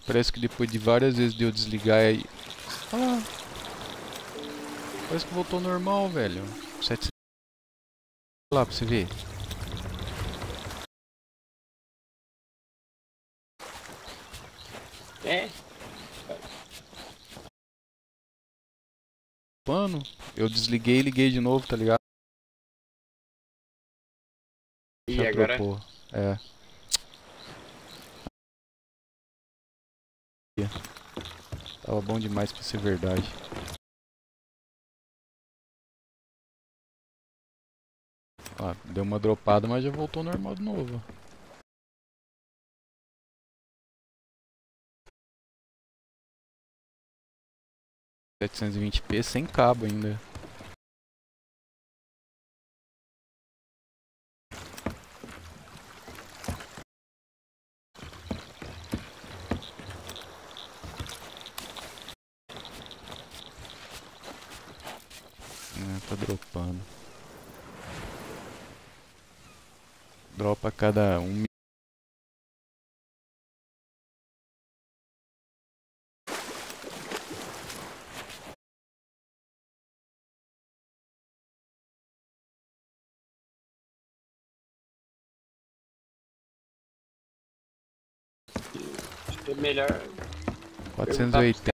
Parece que depois de várias vezes de eu desligar aí... Olha lá. Parece que voltou normal, velho. 700... lá pra você ver. É? Pano, eu desliguei e liguei de novo, tá ligado? E Já agora? dropou. É. Tava bom demais pra ser verdade. Ó, deu uma dropada, mas já voltou normal de novo. Ó. 720p sem cabo ainda. Tá dropando. Dropa a cada 1 minuto. Acho que é melhor 480.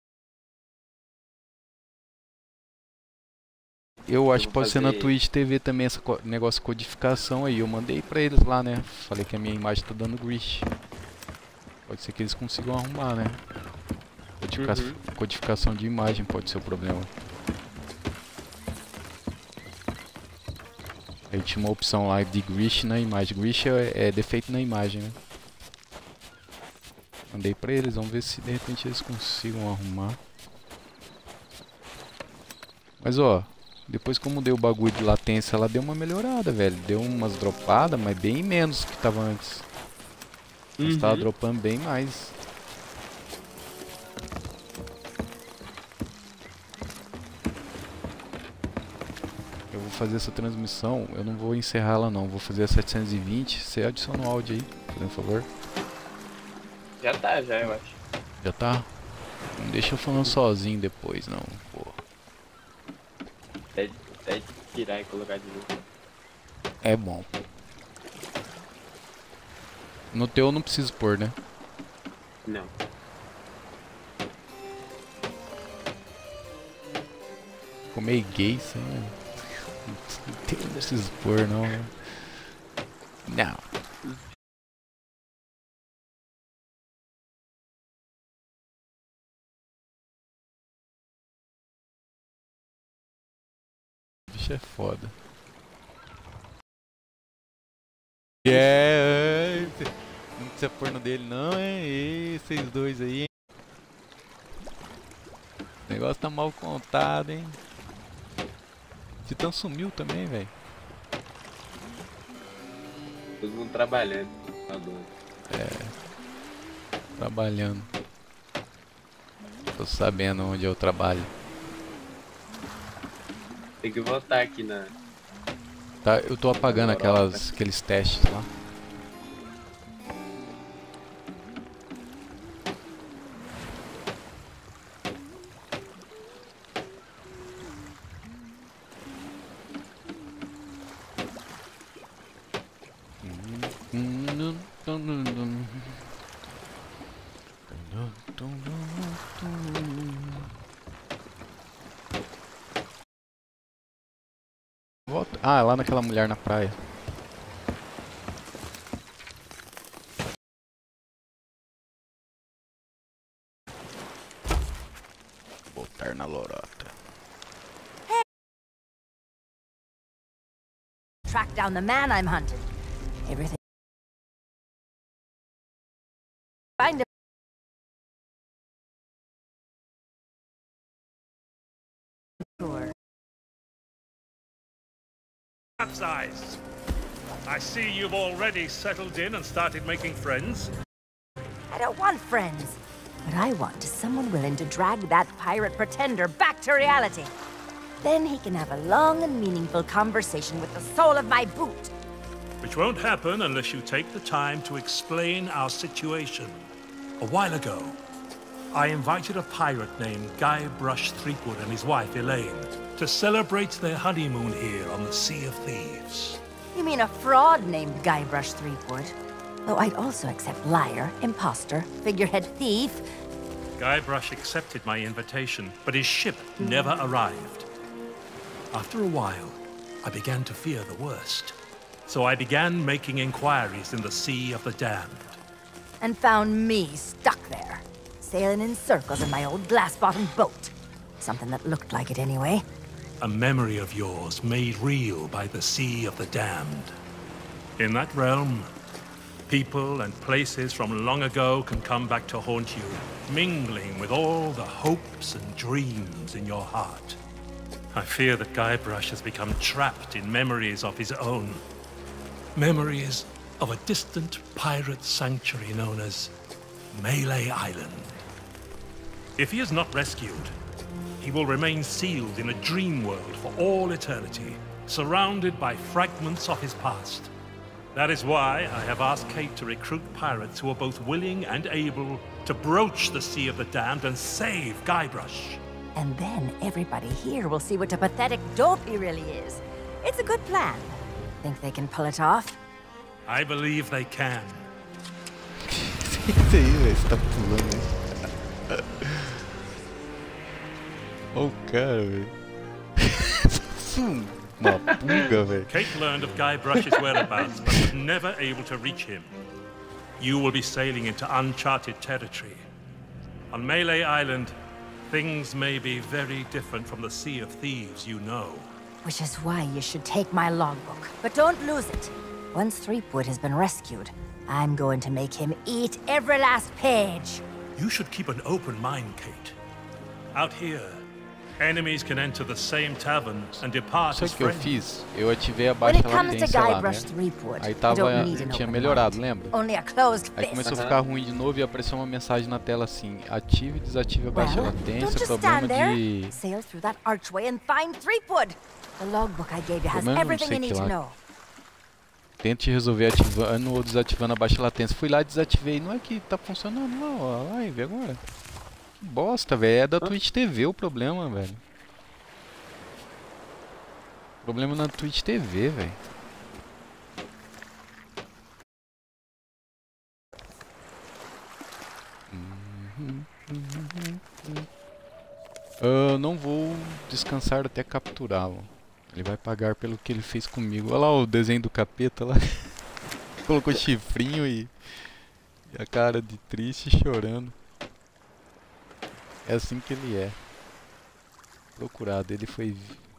Eu acho que pode ser na Twitch TV também esse negócio de codificação aí. Eu mandei pra eles lá, né? Falei que a minha imagem tá dando grish. Pode ser que eles consigam arrumar, né? Codificação de imagem pode ser o problema. Aí tinha uma opção lá de grish na imagem. Grish é defeito na imagem, né? Mandei pra eles, vamos ver se de repente eles consigam arrumar. Mas ó, depois que eu mudei o bagulho de latência, ela deu uma melhorada, velho. Deu umas dropadas, mas bem menos que tava antes. Mas tava dropando bem mais. Eu vou fazer essa transmissão, eu não vou encerrar ela não, vou fazer a 720. Você adiciona o áudio aí, por favor. Já tá, já, eu acho. Já tá? Não deixa eu falando sozinho depois, não, pô. Até tirar e colocar de novo. É bom. No teu eu não preciso pôr, né? Não. Ficou meio gay isso aí, né? Não preciso pôr, não. Não. Bicho é foda. Não precisa pôr no dele não, hein? Vocês dois aí, hein? O negócio tá mal contado, hein? Titã sumiu também, velho. Todo mundo trabalhando. Tá doido. Trabalhando. Tô sabendo onde eu trabalho. Tem que voltar aqui na... Tá, eu tô apagando aqueles testes lá. Volta. Ah, lá naquela mulher na praia. Botar na lorota. Track down the man I'm hunting. Everything. Find him. Sure. Capsized. I see you've already settled in and started making friends. I don't want friends. What I want is someone willing to drag that pirate pretender back to reality. Then he can have a long and meaningful conversation with the sole of my boot. Which won't happen unless you take the time to explain our situation. A while ago, I invited a pirate named Guybrush Threepwood and his wife Elaine to celebrate their honeymoon here on the Sea of Thieves. You mean a fraud named Guybrush Threepwood? Though I'd also accept liar, imposter, figurehead thief. Guybrush accepted my invitation, but his ship never arrived. After a while, I began to fear the worst. So I began making inquiries in the Sea of the Damned. And found me stuck there, sailing in circles in my old glass-bottomed boat. Something that looked like it anyway. A memory of yours made real by the Sea of the Damned. In that realm, people and places from long ago can come back to haunt you, mingling with all the hopes and dreams in your heart. I fear that Guybrush has become trapped in memories of his own. Memories of a distant pirate sanctuary known as Melee Island. If he is not rescued, he will remain sealed in a dream world for all eternity, surrounded by fragments of his past. That is why I have asked Kate to recruit pirates who are both willing and able to broach the Sea of the Damned and save Guybrush. And then everybody here will see what a pathetic dope he really is. It's a good plan. Think they can pull it off? I believe they can. Isso aí, velho, você tá pulando aí. Olha o cara, velho. Uma pulga, velho. Kate learned of Guybrush's whereabouts, but was never able to reach him. You will be sailing into uncharted territory. On Melee Island, things may be very different from the Sea of Thieves you know. Which is why you should take my logbook. But don't lose it. Once Threepwood has been rescued, I'm going to make him eat every last page. You should keep an open mind, Kate. Out here, enemies can enter the same tavern and depart Sabe as o que eu friends. fiz? Eu ativei a When it baixa comes to latência lá, né? Guybrush Threepwood, Aí you tava, don't need an tinha open melhorado, mind. lembra? Only a closed Aí fist. começou a ficar ruim de novo e apareceu uma mensagem na tela assim: ative e desative a baixa Well, don't latência, just problema stand there. de... Sail through that archway and find Threepwood. The logbook I gave you has Problema não everything sei you que need to lá. know. Tente resolver ativando ou desativando a baixa latência. Fui lá e desativei. Não é que tá funcionando não, ó. Vai ver agora. Que bosta, velho. É da Twitch TV o problema, velho. Problema na Twitch TV, velho. Não vou descansar até capturá-lo. Ele vai pagar pelo que ele fez comigo. Olha lá o desenho do capeta lá. Colocou chifrinho e a cara de triste chorando. É assim que ele é. Procurado. Ele foi...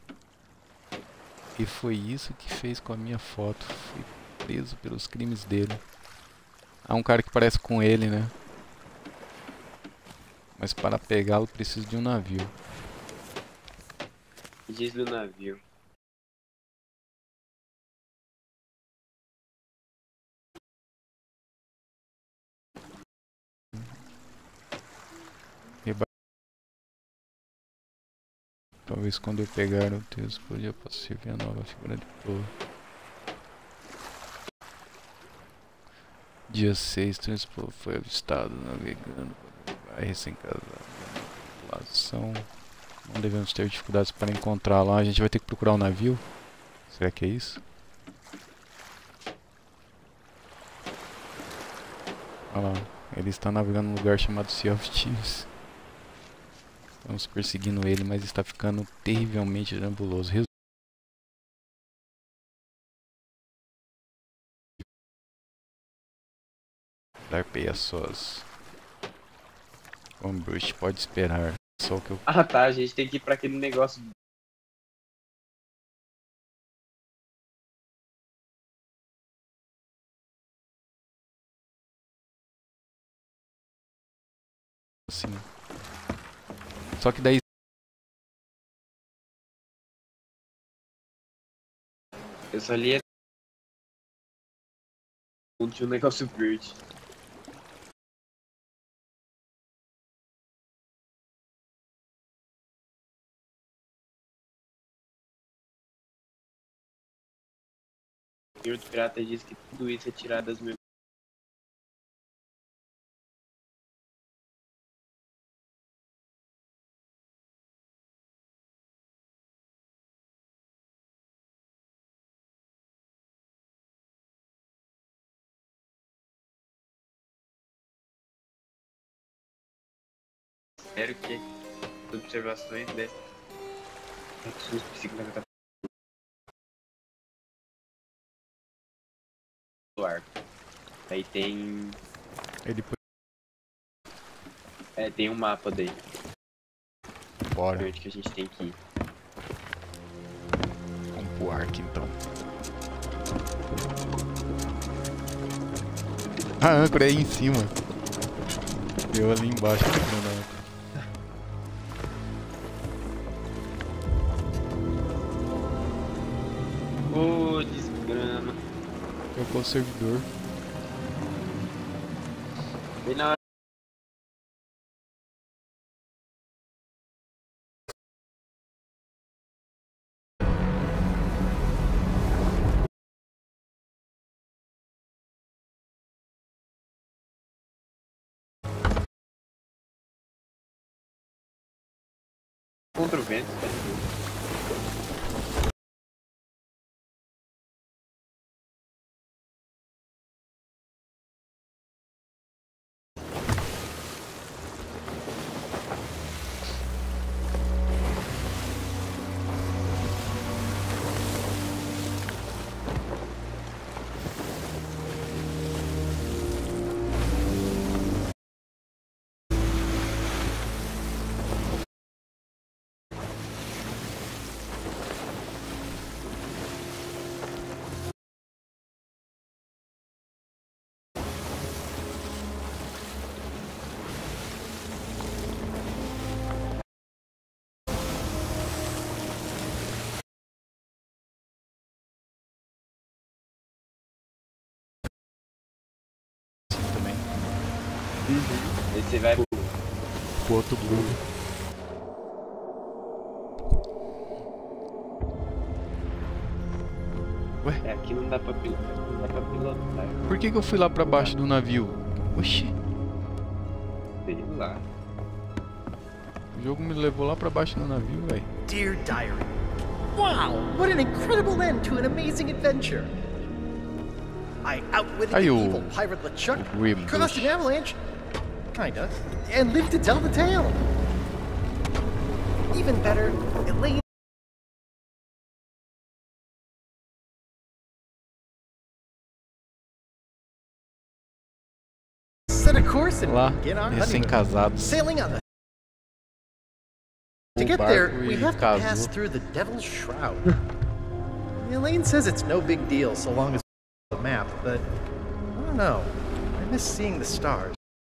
E foi isso que fez com a minha foto. Fui preso pelos crimes dele. Há um cara que parece com ele, né? Mas para pegá-lo preciso de um navio. Diz do navio. Talvez quando eu pegar o texto podia servir a nova figura de proa. Dia 6, Transpor foi avistado navegando para recém-casado. População. Não devemos ter dificuldades para encontrá-lo. A gente vai ter que procurar um navio? Será que é isso? Olha lá, ele está navegando num lugar chamado Sea of Thieves. Estamos perseguindo ele, mas está ficando terrivelmente nebuloso. Larpeia sós. Ambush, pode esperar. Só o que eu... Ah tá, a gente tem que ir pra aquele negócio. Assim. Só que daí... Eu só li tinha um negócio verde. O Senhor dos Piratas diz que tudo isso é tirado das memórias. Espero que as observações desse susto psíquico do arco. Aí tem. Aí depois. Tem um mapa daí. Bora. Onde que a gente tem que ir. Vamos pro arco então. A âncora é aí em cima. Eu ali embaixo. Ô, desgrama. Trocou o servidor. Bem na hora. Contra o vento, Também. Aí você vai pro. O outro bug. Ué? Aqui não dá pra pilotar. Não dá pra pilotar. Por que eu fui lá pra baixo do navio? Oxi. Sei lá. O jogo me levou lá pra baixo do navio, velho. Dear Diary, wow, what an incredible end to an amazing adventure. I outwitted the Aí o- evil pirate LeChuck, o Grim caused Bush. an avalanche, kinda, and lived to tell the tale. Even better, Elaine set a course and Lá, get on honeymoon, recém-casados. sailing on the. To O get there, barco we e have to pass casou. through the Devil's Shroud. Elaine says it's no big deal so long as the map, but I don't know. I miss seeing the stars.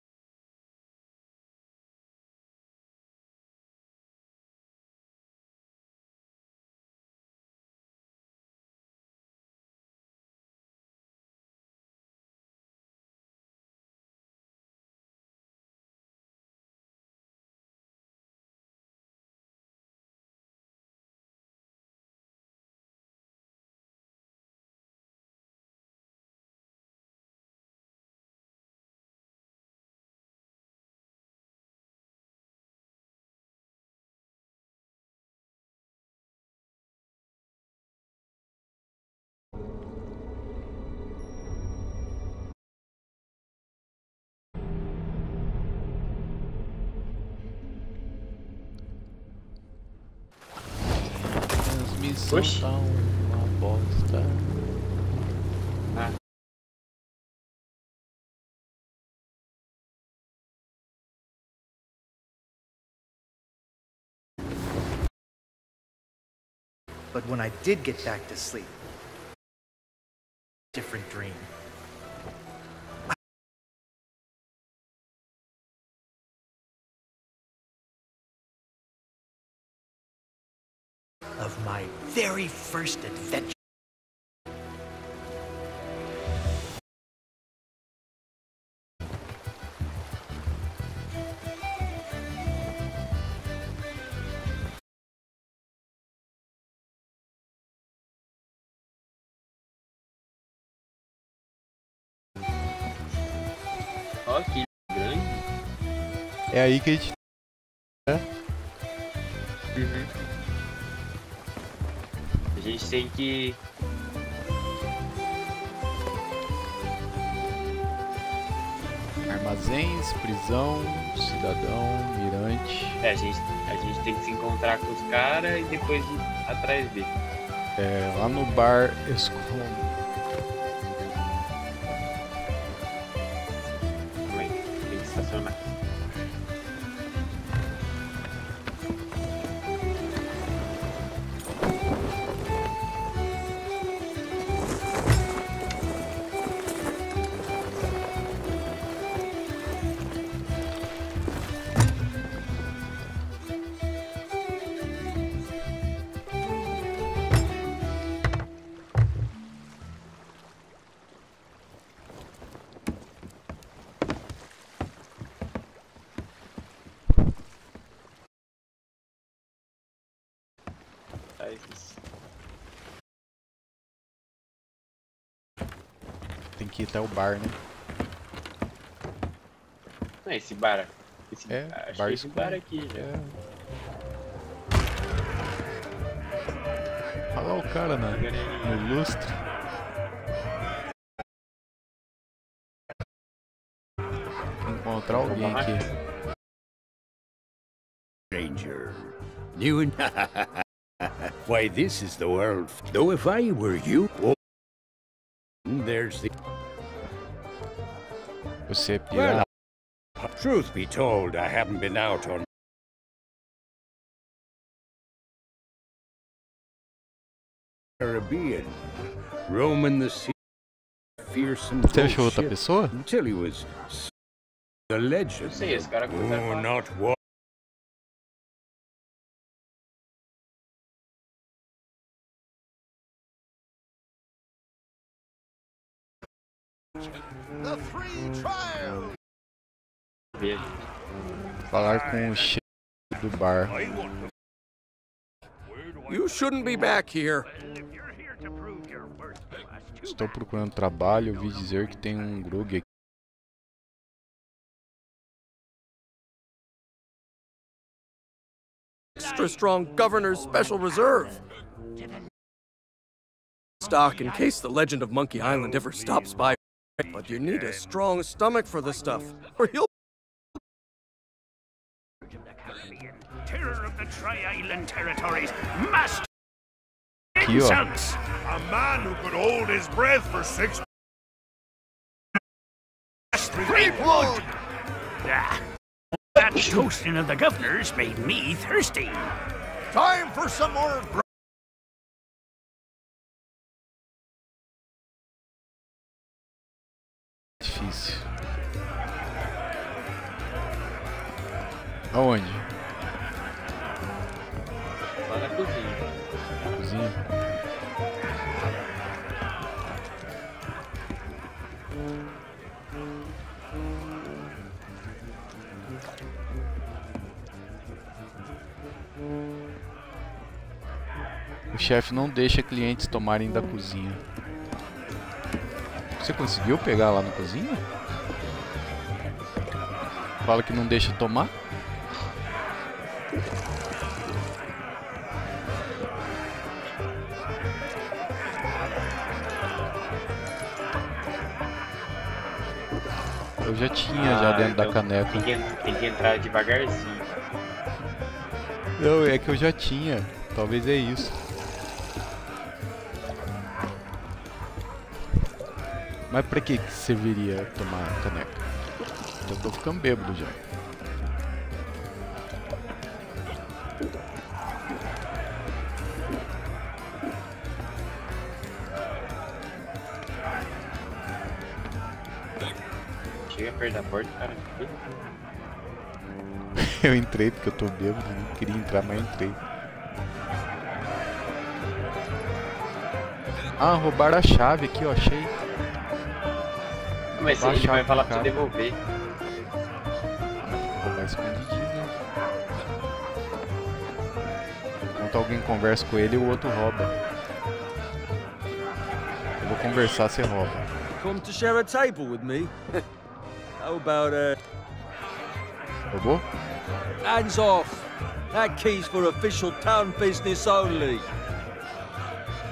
Transmissão Oxi. tá uma bosta. Ah. But when I did get back to sleep, different dream. Of my very first adventure. Ó, que grande. É aí que a gente. A gente tem que. armazéns, prisão, cidadão, mirante. É, a gente tem que se encontrar com os caras e depois ir atrás dele. É, lá no bar Escom. Calma aí, tem que estacionar. Tem que ir até o bar, né? Não é esse bar. É, acho bar que esse escuro. bar aqui já. É. Olha lá o cara no lustre. Encontrar alguém aqui. Stranger. New and why, this is the world. Though if I were you, there's the Você é pirata. truth be told, I haven't been out on Caribbean, roaming the sea, fearsome Você achou outra ship, pessoa? until he was the legend. Não sei, esse cara conta Oh, not what. Falar com o chefe do bar. You shouldn't be back here. Estou procurando trabalho, ouvi dizer que tem um grug aqui. Extra strong governor's special reserve. Stock in case the legend of Monkey Island ever stops by. But you need a strong stomach for this stuff, or he'll. Terror of the Tri-Island territories must Aqui, ó. insults. A man who could hold his breath for 6 blood. That toasting of the governors made me thirsty. Time for some more. Difícil. Aonde? Lá na cozinha. Cozinha? O chefe não deixa clientes tomarem da cozinha. Você conseguiu pegar lá na cozinha? Fala que não deixa tomar? Eu já tinha já dentro da caneca. Tem que entrar devagarzinho. Não, é que eu já tinha. Talvez é isso. Mas pra que serviria tomar a caneca? Eu tô ficando bêbado já. Chega perto da porta, cara. Eu entrei porque eu tô bêbado, não queria entrar, mas entrei. Ah, roubaram a chave aqui, ó, achei. Mas a gente vai falar pra você devolver. Roubar escondidinho, né? Enquanto alguém conversa com ele, o outro rouba. Eu vou conversar, você rouba. Come to share a table with me? How about Roubou? hands off? That key's for official town business only.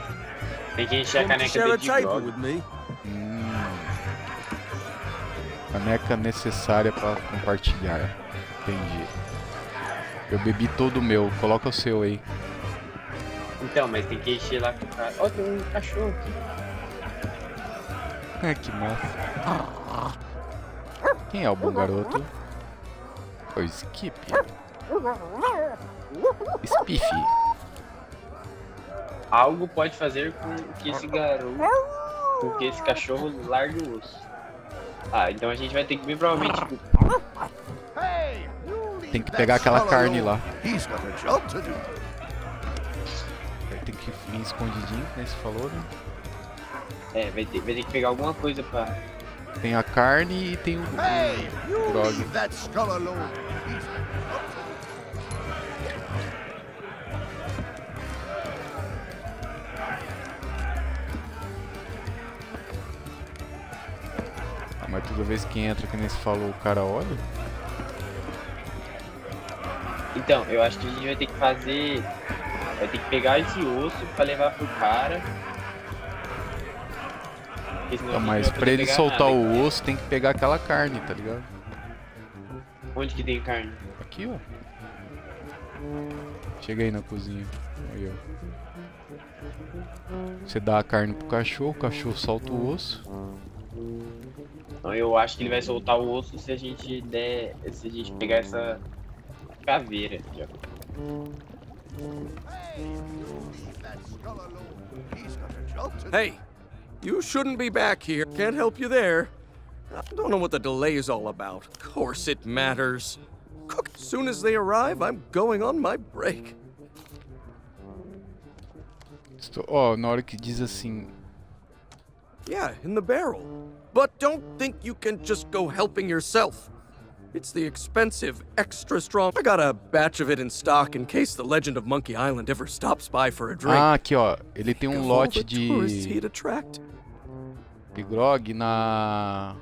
Tem que encher a Come to caneca share dele a de table grog. with me? Caneca necessária para compartilhar. Entendi. Eu bebi todo o meu. Coloca o seu aí. Então, mas tem que encher lá com o cara. Ó, tem um cachorro aqui. Que massa. Quem é o bom garoto? O Skip. Spiffy. Algo pode fazer com que esse garoto, com que esse cachorro largue o osso. Ah, então a gente vai ter que bem provavelmente... Tem que pegar aquela carne lá. Tem que ir escondidinho, que nem você falou, né? É, vai ter que pegar alguma coisa pra... Tem a carne e tem o grog. Mas toda vez que entra, que nem se falou, o cara olha. Então, eu acho que a gente vai ter que fazer... Vai ter que pegar esse osso pra levar pro cara. Não, mas pra ele soltar nada. o osso, tem que pegar aquela carne, tá ligado? Onde que tem carne? Aqui, ó. Chega aí na cozinha. Aí, ó. Você dá a carne pro cachorro, o cachorro solta o osso. Então eu acho que ele vai soltar o osso se a gente pegar essa caveira aqui, ó. Hey, you shouldn't be back here. Can't help you there. I don't know what the delay is all about. Of course it matters. Cook, as soon as they arrive, I'm going on my break. Ó, na hora que diz assim... Yeah, in the barrel. But don't think you can just go helping yourself. It's the expensive, extra strong. I got a batch of it in stock in case the legend of Monkey Island ever stops by for a drink. Ah, aqui ó, ele tem um lote de grog na...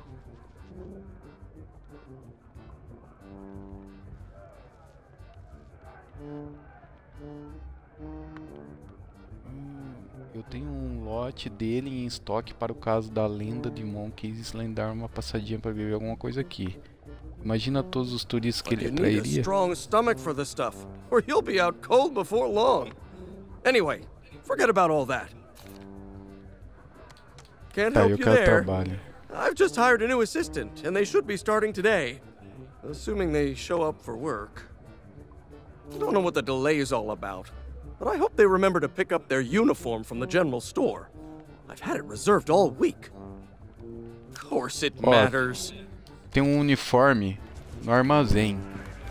Eu tenho um lote dele em estoque para o caso da lenda de Monkey Island dar uma passadinha para beber alguma coisa aqui. Imagina todos os turistas que ele atrairia. Strong stomach for the stuff, or you'll be out cold before long. Anyway, forget about all that. Can't help you there. I've just hired a new assistant, and they should be starting today, assuming they show up for work. I don't know what the delay is all about, but I hope they remember to pick up their uniform from the general store. I've had it reserved all week. Of course it matters. Tem um uniforme no armazém.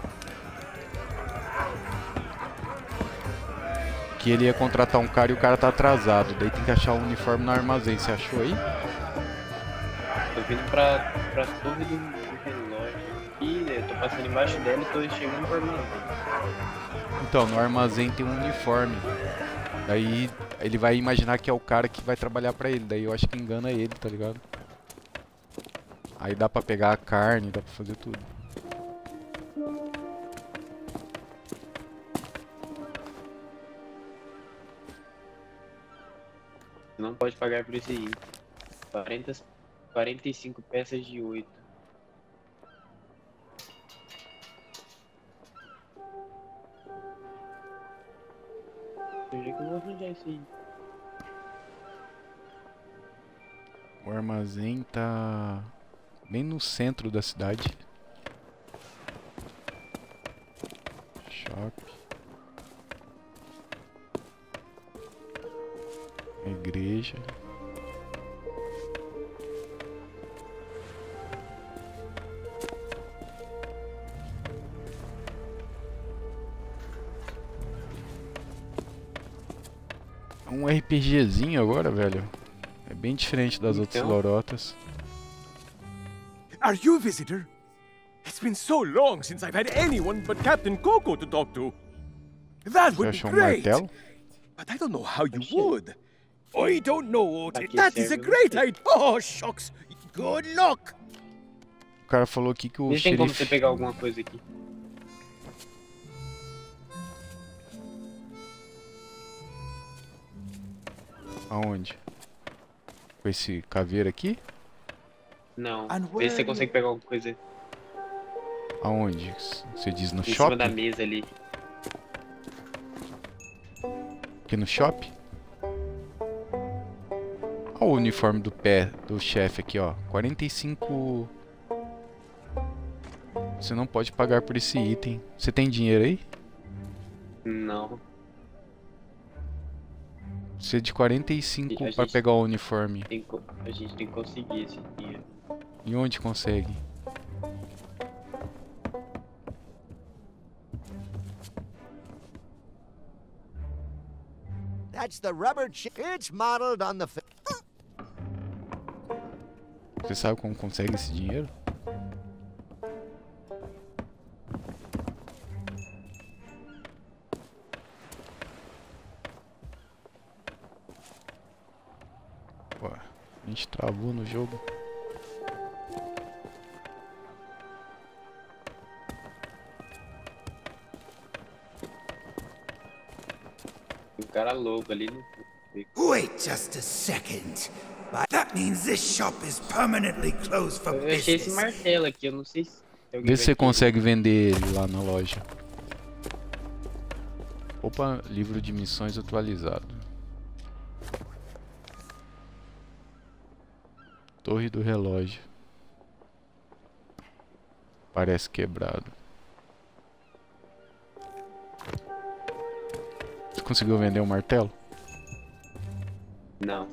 Que ele ia contratar um cara e o cara tá atrasado. Daí tem que achar um uniforme no armazém. Você achou aí? Tô vindo pra torre do relógio aqui, eu tô passando embaixo dela e tô chegando pro armazém. Então, no armazém tem um uniforme. Daí ele vai imaginar que é o cara que vai trabalhar pra ele. Daí eu acho que engana ele, tá ligado? Aí dá pra pegar a carne, dá pra fazer tudo. Não pode pagar por isso aí. 45 peças de 8. Onde é que eu vou arranjar isso aí? O armazém tá bem no centro da cidade. Shopping. Igreja. Um RPGzinho agora, velho. É bem diferente das outras lorotas. Are you a visitor? It's been so long since I've had anyone but Captain Coco to talk to. That would be great. But I don't know how you would. I don't know. That is a great idea. Oh, shucks. Good luck. O cara falou aqui que o xerife... Tem como você pegar alguma coisa aqui? Aonde? Com esse caveiro aqui? Não. Vê se você consegue pegar alguma coisa. Aonde? Você diz no Em shopping? cima da mesa ali. Aqui no shopping? Olha o uniforme do pé do chefe aqui, ó. 45... Você não pode pagar por esse item. Você tem dinheiro aí? Não. Precisa de 45 para pegar o uniforme. A gente tem que conseguir esse dinheiro. E onde consegue? That's the rubber chip. It's modeled on the... Você sabe como consegue esse dinheiro? Pô, a gente travou no jogo. Um cara louco ali no... Wait just a second. That means this shop is permanently closed for Eu achei esse business. martelo aqui, eu não sei se... Vê se você consegue vender ele lá na loja. Opa, livro de missões atualizado. Torre do relógio. Parece quebrado. Você conseguiu vender um martelo? Não.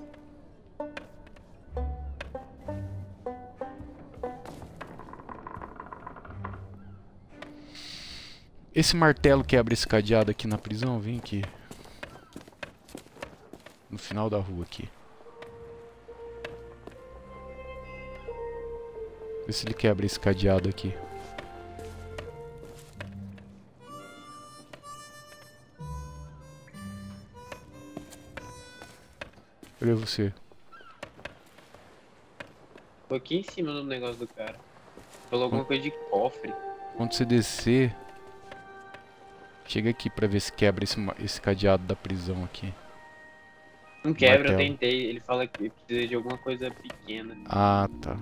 Esse martelo quebra esse cadeado aqui na prisão? Vem aqui. No final da rua aqui. Vê se ele quebra esse cadeado aqui. Cadê você? Tô aqui em cima do negócio do cara. Falou alguma coisa de cofre. Quando você descer, chega aqui pra ver se quebra esse cadeado da prisão aqui. Não quebra, eu Martelo. tentei. Ele fala que precisa de alguma coisa pequena. Ah, tá.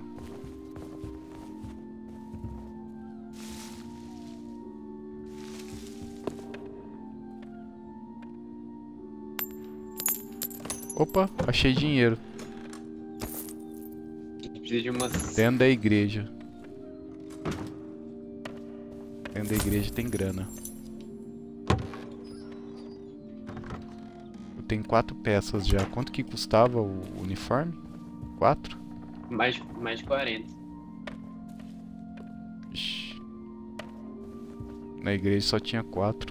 Opa, achei dinheiro. Precisa de uma... Dentro da igreja. Dentro da igreja tem grana. Eu tenho 4 peças já. Quanto que custava o uniforme? 4? Mais de 40. Ixi. Na igreja só tinha 4.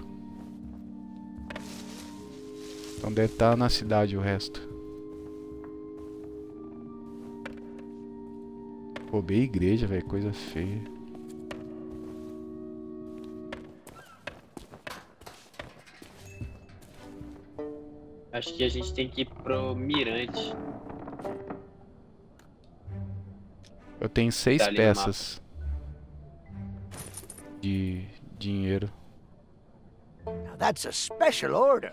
Então deve estar na cidade o resto. Roubei a igreja, velho. Coisa feia. Acho que a gente tem que ir pro mirante. Eu tenho 6 Tá ali no peças de dinheiro. Now that's a special order.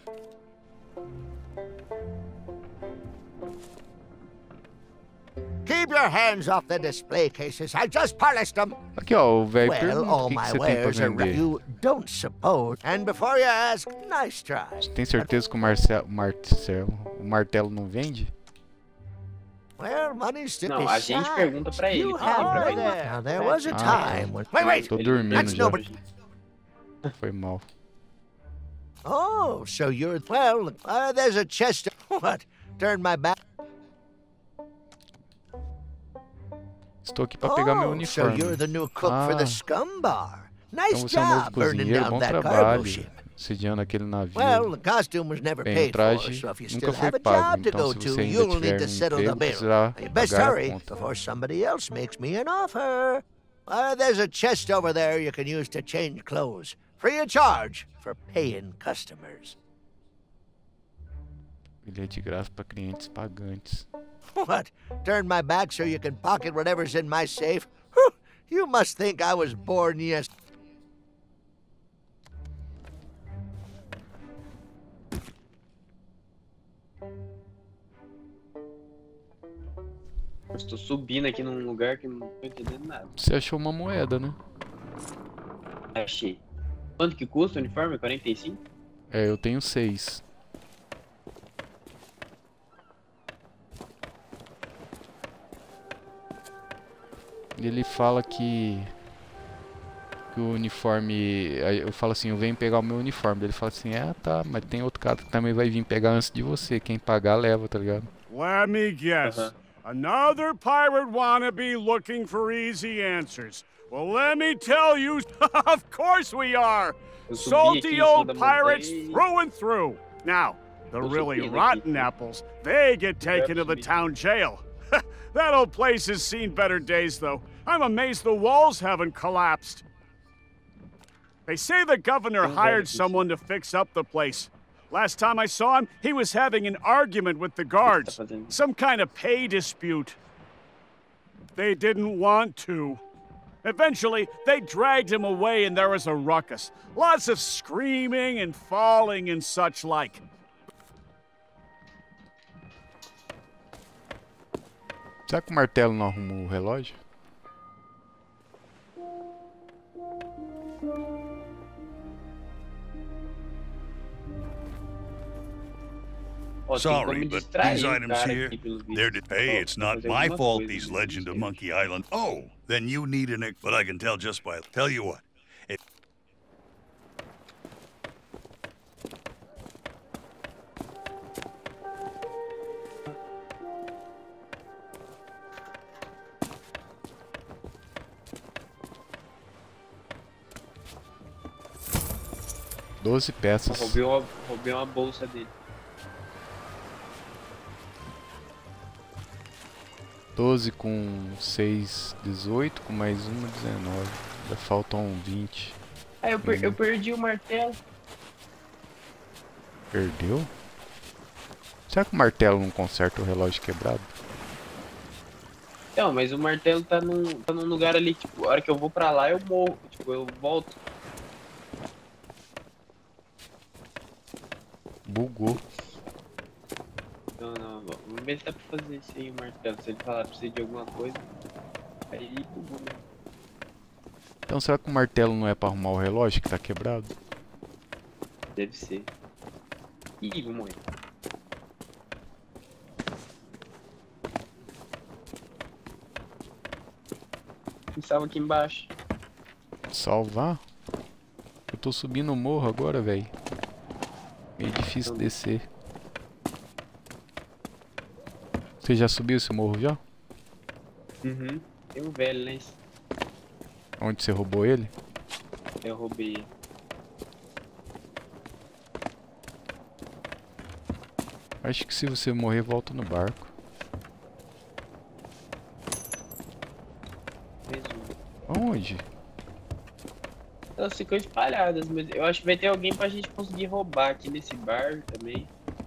Keep your hands off the display cases. I just polished them. Aqui, ó, o velho Well, pergunta all o que my você tem pra wares are vender. you don't suppose. And before you ask, nice try. Você tem certeza que o martelo não vende? Well, money's to Não, a gente decide. pergunta pra ele. You Fala have pra right ele. there. Now there was a Ah, time when. Wait. Tô dormindo That's já. nobody. Foi mal. Oh, so you're well. There's a chest. What? Turn my back. Estou aqui pra pegar meu Oh, so uniforme. you're the new cook for the Ah, scum bar. então Nice você é um novo job burning cozinheiro, down bom that cargo trabalho. ship. Sediando aquele navio. Well, the costume was never Bem, o paid for, traje so if you nunca still foi have a pago, job to então go se to, você ainda you'll tiver need to settle the emprego, bill. precisará You best pagar a hurry conta. before somebody else makes me an offer. There's a chest over there you can use to change clothes, free of charge for paying customers. Bilhete de graça para clientes pagantes. What? Turn my back so you can pocket whatever's in my safe? Whew, you must think I was born yesterday. Eu estou subindo aqui num lugar que não tô entendendo nada. Você achou uma moeda, né? Achei. Quanto que custa o uniforme? 45? É, eu tenho 6. Ele fala que o uniforme... Eu falo assim, eu venho pegar o meu uniforme. Ele fala assim, tá, mas tem outro cara que também vai vir pegar antes de você. Quem pagar, leva, tá ligado? Let me guess. Another pirate wannabe looking for easy answers. Well, let me tell you, of course we are. Salty old pirates through and through. Now, the really rotten apples, they get taken to the town jail. That old place has seen better days, though. I'm amazed the walls haven't collapsed. They say the governor hired someone to fix up the place. Last time I saw him, he was having an argument with the guards. Some kind of pay dispute. They didn't want to. Eventually, they dragged him away and there was a ruckus. Lots of screaming and falling and such like. Será que o martelo não arrumou o relógio? Sorry, but these items here, they're to pay. It's not my fault these legend of Monkey Island. Oh, then you need an... But I can tell just by... Tell you what. Doze peças. Roubei uma bolsa dele. 12 com 6, 18, com mais uma, 19. Ainda faltam 20. Ah, eu perdi o martelo. Perdeu? Será que o martelo não conserta o relógio quebrado? Não, mas o martelo tá num lugar ali, tipo, a hora que eu vou pra lá eu morro, tipo, eu volto. Bugou. Não, vamos ver se dá pra fazer isso aí, o martelo. Se ele falar que precisa de alguma coisa, aí bugou mesmo. Então será que o martelo não é pra arrumar o relógio que tá quebrado? Deve ser. Ih, vou morrer. Me salva aqui embaixo. Salvar? Eu tô subindo o morro agora, velho. Meio difícil descer. Você já subiu esse morro já? Uhum. Tem um velho, né? Onde você roubou ele? Eu roubei ele. Acho que se você morrer, volta no barco. Onde? Elas ficam espalhadas, mas eu acho que vai ter alguém pra gente conseguir roubar aqui nesse bar também.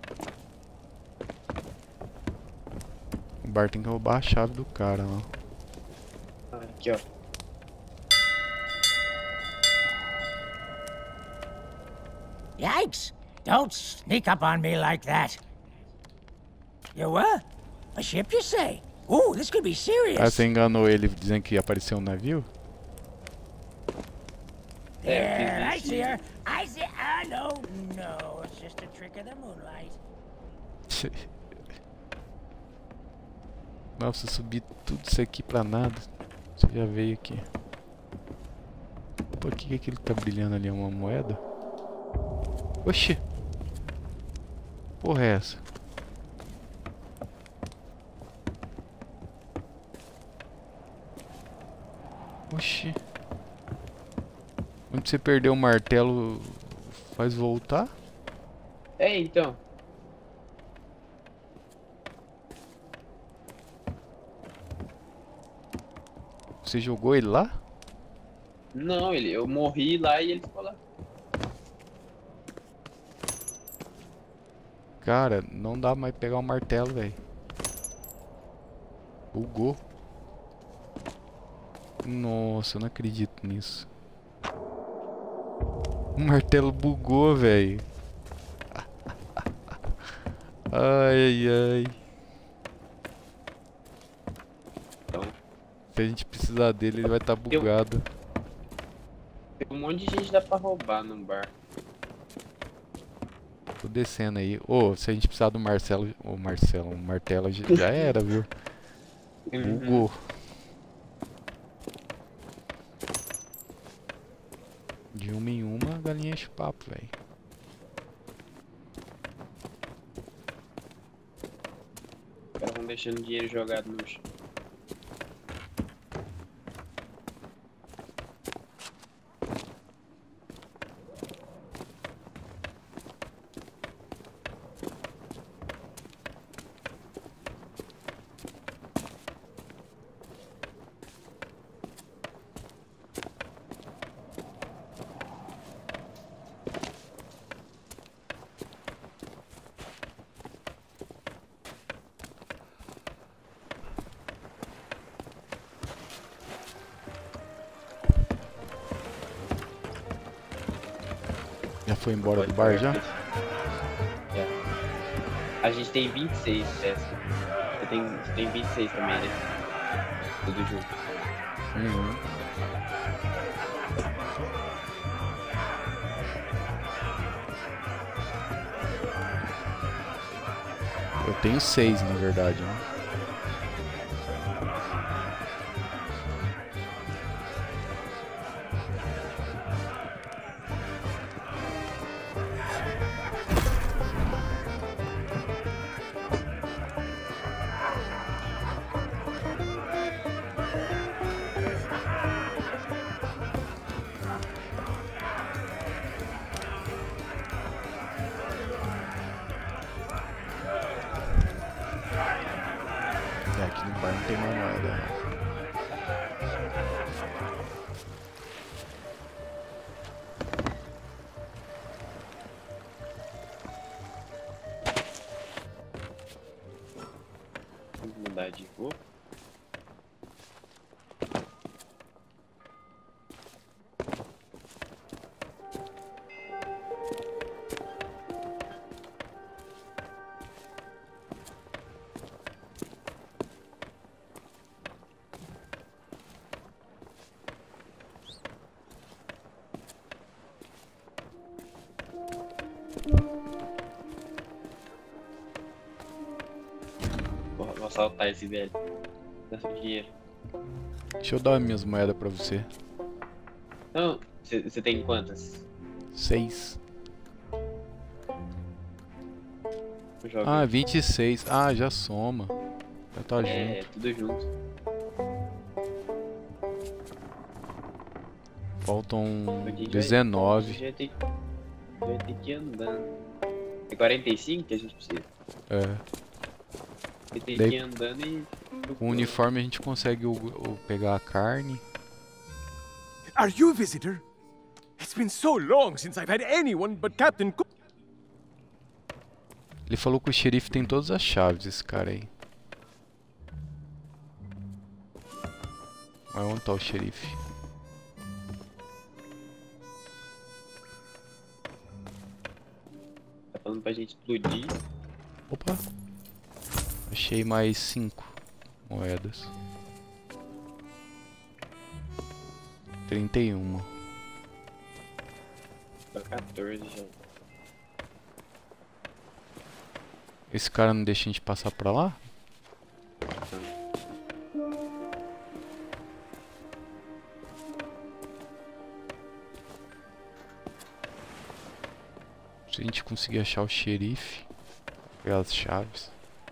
O bar tem que roubar a chave do cara lá. Aqui, ó. Yikes! Don't sneak up on me like that. You what? A ship, you say? Ooh, this could be serious. Ah, você enganou ele dizendo que apareceu um navio? There, I see her. I see. Ah, no, it's just a trick of the moonlight. Nossa, eu subi tudo isso aqui pra nada. Você já veio aqui. Por que aquilo que tá brilhando ali é uma moeda? Oxi! Porra é essa? Oxi! Onde você perdeu o martelo faz voltar? É, então. Você jogou ele lá? Não, eu morri lá e ele ficou lá. Cara, não dá mais pegar o martelo, velho. Bugou. Nossa, eu não acredito nisso. O martelo bugou, velho. Ai, ai. Se a gente precisar dele, ele vai estar bugado. Tem um monte de gente que dá pra roubar no bar. Tô descendo aí. Ô, se a gente precisar do Marcelo... o martelo já era, viu? Bugou. De uma em uma, a galinha enche o papo, velho. Os caras vão deixando dinheiro jogado no chão. Já foi embora do bar já? A gente tem 26, César. Você tem 26 também, né? Tudo junto. Eu tenho 6 na verdade, né? Aqui no bar não tem mais moeda. Vamos mudar de roupa. Vou assaltar esse velho. Dá seu dinheiro. Deixa eu dar minhas moedas pra você. Não, você tem quantas? 6. Ah, 26. Ah, já soma. Já tá junto. É, tudo junto. Faltam 19. Já tem que ir andando. É 45 que a gente precisa? É. Tem que ir andando e... Com o uniforme a gente consegue pegar a carne. Are you a visitor? It's been so long since I've had anyone but Captain Cook. Ele falou que o xerife tem todas as chaves, esse cara aí. Mas onde tá o xerife? Tá falando pra gente explodir. Opa! Achei mais 5 moedas. 31. Tá 14 já. Esse cara não deixa a gente passar pra lá? Se a gente conseguir achar o xerife, pegar as chaves.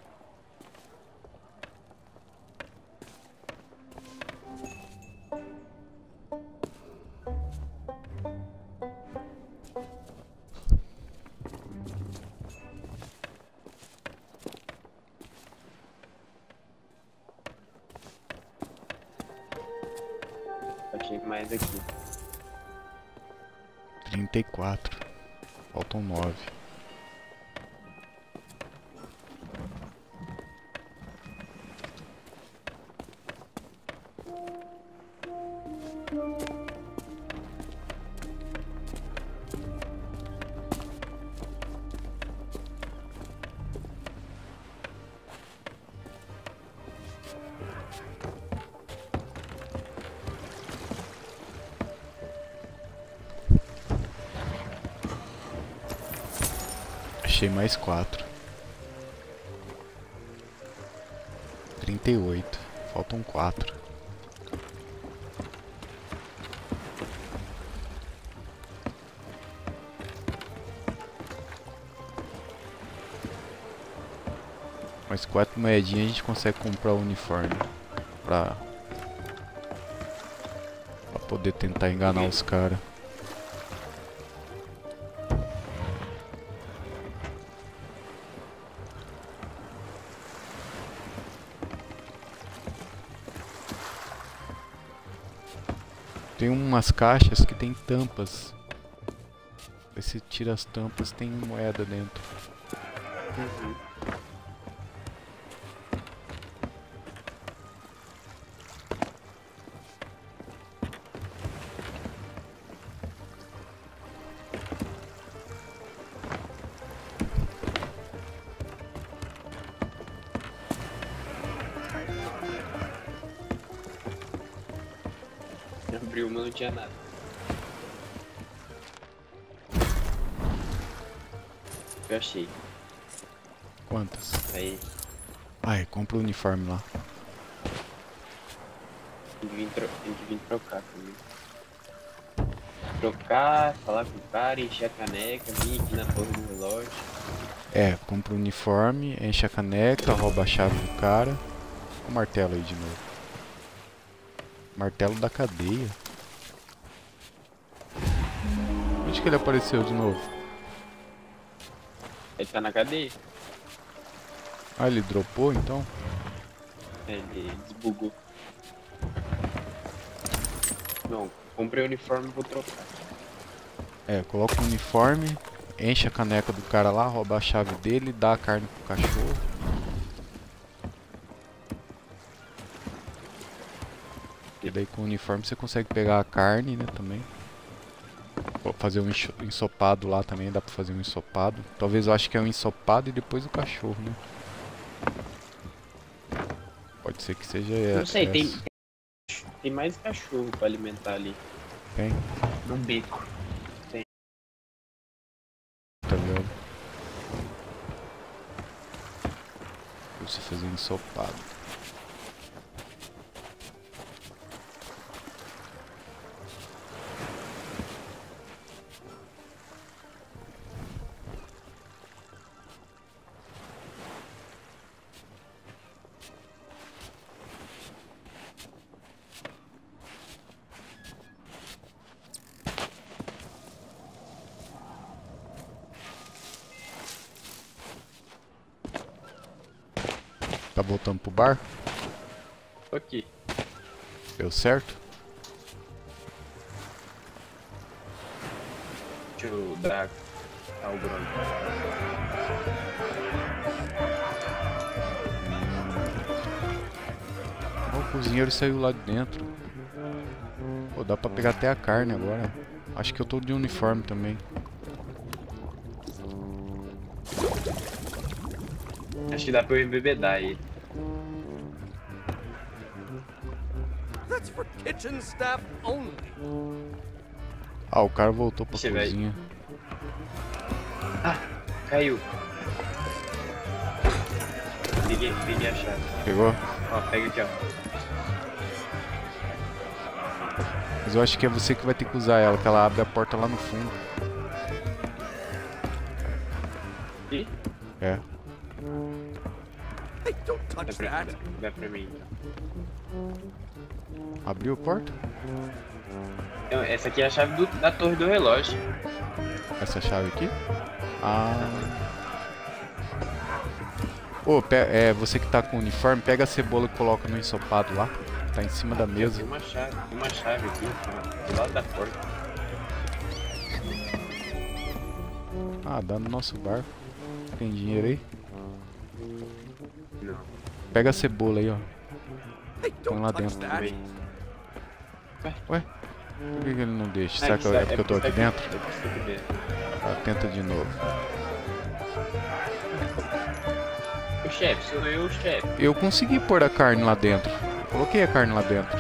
Achei mais aqui. 34. Faltam 9. Achei mais 4. 38. Faltam 4. Mais 4 moedinhas a gente consegue comprar o uniforme pra poder tentar enganar os caras. Tem umas caixas que tem tampas. Aí você tira as tampas, tem moeda dentro. Abriu, mas não tinha nada. Eu achei. Quantas? Aí. Ai, compra o uniforme lá. Tem que vir trocar comigo. Trocar, falar com o cara, encher a caneca, vir aqui na torre do relógio. É, compra o uniforme, enche a caneca, rouba a chave do cara. Olha o martelo aí de novo. Martelo da cadeia. Onde que ele apareceu de novo? Ele tá na cadeia. Ah, ele dropou então? Ele desbugou. Não, comprei o uniforme e vou trocar. É, coloca o uniforme, enche a caneca do cara lá, rouba a chave dele, dá a carne pro cachorro. E daí com o uniforme você consegue pegar a carne, né, também. Vou fazer um ensopado lá também, dá pra fazer um ensopado. Talvez eu acho que é um ensopado e depois o cachorro, né? Pode ser que seja essa. Não sei, tem mais cachorro pra alimentar ali. Tem? No beco. Tem. Tá ligado? Você fazer um ensopado. Tá voltando pro bar? Tô aqui. Deu certo? Deixa eu dar algo branco. O cozinheiro saiu lá de dentro. Pô, dá pra pegar até a carne agora. Acho que eu tô de uniforme também. Acho que dá pra eu embebedar aí. That's for kitchen staff only. Ah, o cara voltou pra cozinha. Ah, caiu. Peguei a chave. Pegou? Ó, pega aqui, ó. Mas eu acho que é você que vai ter que usar ela, que ela abre a porta lá no fundo. E? É. Hey, don't touch that. Dá pra mim, então. Abriu a porta? Então, essa aqui é a chave da torre do relógio. Essa chave aqui? Ah. Ô, você que tá com o uniforme, pega a cebola e coloca no ensopado lá. Tá em cima da mesa. Tem uma chave aqui, do lado da porta. Ah, dá no nosso barco. Tem dinheiro aí? Não. Pega a cebola aí, ó. Põe lá dentro. Ué? Por que ele não deixa? Será que é porque eu tô aqui dentro? Ah, tenta de novo. O chefe, sou eu o chefe. Eu consegui pôr a carne lá dentro. Eu coloquei a carne lá dentro.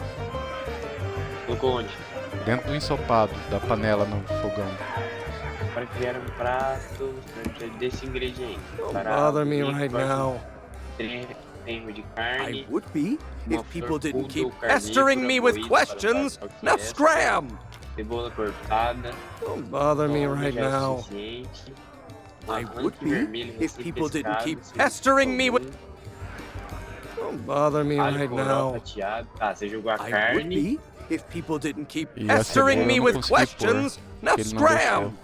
Colocou onde? Dentro do ensopado, da panela no fogão. Para criar um prato desse ingrediente. Don't bother me right now. De carne, I would be if people didn't keep pestering me with questions. Now scram! Cebola cortada. Don't bother me right now. I would be if people didn't keep pestering me with... Don't bother me right now. I would be if people didn't keep pestering me with questions. Now scram!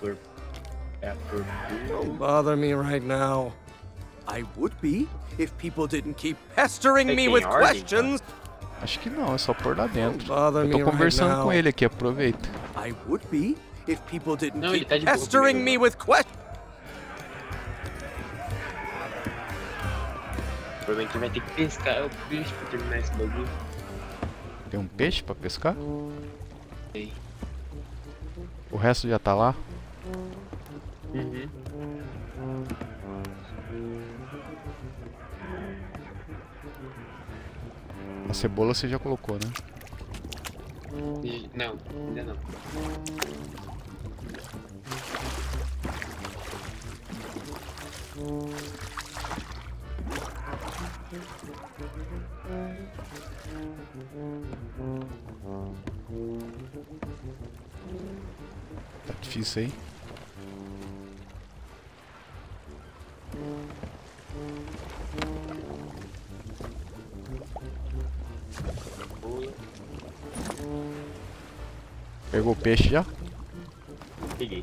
Don't bother me right now. I would be if people didn't keep pestering me with questions. Acho que não, é só pôr lá dentro. Eu tô conversando com ele aqui, aproveita. I would be if people didn't keep pestering me with questions. Provavelmente vai ter que pescar o peixe pra terminar esse bagulho. Tem um peixe pra pescar? Tem. O resto já tá lá? Uhum. A cebola você já colocou, né? Não, ainda não. Tá difícil aí. Pegou o peixe já? Peguei.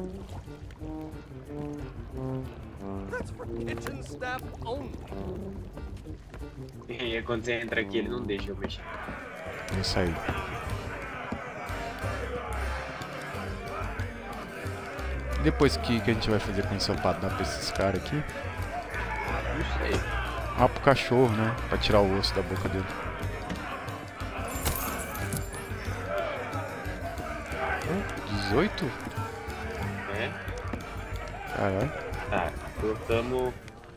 E quando você entra aqui, ele não deixa eu mexer. Isso aí. Depois que a gente vai fazer com o ensopado, dá pra esses caras aqui? Não sei. Ah, pro cachorro, né? Pra tirar o osso da boca dele. 18? É. Caralho. Tá, colocamos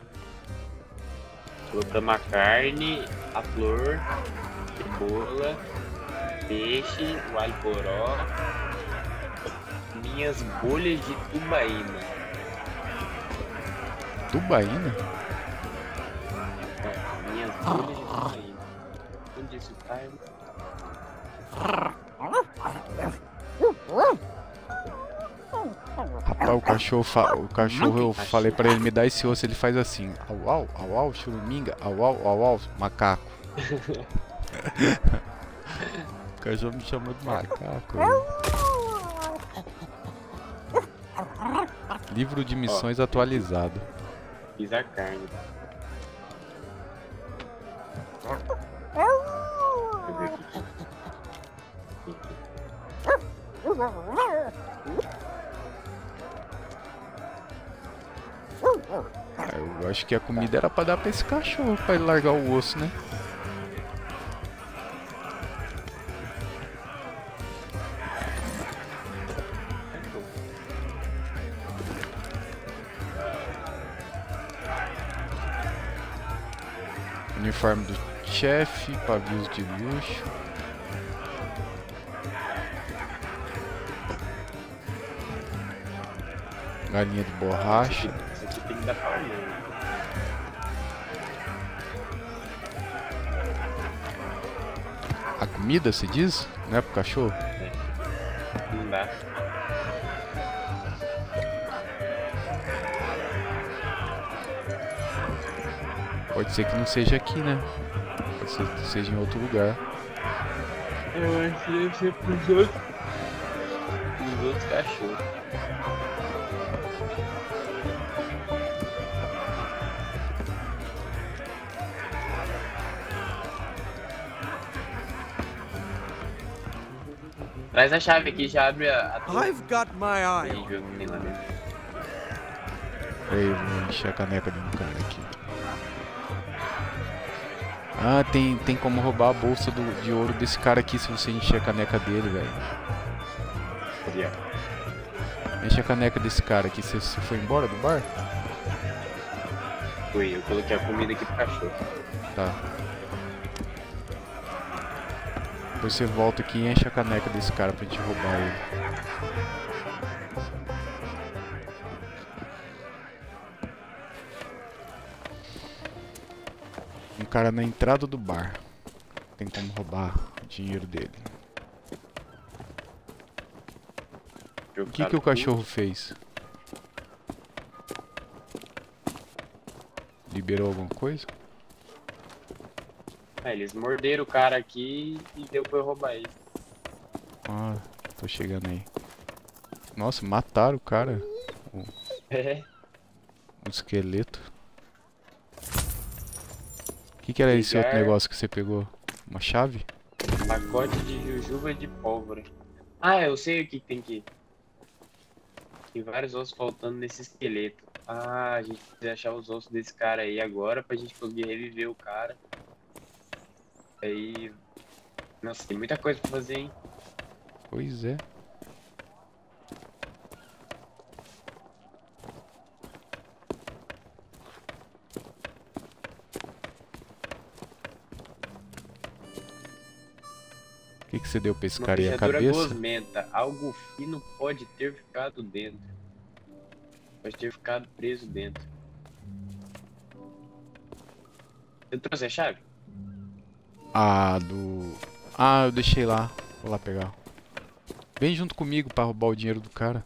a carne, a flor, cebola, peixe, o alho poró, minhas bolhas de tubaína. Tubaína? É, minhas bolhas de tubaína. Onde isso tá? Rapaz, o cachorro eu falei pra ele me dar esse osso, ele faz assim, au au, au, churuminga, au au, macaco. O cachorro me chamou de macaco. Livro de missões atualizado. Fiz a carne. Eu acho que a comida era pra dar pra esse cachorro, pra ele largar o osso, né? Uniforme do chefe, pavios de luxo. Galinha de borracha. Isso aqui tem que dar pra mim. A comida, se diz? Não é pro cachorro? É. Não dá. Pode ser que não seja aqui, né? Pode ser que seja em outro lugar. Eu acho que deve ser pros outros cachorros. Traz a chave aqui, já abre a I've got my eye. Peraí, eu vou encher a caneca de um cara aqui. Ah, tem como roubar a bolsa de ouro desse cara aqui se você encher a caneca dele, velho. Enche a caneca desse cara aqui. Você foi embora do bar? Fui, eu coloquei a comida aqui pro cachorro. Tá. Depois você volta aqui e enche a caneca desse cara pra gente roubar ele. cara na entrada do bar. Tem como roubar o dinheiro dele. O que o cachorro fez? Liberou alguma coisa? Eles morderam o cara aqui e deu pra eu roubar ele. Ah, tô chegando aí. Nossa, mataram o cara. O esqueleto. O que era esse outro negócio que você pegou? Uma chave? Pacote de jujuba de pólvora. Ah, eu sei o que tem aqui. Tem vários ossos faltando nesse esqueleto. Ah, a gente precisa achar os ossos desse cara aí agora pra gente conseguir reviver o cara. Aí... Nossa, tem muita coisa pra fazer, hein? Pois é. O que você deu pra esse cara aí? A cabeça? Gosmenta. Algo fino pode ter ficado dentro. Pode ter ficado preso dentro. Você trouxe a chave? Ah, eu deixei lá. Vou lá pegar. Vem junto comigo pra roubar o dinheiro do cara.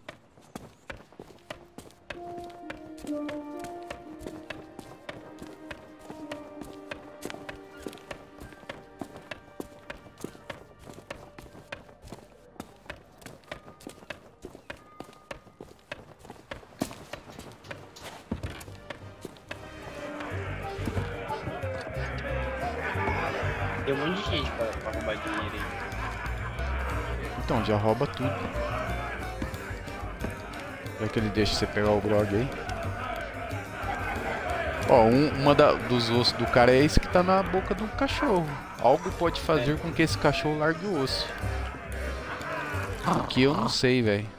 Tem um monte de gente pra roubar dinheiro aí. Então, já rouba tudo. Já que ele deixa você pegar o grog aí. Ó, uma dos ossos do cara é esse que tá na boca do cachorro. Algo pode fazer com que esse cachorro largue o osso. O que eu não sei, velho.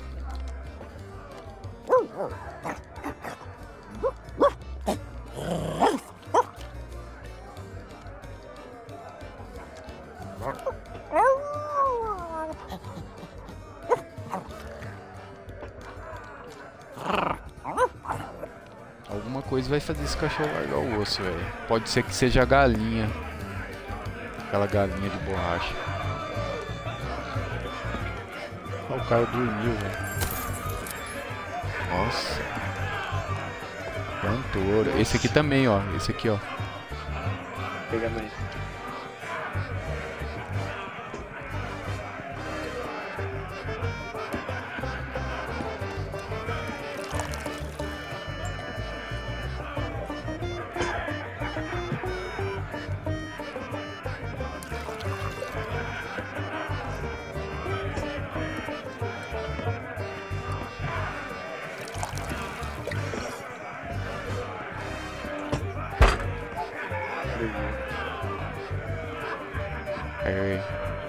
Alguma coisa vai fazer esse cachorro largar o osso, velho. Pode ser que seja a galinha. Aquela galinha de borracha. Ó, o cara dormiu, velho. Nossa. Quanto ouro. Esse aqui também, ó. Esse aqui, ó. Vou pegar mais. Aí.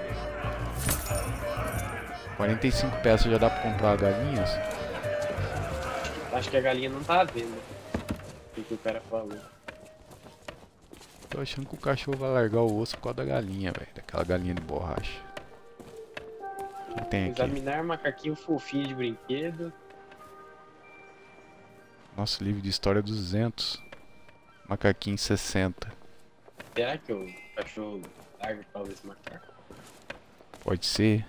45 peças já dá pra comprar galinhas? Acho que a galinha não tá à venda. O que o cara falou. Tô achando que o cachorro vai largar o osso por causa da galinha, velho. Daquela galinha de borracha. O que tem aqui? Examinar macaquinho fofinho de brinquedo. Nosso livro de história 200. Macaquinho 60. Será que o cachorro larga por causa desse macaco? Pode ser.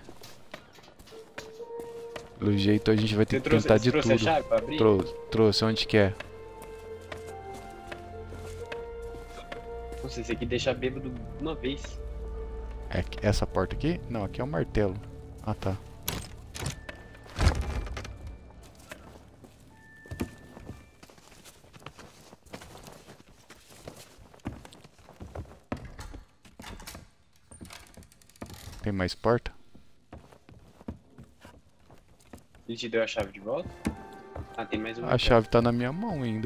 Pelo jeito a gente vai ter que tentar de tudo. Trouxe a chave pra abrir? Trouxe, onde que é? Não sei, esse aqui deixa bêbado de uma vez. É essa porta aqui? Não, aqui é o martelo. Ah, tá. Tem mais porta? Ele te deu a chave de volta? Ah, tem mais uma. A chave tá na minha mão ainda.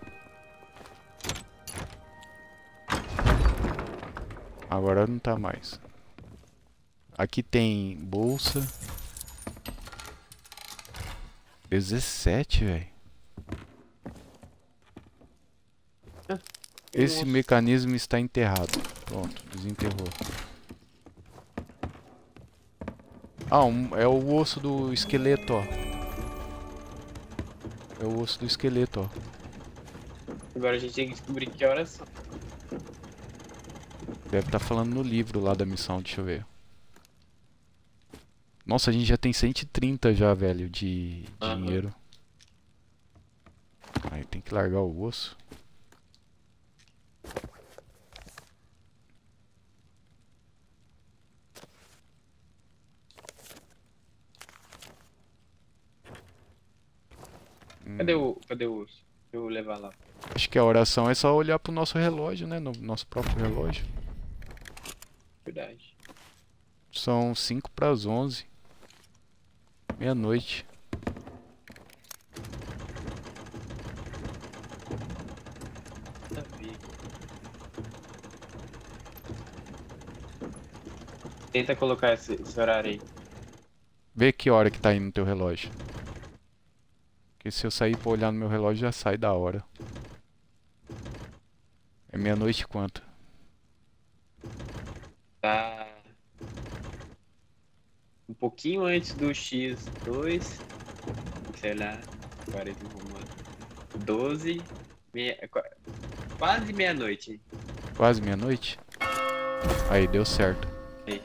Agora não tá mais. Aqui tem bolsa. 17, velho. Esse mecanismo está enterrado. Pronto, desenterrou. Ah, é o osso do esqueleto, ó. É o osso do esqueleto, ó. Agora a gente tem que descobrir que horas são. Deve estar falando no livro lá da missão, deixa eu ver. Nossa, a gente já tem 130 já, velho, de dinheiro. Aí tem que largar o osso. Cadê o osso? Deixa eu levar lá. Acho que a oração é só olhar pro nosso relógio, né? No nosso próprio relógio. Verdade. São 5 para as 11. Meia-noite. Tenta colocar esse horário aí. Vê que hora que tá aí no teu relógio. Porque se eu sair pra olhar no meu relógio já sai da hora. É meia-noite quanto? Tá um pouquinho antes do X2, sei lá, 12, quase meia-noite. Quase meia-noite? Aí, deu certo. Aí.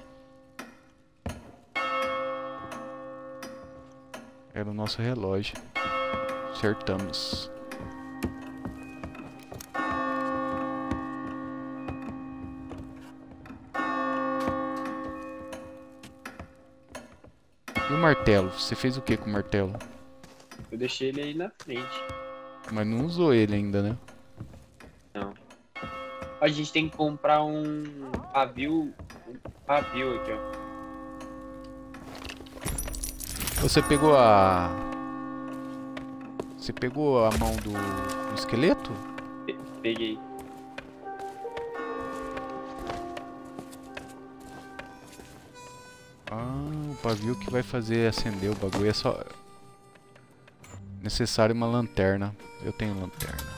Era o nosso relógio. Acertamos. E o martelo? Você fez o que com o martelo? Eu deixei ele aí na frente. Mas não usou ele ainda, né? Não. A gente tem que comprar um pavio aqui, ó. Você pegou a... Você pegou a mão do esqueleto? Peguei. Ah, o pavio que vai fazer acender o bagulho é só... Necessário uma lanterna. Eu tenho lanterna.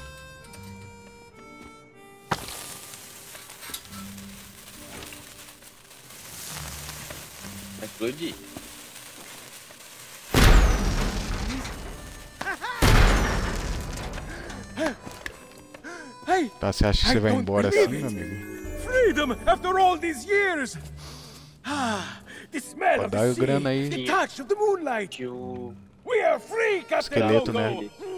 Vai explodir. Tá, você acha que você vai embora assim, meu amigo? Freedom after all these years. The smell of the sea, the touch of the moonlight. We are free, Captain Esqueleto, né?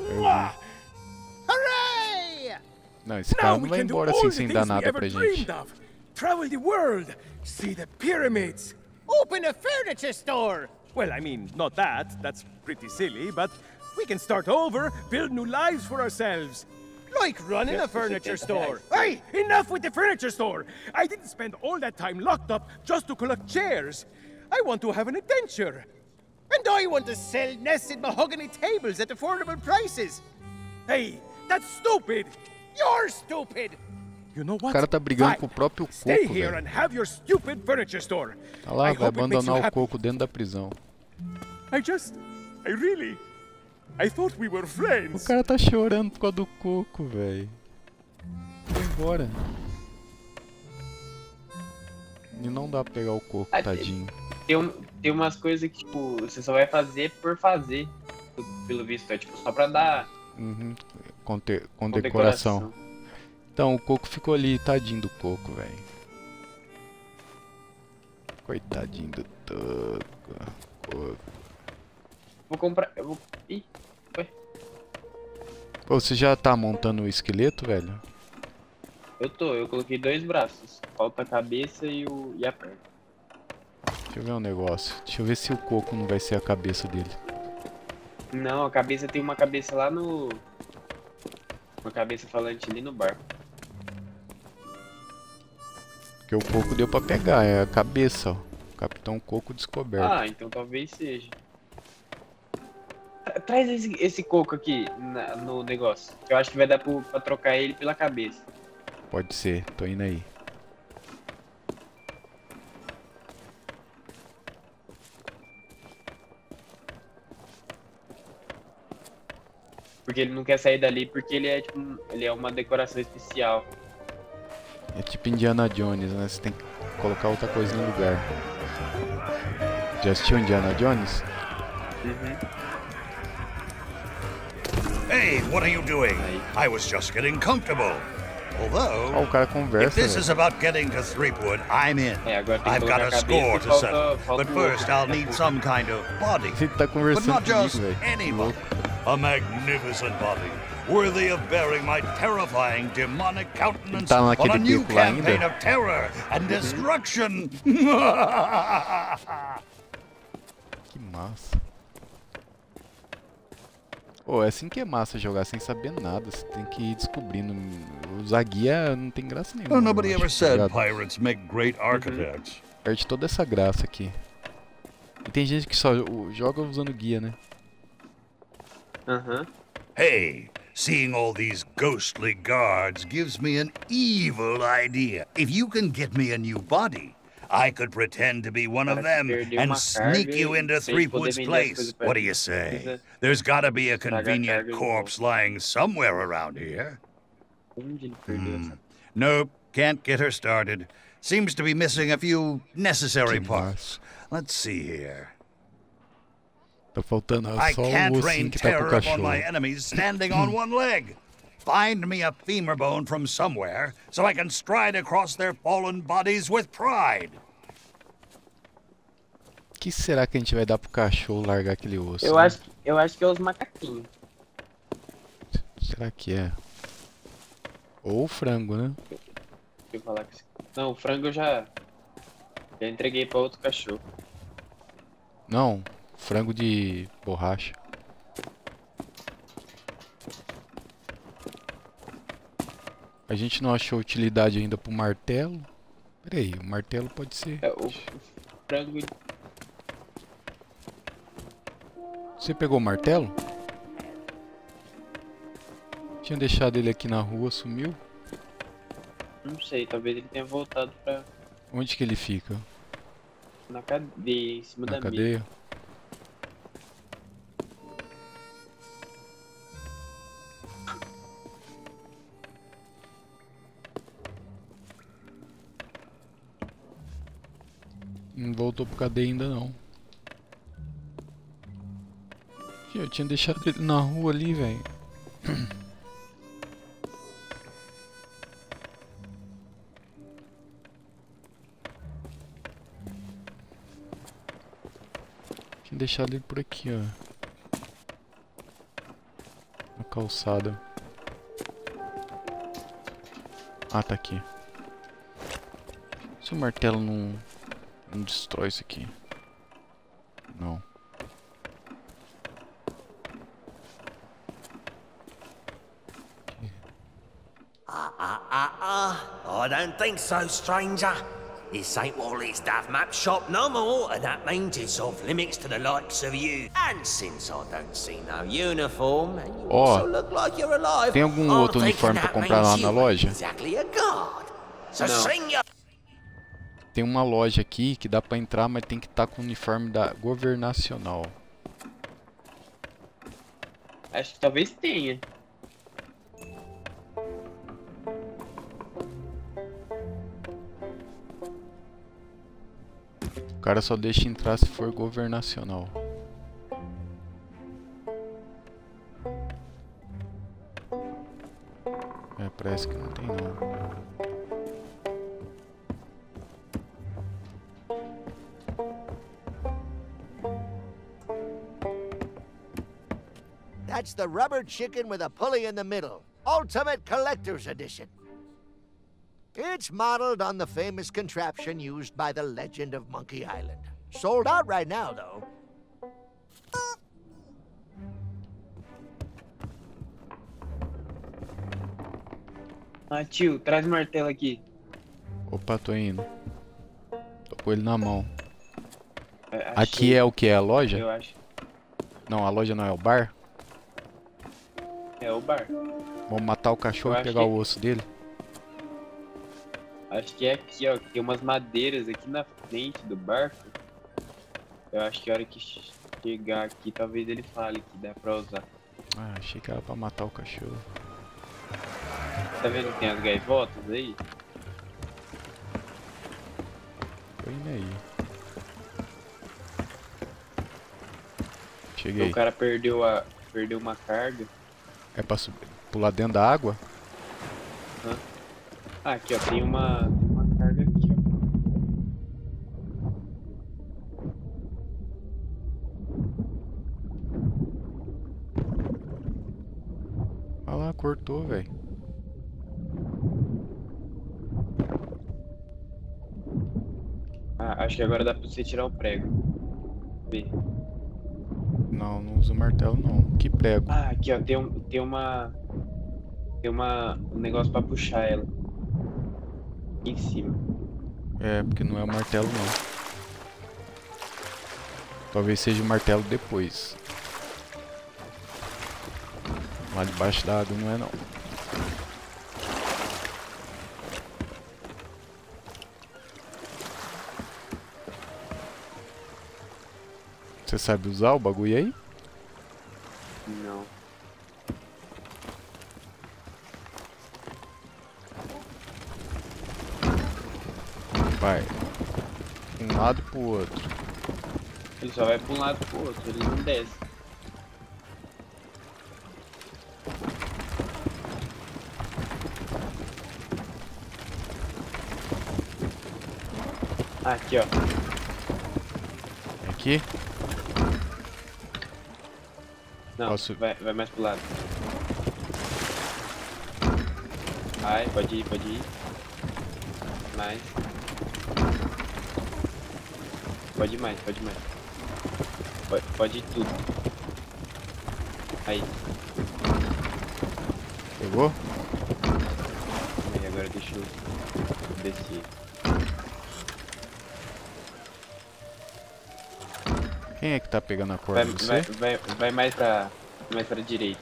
Hooray! Não, esse cara não vai embora assim sem dar nada pra gente. Travel the world, see the pyramids. Open a furniture store. Well, I mean, not that. That's pretty silly, but we can start over, build new lives for ourselves. Like running a furniture store. Hey, enough with the furniture store! I didn't spend all that time locked up just to collect chairs. I want to have an adventure. And I want to sell nested mahogany tables at affordable prices. Hey, that's stupid! You're stupid! You know what? O cara tá brigando com o próprio coco, Stay here velho. and have your stupid furniture store. Olha lá, vai abandonar o coco dentro da prisão. I thought we were friends. O cara tá chorando por causa do coco, velho. Vai embora. E não dá pra pegar o coco, tadinho. Tem umas coisas que, tipo, você só vai fazer por fazer. Pelo visto, é tipo só pra dar... Uhum. Com decoração. Então, o coco ficou ali, tadinho do coco, velho. Coitadinho do coco. Vou comprar... Ih, foi. Pô, você já tá montando o esqueleto, velho? Eu coloquei 2 braços. Falta a cabeça e a perna. Deixa eu ver um negócio. Deixa eu ver se o coco não vai ser a cabeça dele. Não, a cabeça tem uma cabeça lá no... Uma cabeça falante ali no barco. Porque o coco deu pra pegar, é a cabeça, ó. Capitão Coco descoberto. Ah, então talvez seja. Traz esse coco aqui no negócio. Eu acho que vai dar pra trocar ele pela cabeça. Pode ser, tô indo aí. Porque ele não quer sair dali porque ele é tipo ele é uma decoração especial. É tipo Indiana Jones, né? Você tem que colocar outra coisa no lugar. Já assistiu Indiana Jones? Hey, what are you doing? I was just getting comfortable. Although, o cara conversa, if this is about getting to Threepwood, I'm in. I've got a score to settle. But first, I'll need some kind of body. But not just any body. A magnificent body, worthy of bearing my terrifying demonic countenance on a new campaign of terror and destruction. Que massa. Pô, é assim que é massa jogar sem saber nada. Você tem que ir descobrindo. Usar guia não tem graça nenhuma. Well, nobody ever said pirates make great architects. Perde toda essa graça aqui. E tem gente que só joga usando guia, né? Hey, seeing all these ghostly guards gives me an evil idea. If you can get me a new body, I could pretend to be one of them and sneak you into Threepwood's place. What do you say? There's gotta be a convenient corpse lying somewhere around here. Nope, can't get her started. Seems to be missing a few necessary parts. Let's see here. Tá faltando I só o can't ossinho rain que tá pro terror upon cachorro. my enemies standing on one leg. Find me a femur bone from somewhere so I can stride across their fallen bodies with pride. O que será que a gente vai dar pro cachorro largar aquele osso? Eu acho que é os macaquinhos. Será que é? Ou o frango, né? Deixa eu falar que... Não, o frango eu já entreguei pra outro cachorro. Não, frango de borracha. A gente não achou utilidade ainda pro martelo. Pera aí, o martelo pode ser... O frango... Você pegou o martelo? Tinha deixado ele aqui na rua, sumiu? Não sei, talvez ele tenha voltado pra... Onde que ele fica? Na cadeia, em cima da cadeia? mesa. Não voltou pro cadeia ainda não. Eu tinha deixado ele na rua ali, velho. Tinha deixado ele por aqui, ó. Na calçada. Ah, tá aqui. Se o martelo não destrói isso aqui. Não. I don't think so, stranger. This ain't Wally's Duff Map shop no more, and that means it's off limits to the likes of you. And since I don't see no uniform, and you also look like you're alive, tem algum outro uniforme pra comprar lá na loja? Exactly a guard. So sing your... Tem uma loja aqui que dá pra entrar, mas tem que estar com o uniforme da Governacional. Acho que talvez tenha. O cara só deixa entrar se for Governacional. É, parece que não tem não. That's the rubber chicken with a pulley in the middle. Ultimate Collector's Edition. It's modeled on the famous contraption used by the legend of Monkey Island. Sold out right now, though. Ah, tio, traz o martelo aqui. Opa, tô indo. Tô com ele na mão. Aqui é o que? É a loja? Eu acho. Não, a loja não é o bar? É o bar. Vamos matar o cachorro e pegar o osso dele? Acho que é aqui, ó. Tem umas madeiras aqui na frente do barco. Eu acho que a hora que chegar aqui, talvez ele fale que dá pra usar. Ah, achei que era pra matar o cachorro. Tá vendo que tem as gaivotas aí? Tô indo aí. Cheguei. O cara perdeu uma carga. É pra pular dentro da água? Ah, aqui ó, tem uma carga aqui, ó. Olha lá, cortou, velho. Ah, acho que agora dá pra você tirar o prego. Vê. Não, não uso martelo não. Que prego? Ah, aqui ó, tem um negócio pra puxar ela. Aqui em cima. É, porque não é o martelo não. Talvez seja o martelo depois. Lá debaixo da água não é não. Você sabe usar o bagulho aí? Não. Vai. De um lado pro outro. Ele só vai pra um lado pro outro, ele não desce. Ah, aqui ó. Aqui? Não, posso... vai mais pro lado. Vai, pode ir. Mais. Pode ir mais. Pode ir tudo. Aí. Pegou? E agora deixa eu descer. Quem é que tá pegando a corda? Você? Vai mais pra direita.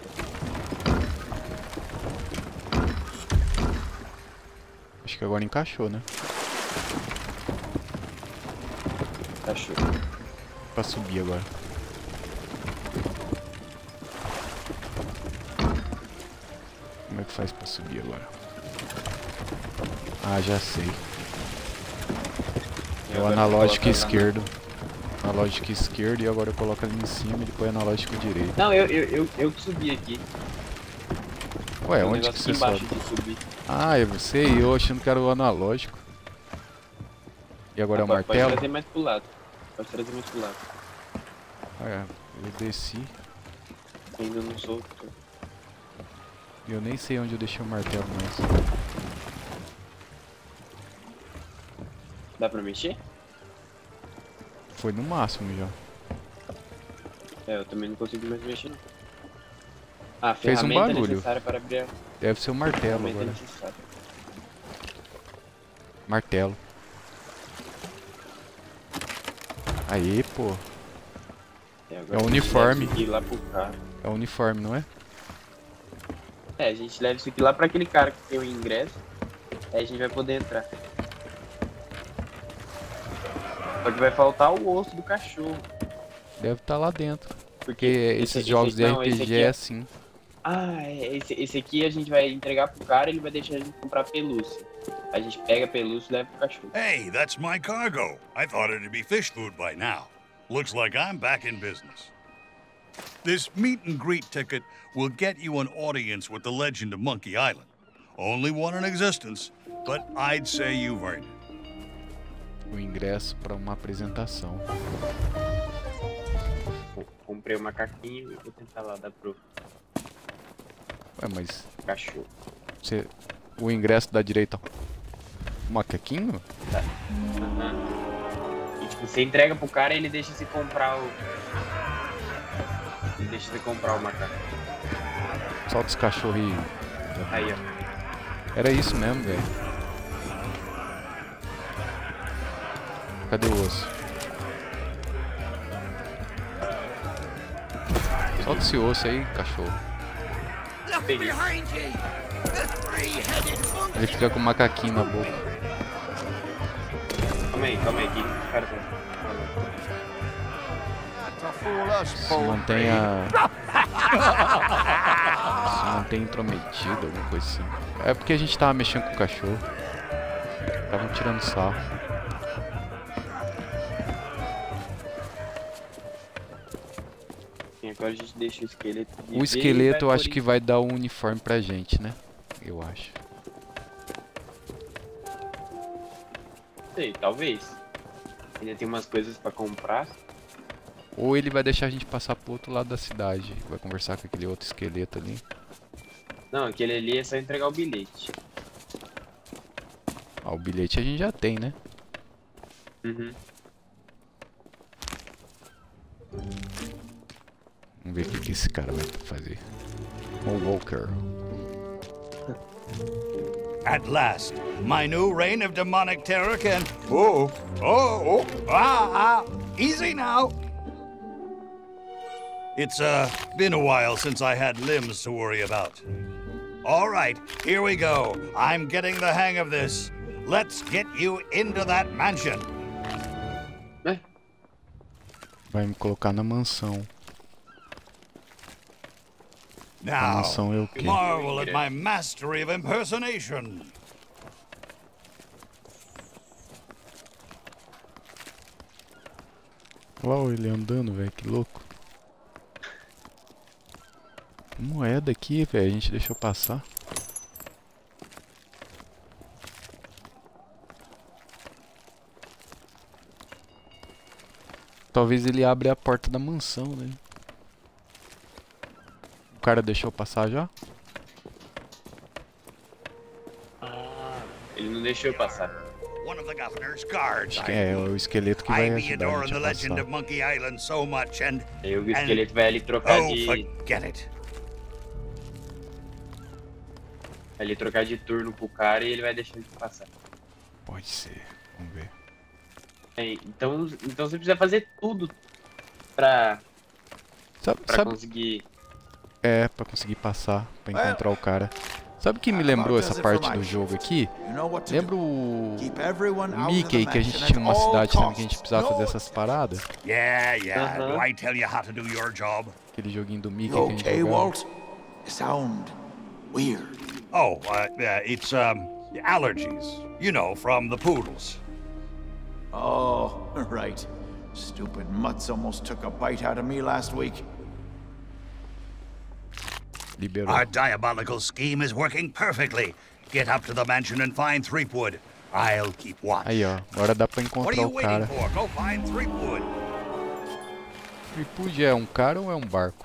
Acho que agora encaixou, né? Encaixou. Pra subir agora. Como é que faz pra subir agora? Ah, já sei. É o analógico esquerdo. Analógico esquerdo e agora eu coloco ali em cima e depois analógico direito. Não, eu que subi aqui. Ué, onde que você sobe? Ah, é você e eu achando que era o analógico. E agora é o martelo? Pode trazer mais pro lado. Ah, é, eu desci. Ainda não sou. Eu nem sei onde eu deixei o martelo mais. Dá pra mexer? Foi no máximo já. É, eu também não consigo mais mexer não. Ah, fez um barulho. Necessária para abrir. Deve ser o martelo agora. Martelo. Aí, pô. É o uniforme. Lá pro carro. É o uniforme, não é? É, a gente leva isso aqui lá pra aquele cara que tem o ingresso. Aí a gente vai poder entrar. Só que vai faltar o osso do cachorro. Deve estar lá dentro. Porque esses jogos de RPG é assim. Ah, esse aqui a gente vai entregar pro cara e ele vai deixar a gente comprar pelúcia. A gente pega a pelúcia e leva pro cachorro. Hey, that's my cargo. I thought it'd be fish food by now. Looks like I'm back in business. This meet and greet ticket will get you an audience with the legend of Monkey Island. Only one in existence, but I'd say you've earned it. O ingresso para uma apresentação. Comprei o macaquinho e vou tentar lá dar pro... Ué, mas... cachorro. O ingresso da direita... O macaquinho? Tá. E tipo, você entrega pro cara e ele deixa você comprar o... macaco. Solta os cachorros aí. Aí, ó. Era isso mesmo, velho. Cadê o osso? Solta esse osso aí, cachorro. Ele fica com o macaquinho na boca. Calma aí aqui. Se mantenha... Se mantém intrometido, alguma coisa assim. É porque a gente tava mexendo com o cachorro. Tava tirando sarro. Agora a gente deixa o esqueleto. O esqueleto eu acho que vai dar um uniforme pra gente, né? Eu acho. Sei, talvez. Ainda tem umas coisas pra comprar. Ou ele vai deixar a gente passar pro outro lado da cidade. Vai conversar com aquele outro esqueleto ali. Não, aquele ali é só entregar o bilhete. Ah, o bilhete a gente já tem, né? Uhum. Vamos ver o que esse cara vai fazer. O Walker. At last, my new reign of demonic terror can... Easy now. It's been a while since I had limbs to worry about. All right, here we go. I'm getting the hang of this. Let's get you into that mansion. Vai me colocar na mansão. Now, mansão é o quê? Marvel at my mastery of impersonation. Olha ele andando, velho, que louco. Moeda aqui, velho, a gente deixou passar. Talvez ele abra a porta da mansão, né? O cara deixou passar já? Ele não deixou passar. Acho que é o esqueleto que vai ajudar a gente a passar. Aí o esqueleto vai ali trocar de... forget it. Vai ali trocar de turno pro cara e ele vai deixar ele passar. Pode ser, vamos ver. É, então você precisa fazer tudo pra conseguir... É, pra conseguir passar, pra encontrar o cara. Sabe o que me lembrou essa parte do jogo aqui? Lembra o Mickey, que a gente tinha uma cidade também que a gente precisava fazer essas paradas? Yeah. Do I tell you how to do your job? Aquele joguinho do Mickey que a gente jogava. Walt? You sound weird. Oh, it's allergies. You know, from the poodles. Oh, right. Stupid mutts almost took a bite out of me last week. Liberou. Our diabolical scheme is working perfectly. Get up to the mansion and find Threepwood. I'll keep watch. Aí, ó. Agora dá pra encontrar o cara. Go find Threepwood. Threepwood é um cara ou é um barco?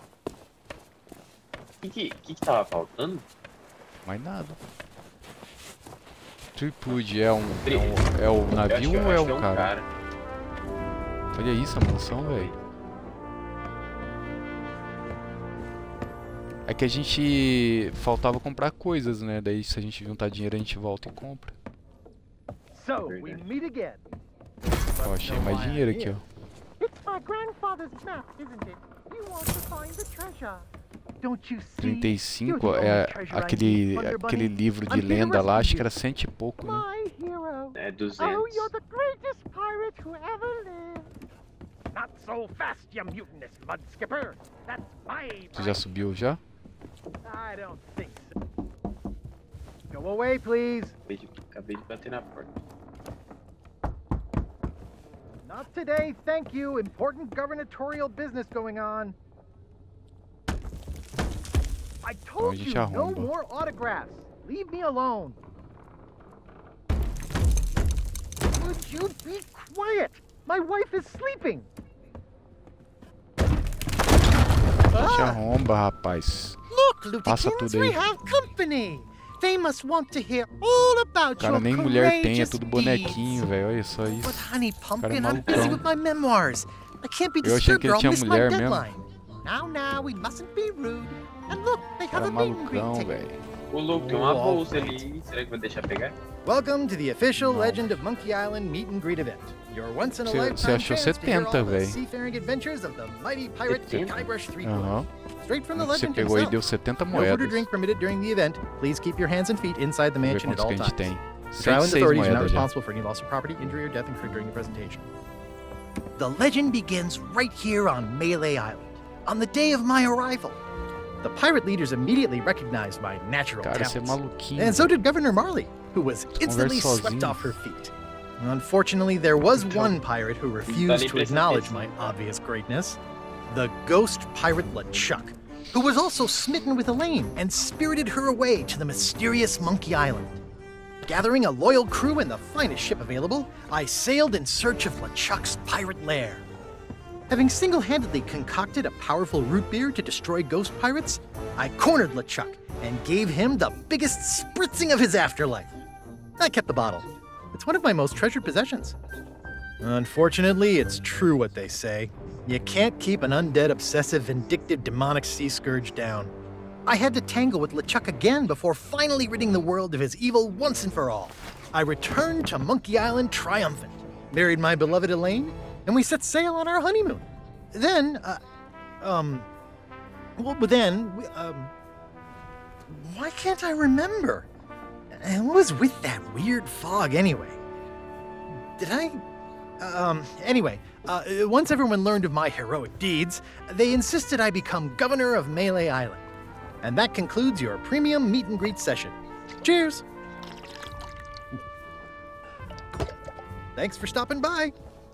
O que tava faltando? Mais nada. Threepwood é o navio ou é o cara? Olha isso, a mansão, velho. É que a gente faltava comprar coisas, né? Daí se a gente juntar dinheiro a gente volta e compra. Ó, achei mais dinheiro aqui, ó. It's my grandfather's map, isn't it? You want to find the treasure. Don't you see? 35 é aquele livro de lenda lá, acho que era 100 e pouco, né? É 200. Oh, you're the greatest pirate who ever lived. Not so fast, you mutinous mud skipper. That's my... Você já subiu já? I don't think so. Go away, please. Acabei de bater na porta. Not today, thank you. Important gubernatorial business going on. I told you, no more autographs. Leave me alone. Would you be quiet? My wife is sleeping. Se arromba, rapaz. Look, passa tudo aí. We have company. They must want to hear all about cara, your nem mulher tem, é tudo deeds. bonequinho, velho. Olha só isso. But honey, Cara, é Pumpkin, I'm busy with my memoirs. I can't be Eu achei que disturbed or ele I'll tinha miss my mulher mesmo. deadline. Now, we mustn't be rude. And look, they have Cara, a meet and greet malucão, ticket. velho. O louco tem uma bolsa ali. Será que vai deixar pegar? Welcome to the official Legend of Monkey Island meet and greet event. Your once in a lifetime Você achou chance to hear 70, all the velho. seafaring adventures of the mighty pirate Guybrush Threepwood. Aham. Straight from the Você legend pegou aí e himself. deu 70 No food or moedas. drink permitted during the event. Please keep your hands and feet inside the Vamos ver mansion at quantos all que a gente times. tem. The Trial 106 authorities are not moedas já. responsible for any loss of property, injury, or death incurred during the presentation. The legend begins right here on Melee Island, on the day of my arrival. The pirate leaders immediately recognized my natural Cara, você é talents. maluquinho. And so did Governor Marley, who was instantly Conversa swept sozinho. off her feet. Unfortunately, there was one pirate who refused to acknowledge my obvious greatness. The ghost pirate LeChuck, who was also smitten with Elaine and spirited her away to the mysterious Monkey Island. gathering a loyal crew and the finest ship available, I sailed in search of LeChuck's pirate lair. Having single-handedly concocted a powerful root beer to destroy ghost pirates, I cornered LeChuck and gave him the biggest spritzing of his afterlife. I kept the bottle. It's one of my most treasured possessions. Unfortunately, it's true what they say. You can't keep an undead, obsessive, vindictive, demonic sea scourge down. I had to tangle with LeChuck again before finally ridding the world of his evil once and for all. I returned to Monkey Island triumphant, married my beloved Elaine, and we set sail on our honeymoon. Then, why can't I remember? And what was with that weird fog anyway? Once everyone learned of my heroic deeds, they insisted I become governor of Melee Island. And that concludes your premium meet and greet session. Cheers! Thanks for stopping by.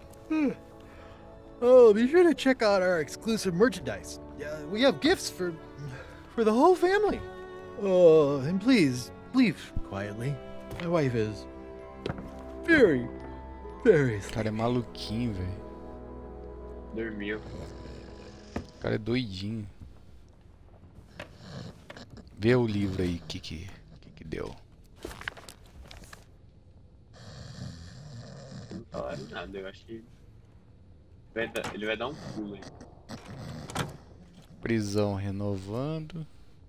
Oh, be sure to check out our exclusive merchandise. We have gifts for the whole family. Oh, and please, leave quietly. My wife is very, very... O cara é maluquinho, velho. Dormiu. O cara é doidinho. Vê o livro aí, o que deu. Não falaram nada, eu acho que ele vai dar um pulo aí. Prisão renovando.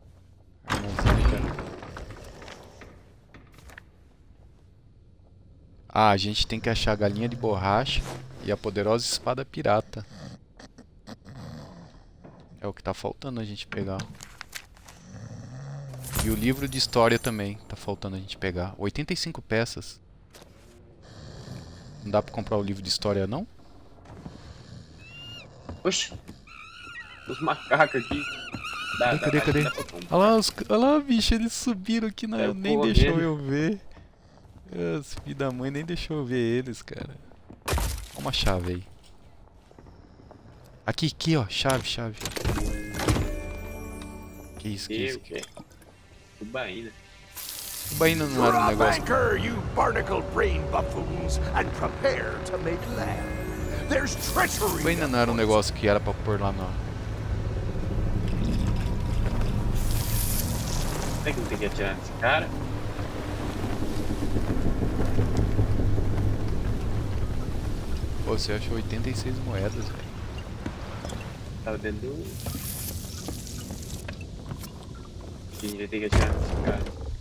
Ah, a gente tem que achar a galinha de borracha e a poderosa espada pirata. É o que tá faltando a gente pegar. E o livro de história também tá faltando a gente pegar. 85 peças. Não dá pra comprar o livro de história, não? Oxi. Os macacos aqui. Cadê? Olha lá, bicho, eles subiram aqui, nem deixou eu ver. Os filhos da mãe nem deixou eu ver eles, cara. Olha uma chave aí. Aqui, ó, chave. Que isso? Tubaína. Tubaína não era um negócio. Anchor, you barnacle-brain buffoons, and prepare to make land. There's treachery. Tubaína não era um negócio que era pra pôr lá não. Será que não tem que atirar nesse cara? Pô, você achou 86 moedas, velho. Tava dentro do... A gente vai ter que atirar nesse cara.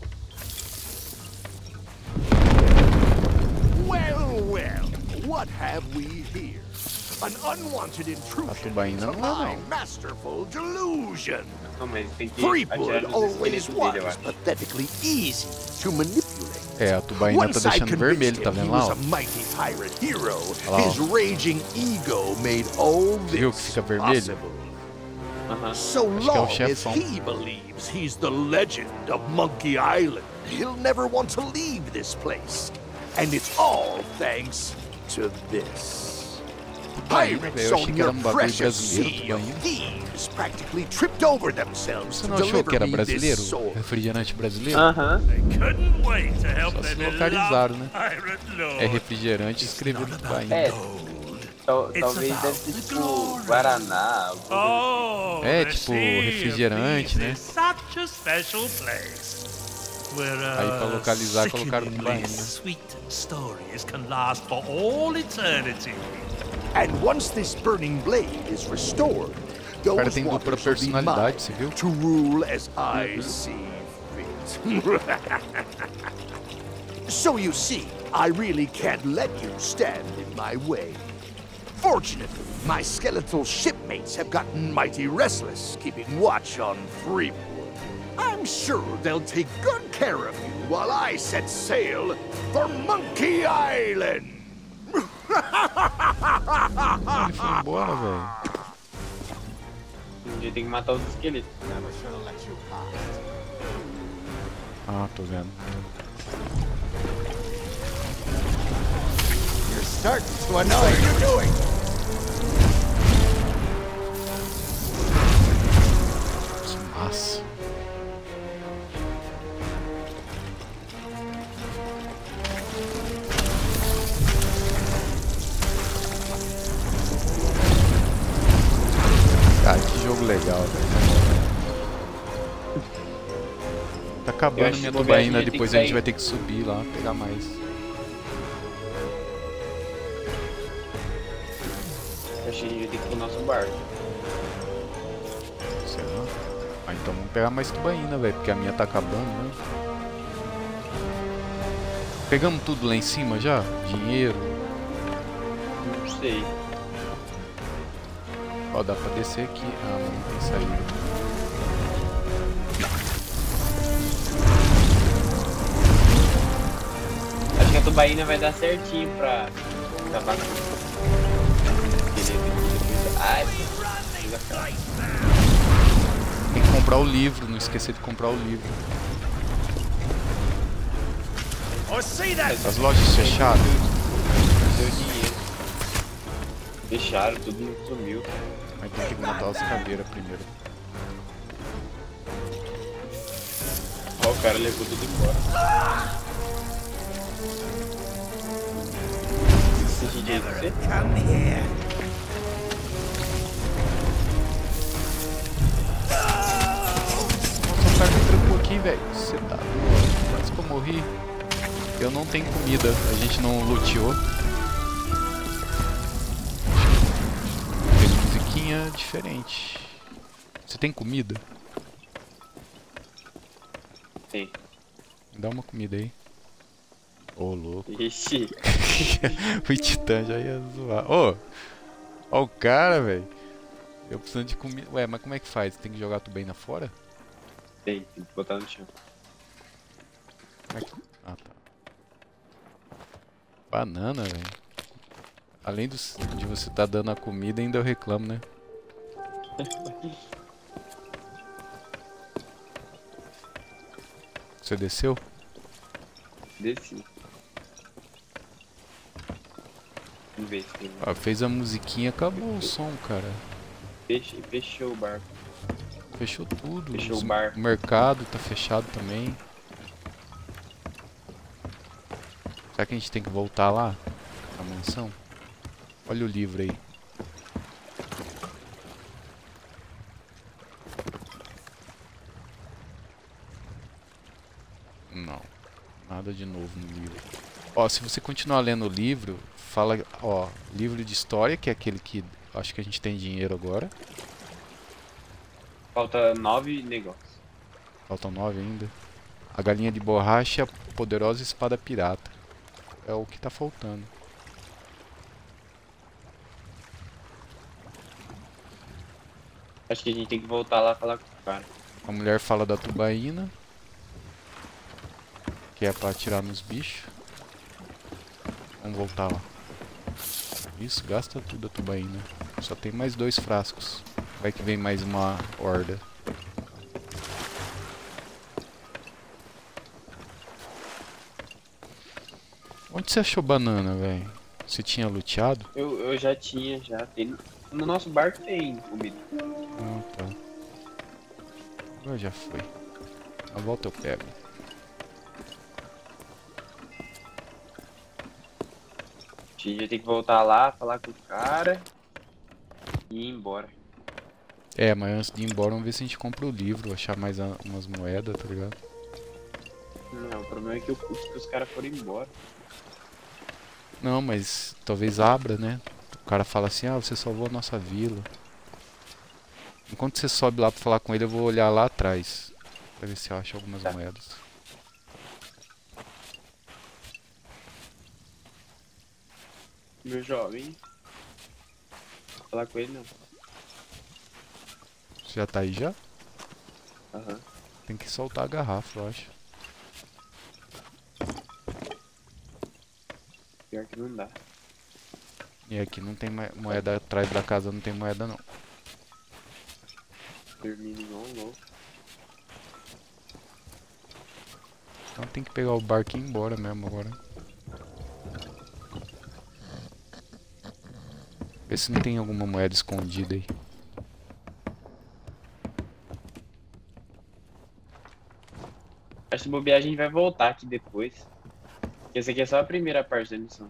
Well, what have we here? An unwanted intrusion into my masterful delusion. Threepwood always was pathetically easy to manipulate. É, a tubaína tá deixando vermelho, tá vendo lá? Ó. His raging ego made all viu que fica vermelho? So long as he believes he's the legend of Monkey Island, he'll never want to leave this place. And it's all thanks to this. Pirates on your precious sea of thieves practically tripped over themselves Você to não achou que era deliver me brasileiro? this sword. Refrigerante brasileiro? Só se localizaram, né? É refrigerante escrevido tubaína. Talvez deve ser tipo Guaraná. É, tipo refrigerante, né? Aí pra localizar colocaram tubaína. And once this burning blade is restored, o cara tem dupla personalidade, você viu? To rule as I see fit. So you see, I really can't let you stand in my way. Fortunately, my skeletal shipmates have gotten mighty restless, keeping watch on Threepwood. I'm sure they'll take good care of you while I set sail for Monkey Island. Ele foi embora, velho. A gente tem que matar os esqueletos. Ah, tô vendo. You're starting to annoy. What are you doing? Que massa. legal, velho. Tá acabando minha tubaína, depois a gente vai ter que subir lá, pegar mais. Eu achei que a gente vai ter que ir pro nosso barco. Será? Ah, então vamos pegar mais tubaína, velho, porque a minha tá acabando, né? Pegamos tudo lá em cima já? Dinheiro? Não sei. Ó, dá pra descer aqui. Ah, não tem saída. Acho que a tubaína vai dar certinho pra acabar com o esqueleto. Ai, tem que comprar o livro, não esquecer de comprar o livro. As lojas fechadas. Deu dinheiro. Fecharam, tudo sumiu. Mas tem que montar as caveiras primeiro. Ó, o cara levou tudo embora. Esse DJ de você? Nossa, o cara me trancou aqui, velho. Você tá doido. Quase que eu morri. Eu não tenho comida, a gente não luteou. Tem musiquinha diferente. Você tem comida? Tem. Me dá uma comida aí. Ô, louco. Ixi. O Titã já ia zoar. Ô, ó o cara, velho. Eu preciso de comida. Ué, mas como é que faz? Tem que jogar tudo bem na fora? Tem que botar no chão. Ah, tá. Banana, velho. Além de você tá dando a comida, ainda eu reclamo, né? Você desceu? Desci. Vamos ver se tem. Ah, fez a musiquinha, acabou o som, cara. Fechou o barco. Fechou tudo. Fechou o bar. O mercado tá fechado também. Será que a gente tem que voltar lá? Na mansão? Olha o livro aí. Não. Nada de novo no livro. Ó, se você continuar lendo o livro, fala, ó, livro de história, que é aquele que acho que a gente tem dinheiro agora. Falta 9 negócios. Faltam 9 ainda. A galinha de borracha e a poderosa espada pirata. É o que tá faltando. Acho que a gente tem que voltar lá e falar com o cara. A mulher fala da tubaína, que é pra atirar nos bichos. Vamos voltar lá. Isso, gasta tudo a tubaína. Só tem mais 2 frascos. Vai que vem mais uma horda. Onde você achou banana, velho? Você tinha luteado? Eu já tinha, já. Tem, no nosso barco tem comida. Ah, tá. Agora já foi. Na volta eu pego. A gente já tem que voltar lá, falar com o cara e ir embora. É, mas antes de ir embora, vamos ver se a gente compra o livro, achar mais umas moedas, tá ligado? Não, o problema é que eu custo que os caras foram embora. Não, mas talvez abra, né? O cara fala assim, ah, você salvou a nossa vila. Enquanto você sobe lá pra falar com ele, eu vou olhar lá atrás. Pra ver se eu acho algumas moedas. Meu jovem. Vou falar com ele não. Você já tá aí já? Aham. Tem que soltar a garrafa, eu acho. Pior que não dá. E aqui não tem moeda, atrás da casa não tem moeda não. Dormindo igual um louco. Então tem que pegar o barco e ir embora mesmo agora. Vê se não tem alguma moeda escondida aí. Acho que bobear a gente vai voltar aqui depois. Porque essa aqui é só a primeira parte da missão.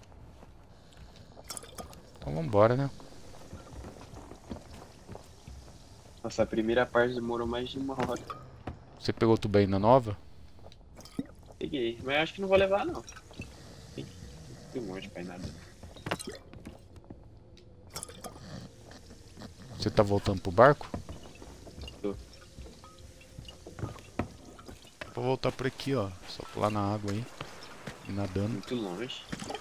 Então vambora, né? Nossa, a primeira parte demorou mais de 1 hora. Você pegou tubaína nova? Peguei, mas acho que não vou levar não. Tem um monte pra ir nada. Você tá voltando pro barco? Tô. Vou voltar por aqui, ó. Só pular na água aí. E nadando. Muito longe.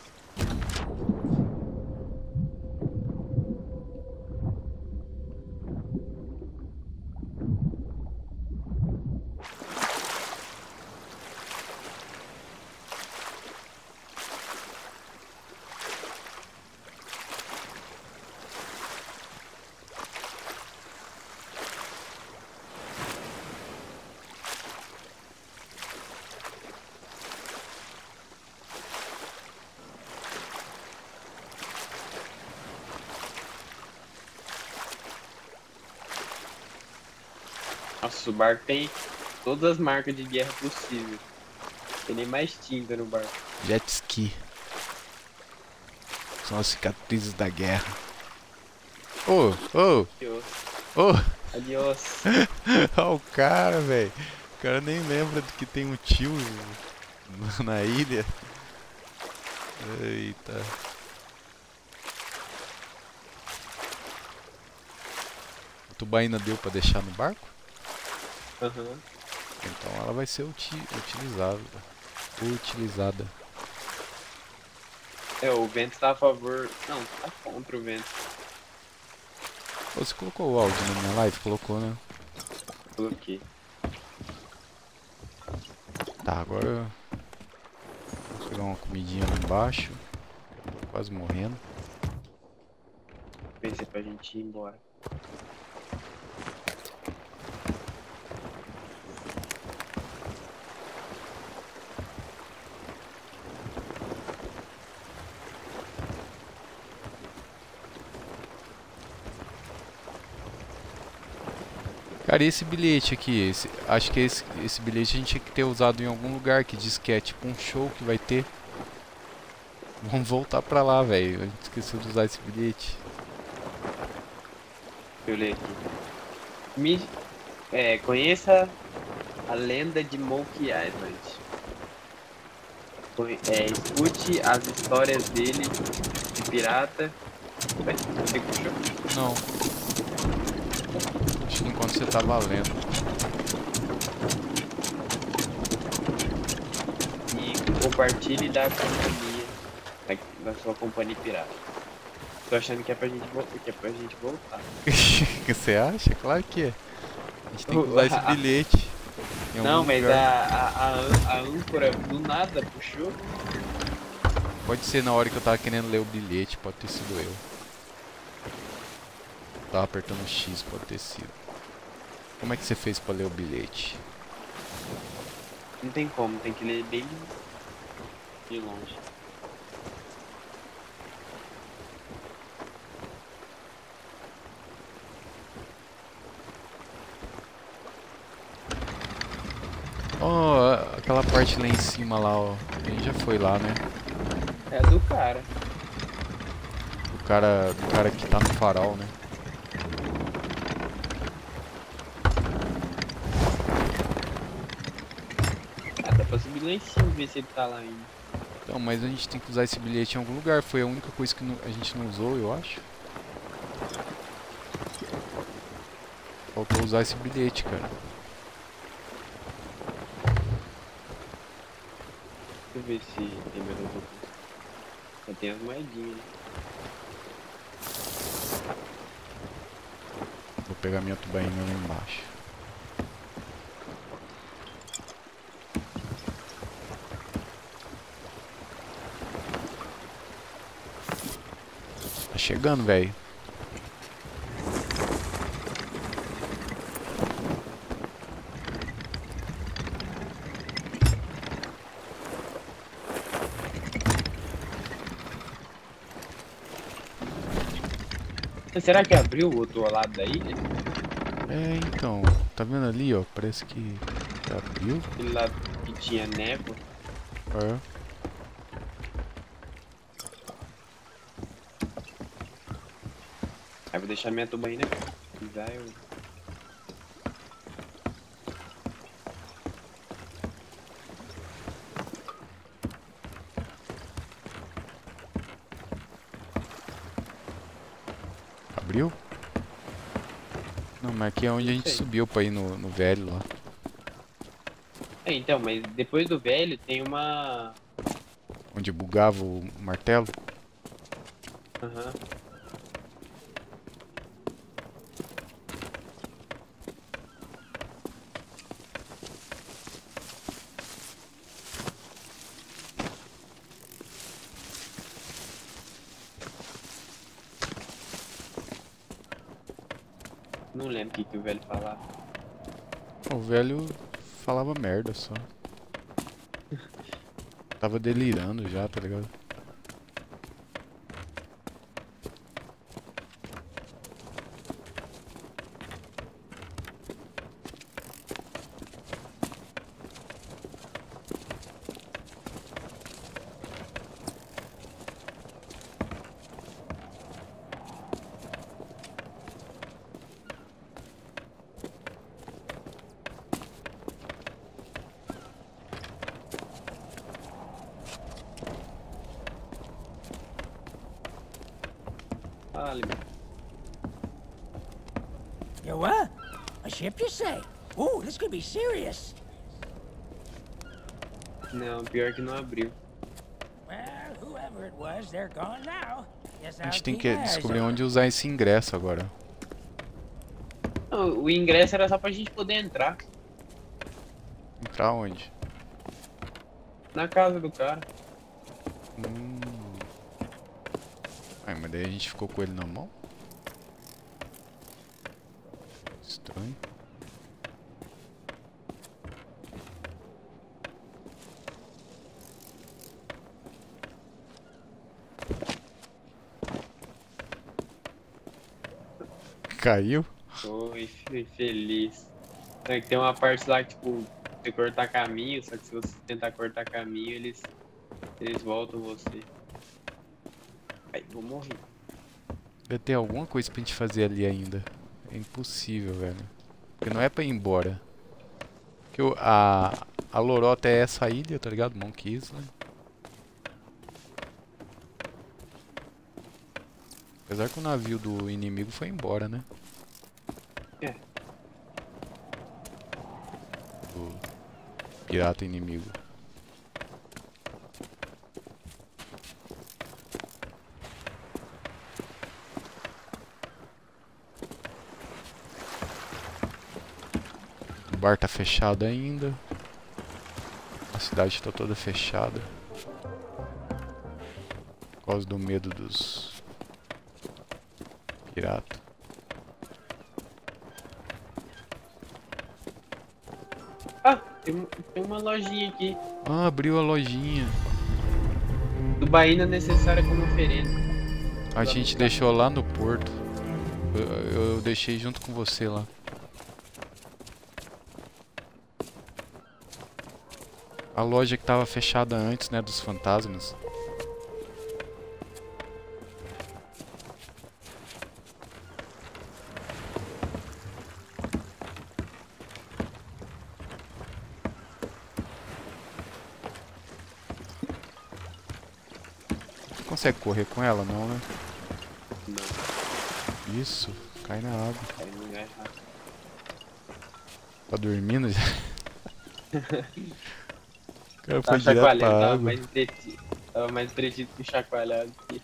Nossa, o barco tem todas as marcas de guerra possíveis. Tem nem mais tinta no barco. Jet ski. São as cicatrizes da guerra. Ô! Adiós. Olha o cara, velho. O cara nem lembra de que tem um tio na ilha. Eita. A tubaína deu pra deixar no barco? Uhum. Então ela vai ser utilizada. O vento tá a favor. Não, tá contra o vento. Você colocou o áudio na minha live? Colocou, né? Coloquei. Tá, agora vou pegar uma comidinha lá embaixo. Quase morrendo. Pensei pra gente ir embora. Cara, e esse bilhete aqui? Acho que esse bilhete a gente tinha que ter usado em algum lugar que diz que é tipo um show que vai ter. Vamos voltar pra lá, velho. A gente esqueceu de usar esse bilhete. Deixa eu ler aqui. Conheça a lenda de Monkey Island. Escute as histórias dele de pirata. Ué, você puxou? Não. Acho que enquanto você tá valendo. E compartilhe da companhia, da sua companhia pirata. Tô achando que é pra gente voltar. Você acha? Claro que é. A gente tem que usar esse bilhete. Não, mas a âncora do nada puxou. Pode ser na hora que eu tava querendo ler o bilhete, pode ter sido eu. Tava apertando X, pode ter sido. Como é que você fez pra ler o bilhete? Não tem como, tem que ler bem de longe. Oh, aquela parte lá em cima lá, ó. A gente já foi lá, né? É do cara. Do cara que tá no farol, né? Dá pra subir lá em cima e ver se ele tá lá ainda. Então, mas a gente tem que usar esse bilhete em algum lugar. Foi a única coisa que a gente não usou, eu acho. Faltou usar esse bilhete, cara. Deixa eu ver se tem mais alguma coisa. Só tem as moedinhas. Vou pegar minha tubaína lá embaixo. Tá chegando, velho. Será que abriu o outro lado da ilha? É, então. Tá vendo ali, ó? Parece que abriu. Aquele lado que tinha névoa. É. Aí vou deixar minha tubaína aqui. Se quiser eu abriu? Não, mas aqui é onde a gente subiu pra ir no velho lá. É, então, mas depois do velho tem uma... Onde bugava o martelo? Aham. Não lembro o que o velho falava. O velho falava merda só. Tava delirando já, tá ligado? You what? A ship, you say? Ooh, this could be serious. Não, pior que não abriu. Well, whoever it was, they're gone now. A gente tem que descobrir onde usar esse ingresso agora. Não, o ingresso era só pra gente poder entrar. Entrar onde? Na casa do cara. Ai, mas daí a gente ficou com ele na mão? Estranho. Caiu? Foi feliz. Tem uma parte lá que, tipo, você cortar caminho, só que se você tentar cortar caminho, eles voltam você. Ai, vou morrer. Deve ter alguma coisa pra gente fazer ali ainda. É impossível, velho. Porque não é pra ir embora. Porque a lorota é essa ilha, tá ligado? Monkey Island. Apesar que o navio do inimigo foi embora, né? É. Do pirata inimigo. O bar tá fechado ainda. A cidade tá toda fechada. Por causa do medo dos piratas. Ah, tem uma lojinha aqui. Ah, abriu a lojinha. Tubaína necessária como oferenda. A gente deixou lá no porto. Eu deixei junto com você lá. A loja que tava fechada antes, né, dos fantasmas. Consegue correr com ela, não, né? Não. Isso, cai na água. Cai no lugar errado. Tá dormindo já? O cara foi Tá direto pra água. Tava mais entretido que chacoalhado aqui.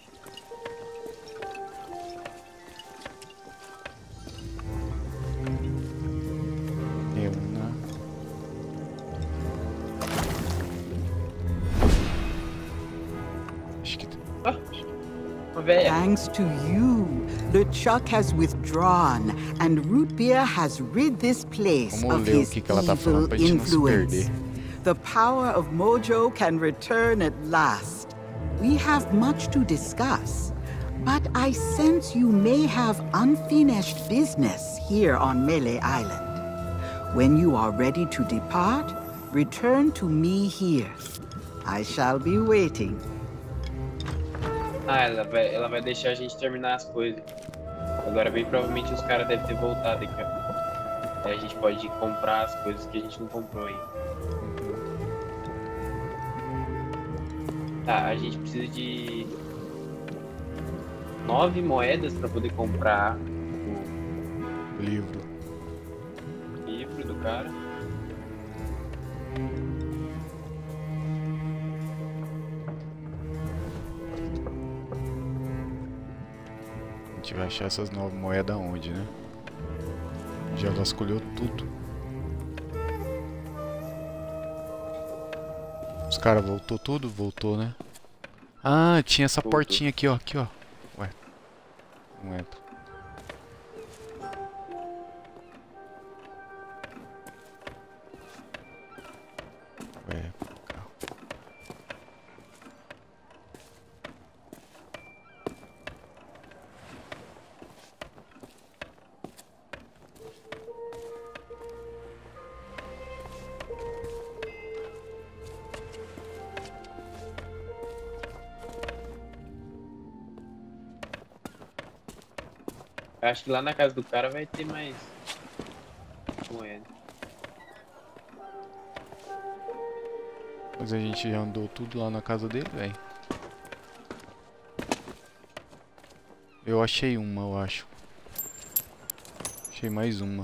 Thanks to you, LeChuck has withdrawn, and Root Beer has rid this place of his evil influence. The power of Mojo can return at last. We have much to discuss, but I sense you may have unfinished business here on Melee Island. When you are ready to depart, return to me here. I shall be waiting. Ah, ela vai deixar a gente terminar as coisas. Agora, bem provavelmente, os caras devem ter voltado aqui. Aí a gente pode comprar as coisas que a gente não comprou ainda. Tá, a gente precisa de 9 moedas pra poder comprar o livro. Livro do cara. A gente vai achar essas 9 moedas onde, né? Já vasculhou tudo. Os caras voltou tudo? Voltou, né? Ah, tinha essa portinha aqui, ó. Aqui, ó. Ué. Não entra. Ué. Acho que lá na casa do cara vai ter mais moeda. Mas a gente já andou tudo lá na casa dele, velho. Eu achei uma, eu acho. Achei mais uma.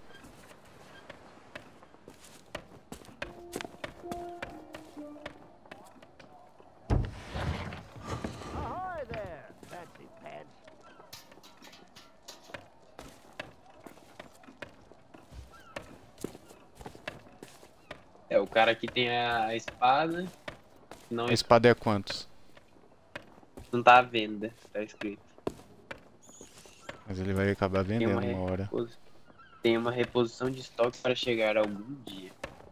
É, o cara aqui tem a espada. Não, a espada é quantos? Não tá à venda, tá escrito. Mas ele vai acabar vendendo uma hora. Tem uma reposição de estoque para chegar algum dia.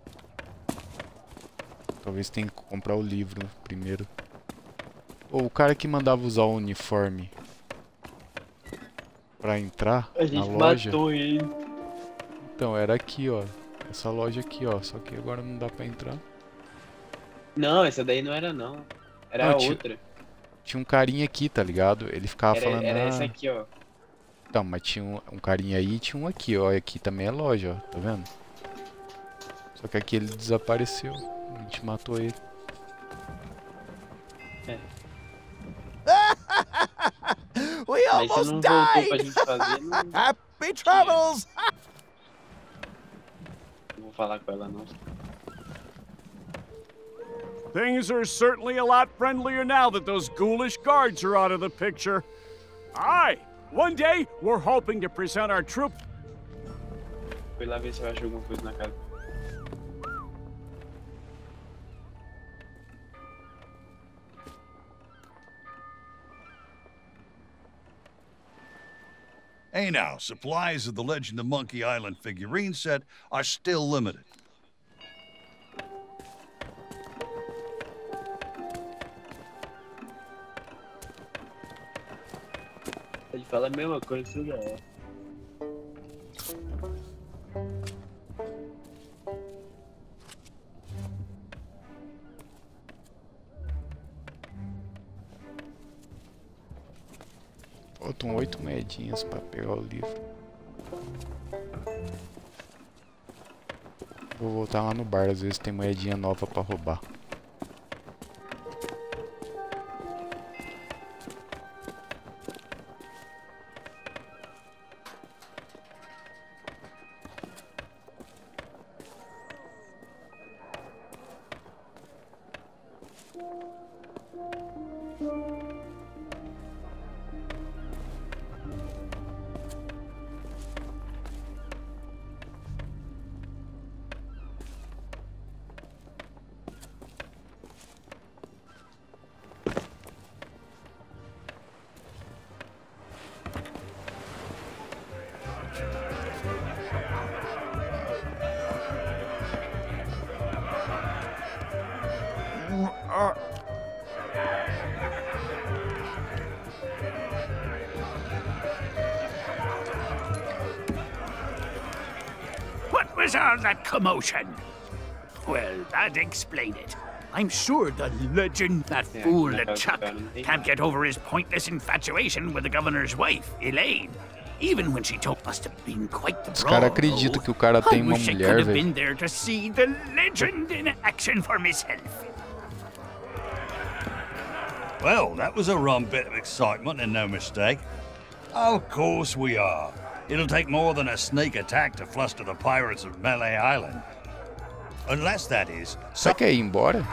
Talvez tenha que comprar o livro primeiro. Ou o cara que mandava usar o uniforme pra entrar a gente na loja. Matou ele. Então, era aqui, ó. Essa loja aqui, ó. Só que agora não dá pra entrar. Não, essa daí não era não. Era a outra. Tinha um carinha aqui, tá ligado? Ele ficava falando... Era essa aqui, ó. Então, mas tinha um carinha aí e tinha um aqui, ó. E aqui também é loja, ó. Tá vendo? Só que aqui ele desapareceu. A gente matou ele. É. We almost died! Happy travels! Não vou falar com ela não. Things are certainly a lot friendlier now that those ghoulish guards are out of the picture. Aye, one day we're hoping to present our troop. Fui lá ver se eu acho alguma coisa na casa. Hey now, supplies of the Legend of Monkey Island figurine set are still limited. Ele fala a mesma coisa que já é. Faltam 8 moedinhas pra pegar o livro. Vou voltar lá no bar, às vezes tem moedinha nova pra roubar. What was all that commotion? Well, that'd explain it. I'm sure the legend, that fool LeChuck, can't get over his pointless infatuation with the governor's wife, Elaine. Even when she told must have been quite the Os caras acreditam que o cara tem uma mulher, velho. Been there to see the legend in action for myself. Well, that was a rum bit of excitement and no mistake. Of course we are. It'll take more than a sneak attack to fluster the pirates of Melee Island. Unless that is... Você quer ir embora?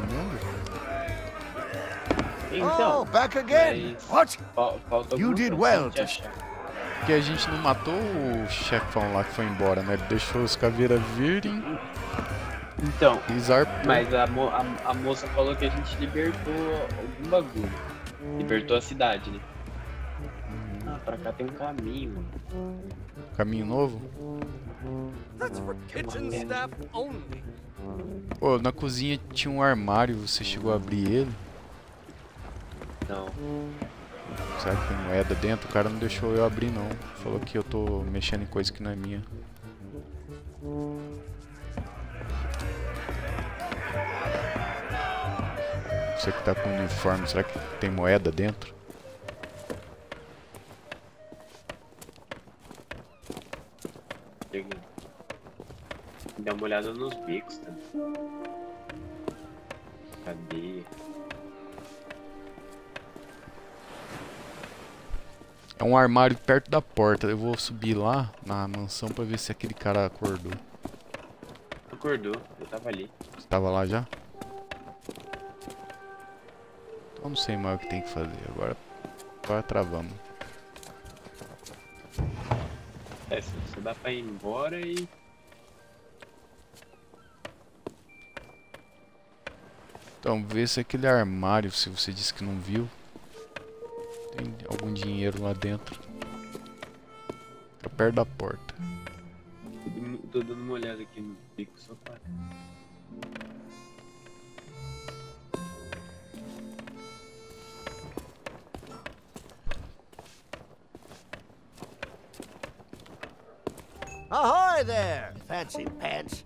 Oh, back again. What? You did well to... Porque a gente não matou o chefão lá que foi embora, né? Ele deixou os caveiras virem. Então, mas a moça falou que a gente libertou algum bagulho. Libertou a cidade, né? Ah, pra cá tem um caminho. Caminho novo? That's for kitchen staff only. Pô, na cozinha tinha um armário, você chegou a abrir ele? Não. Será que tem moeda dentro? O cara não deixou eu abrir não. Falou que eu tô mexendo em coisa que não é minha. Você que tá com o uniforme, será que tem moeda dentro? Dá uma olhada nos bicos, tá? Cadê? É um armário perto da porta. Eu vou subir lá na mansão pra ver se aquele cara acordou. Acordou, eu tava ali. Você tava lá já? Eu não sei mais o que tem que fazer. Agora travamos. É, só dá pra ir embora e... Então, vê se aquele armário, se você disse que não viu, tem algum dinheiro lá dentro. Fica perto da porta. Tô dando uma olhada aqui no bico só para. Ahoy there, fancy pants.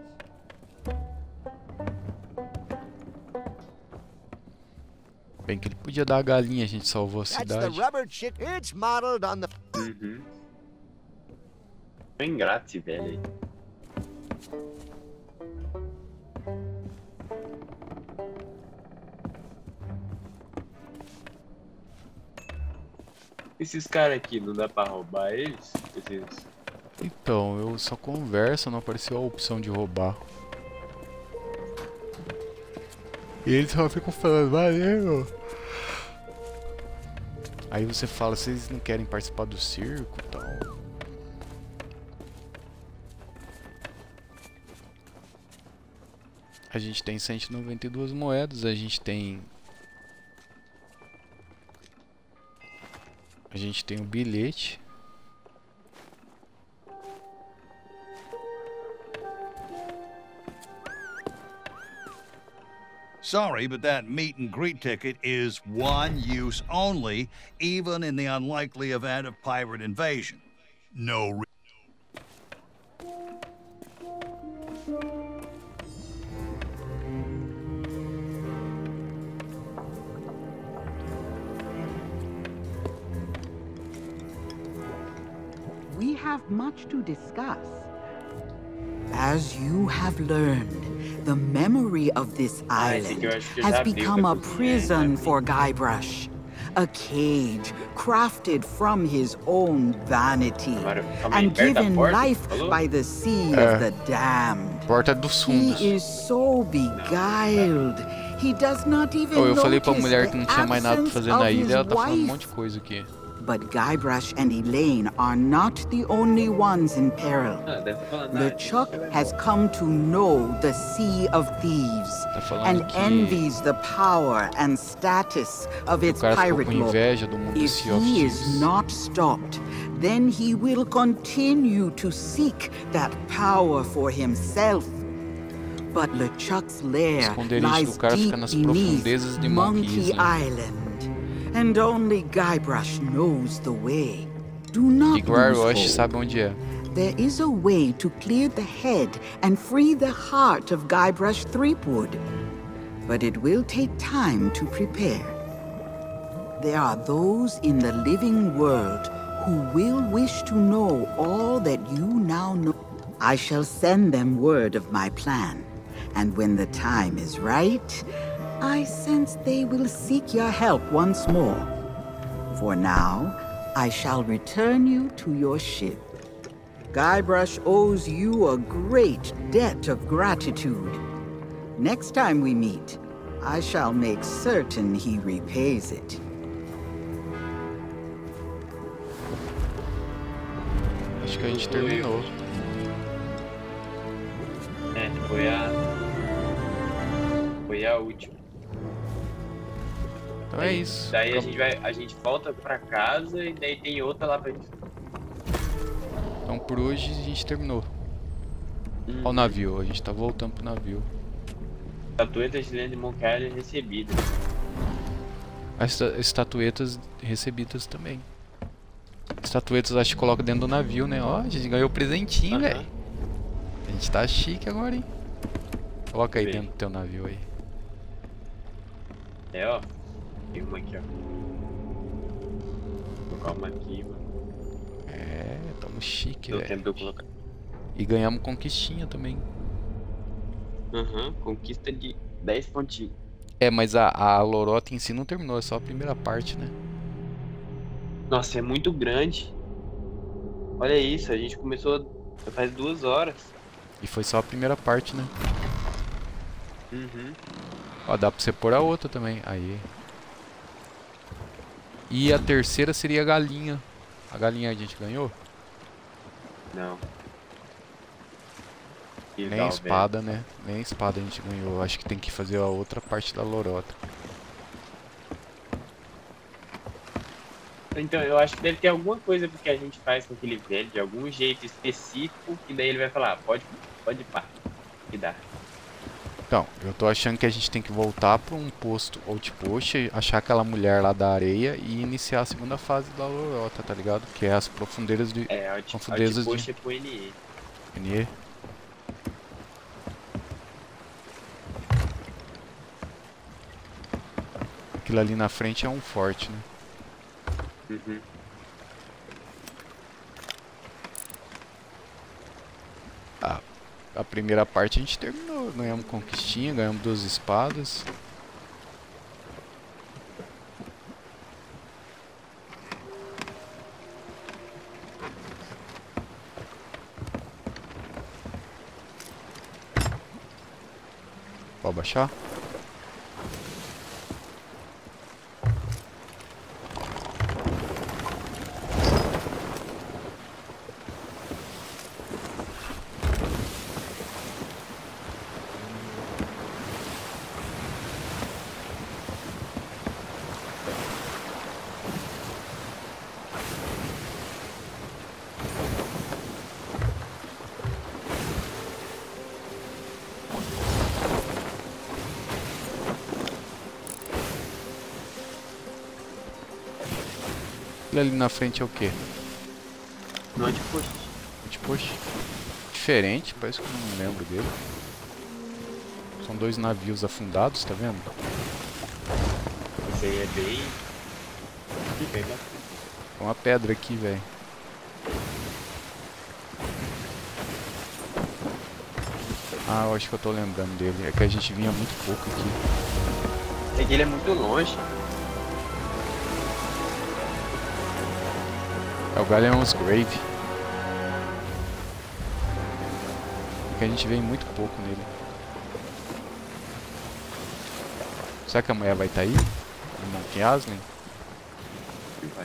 Bem que ele podia dar a galinha, a gente salvou a cidade. Bem grátis, velho. Esses caras aqui, não dá pra roubar eles? Então, eu só converso, não apareceu a opção de roubar. E eles só ficam falando, valeu. Aí você fala, vocês não querem participar do circo e tal. A gente tem 192 moedas, a gente tem o bilhete. Sorry, but that meet and greet ticket is one use only, even in the unlikely event of pirate invasion. No. We have much to discuss. As you have learned, the memory of this island has become a prison for Guybrush, a cage crafted from his own vanity and given life by the sea of the damned. Porta dos Fundos. He is so beguiled, he does not even eu falei pra notice mulher que não tinha mais nada pra fazer na ilha, ela tá falando wife. um monte de coisa aqui. But Guybrush and Elaine are not the only ones in peril. LeChuck has come to know the Sea of Thieves and envies the power and status of its pirate lord. If he is not stopped, then he will continue to seek that power for himself. But LeChuck's lair lies deep beneath Monkey Island. And only Guybrush knows the way. Do not lose hope. There is a way to clear the head and free the heart of Guybrush Threepwood. But it will take time to prepare. There are those in the living world who will wish to know all that you now know. I shall send them word of my plan. And when the time is right, I sense they will seek your help once more. For now, I shall return you to your ship. Guybrush owes you a great debt of gratitude. Next time we meet, I shall make certain he repays it. Acho que a gente terminou. É, foi a última. Então é isso. Daí a gente volta pra casa e daí tem outra lá pra gente. Então por hoje a gente terminou. Olha o navio, a gente tá voltando pro navio. Estatuetas de lenda de Monkey Island recebidas. As estatuetas recebidas também. Estatuetas acho que coloca dentro do navio, né? Ó, a gente ganhou presentinho, velho. A gente tá chique agora, hein? Coloca aí dentro do teu navio aí. É, ó. Tem uma aqui, ó. Vou colocar uma aqui, mano. É, tamo chique, velho. Tempo de eu colocar. E ganhamos conquistinha também. Conquista de 10 pontinhos. É, mas a lorota em si não terminou, é só a primeira parte, né? Nossa, é muito grande. Olha isso, a gente começou faz 2 horas. E foi só a primeira parte, né? Ó, dá pra você pôr a outra também. Aí. E a terceira seria a galinha. A galinha a gente ganhou? Não. Nem a espada, né? Nem a espada a gente ganhou. Acho que tem que fazer a outra parte da lorota. Então, eu acho que deve ter alguma coisa que a gente faz com aquele velho, de algum jeito específico, que daí ele vai falar, pode pá, e dá. Então, eu tô achando que a gente tem que voltar pra um posto outpost, achar aquela mulher lá da areia e iniciar a segunda fase da lorota, tá ligado? Que é as profundezas de... Outpost é pro NE. NE? Aquilo ali na frente é um forte, né? A primeira parte a gente terminou, ganhamos conquistinha, ganhamos 2 espadas. Pode baixar? Ali na frente é o que? No outpost. Outpost? Diferente, parece que eu não lembro dele. São 2 navios afundados, tá vendo? Esse aí é bem... Tem uma pedra aqui, velho. Ah, eu acho que eu tô lembrando dele. É que a gente vinha muito pouco aqui. É que ele é muito longe. É o Galleon's Grave. É que a gente vem muito pouco nele. Será que a mulher vai estar aí? No Monkey Island? Vai.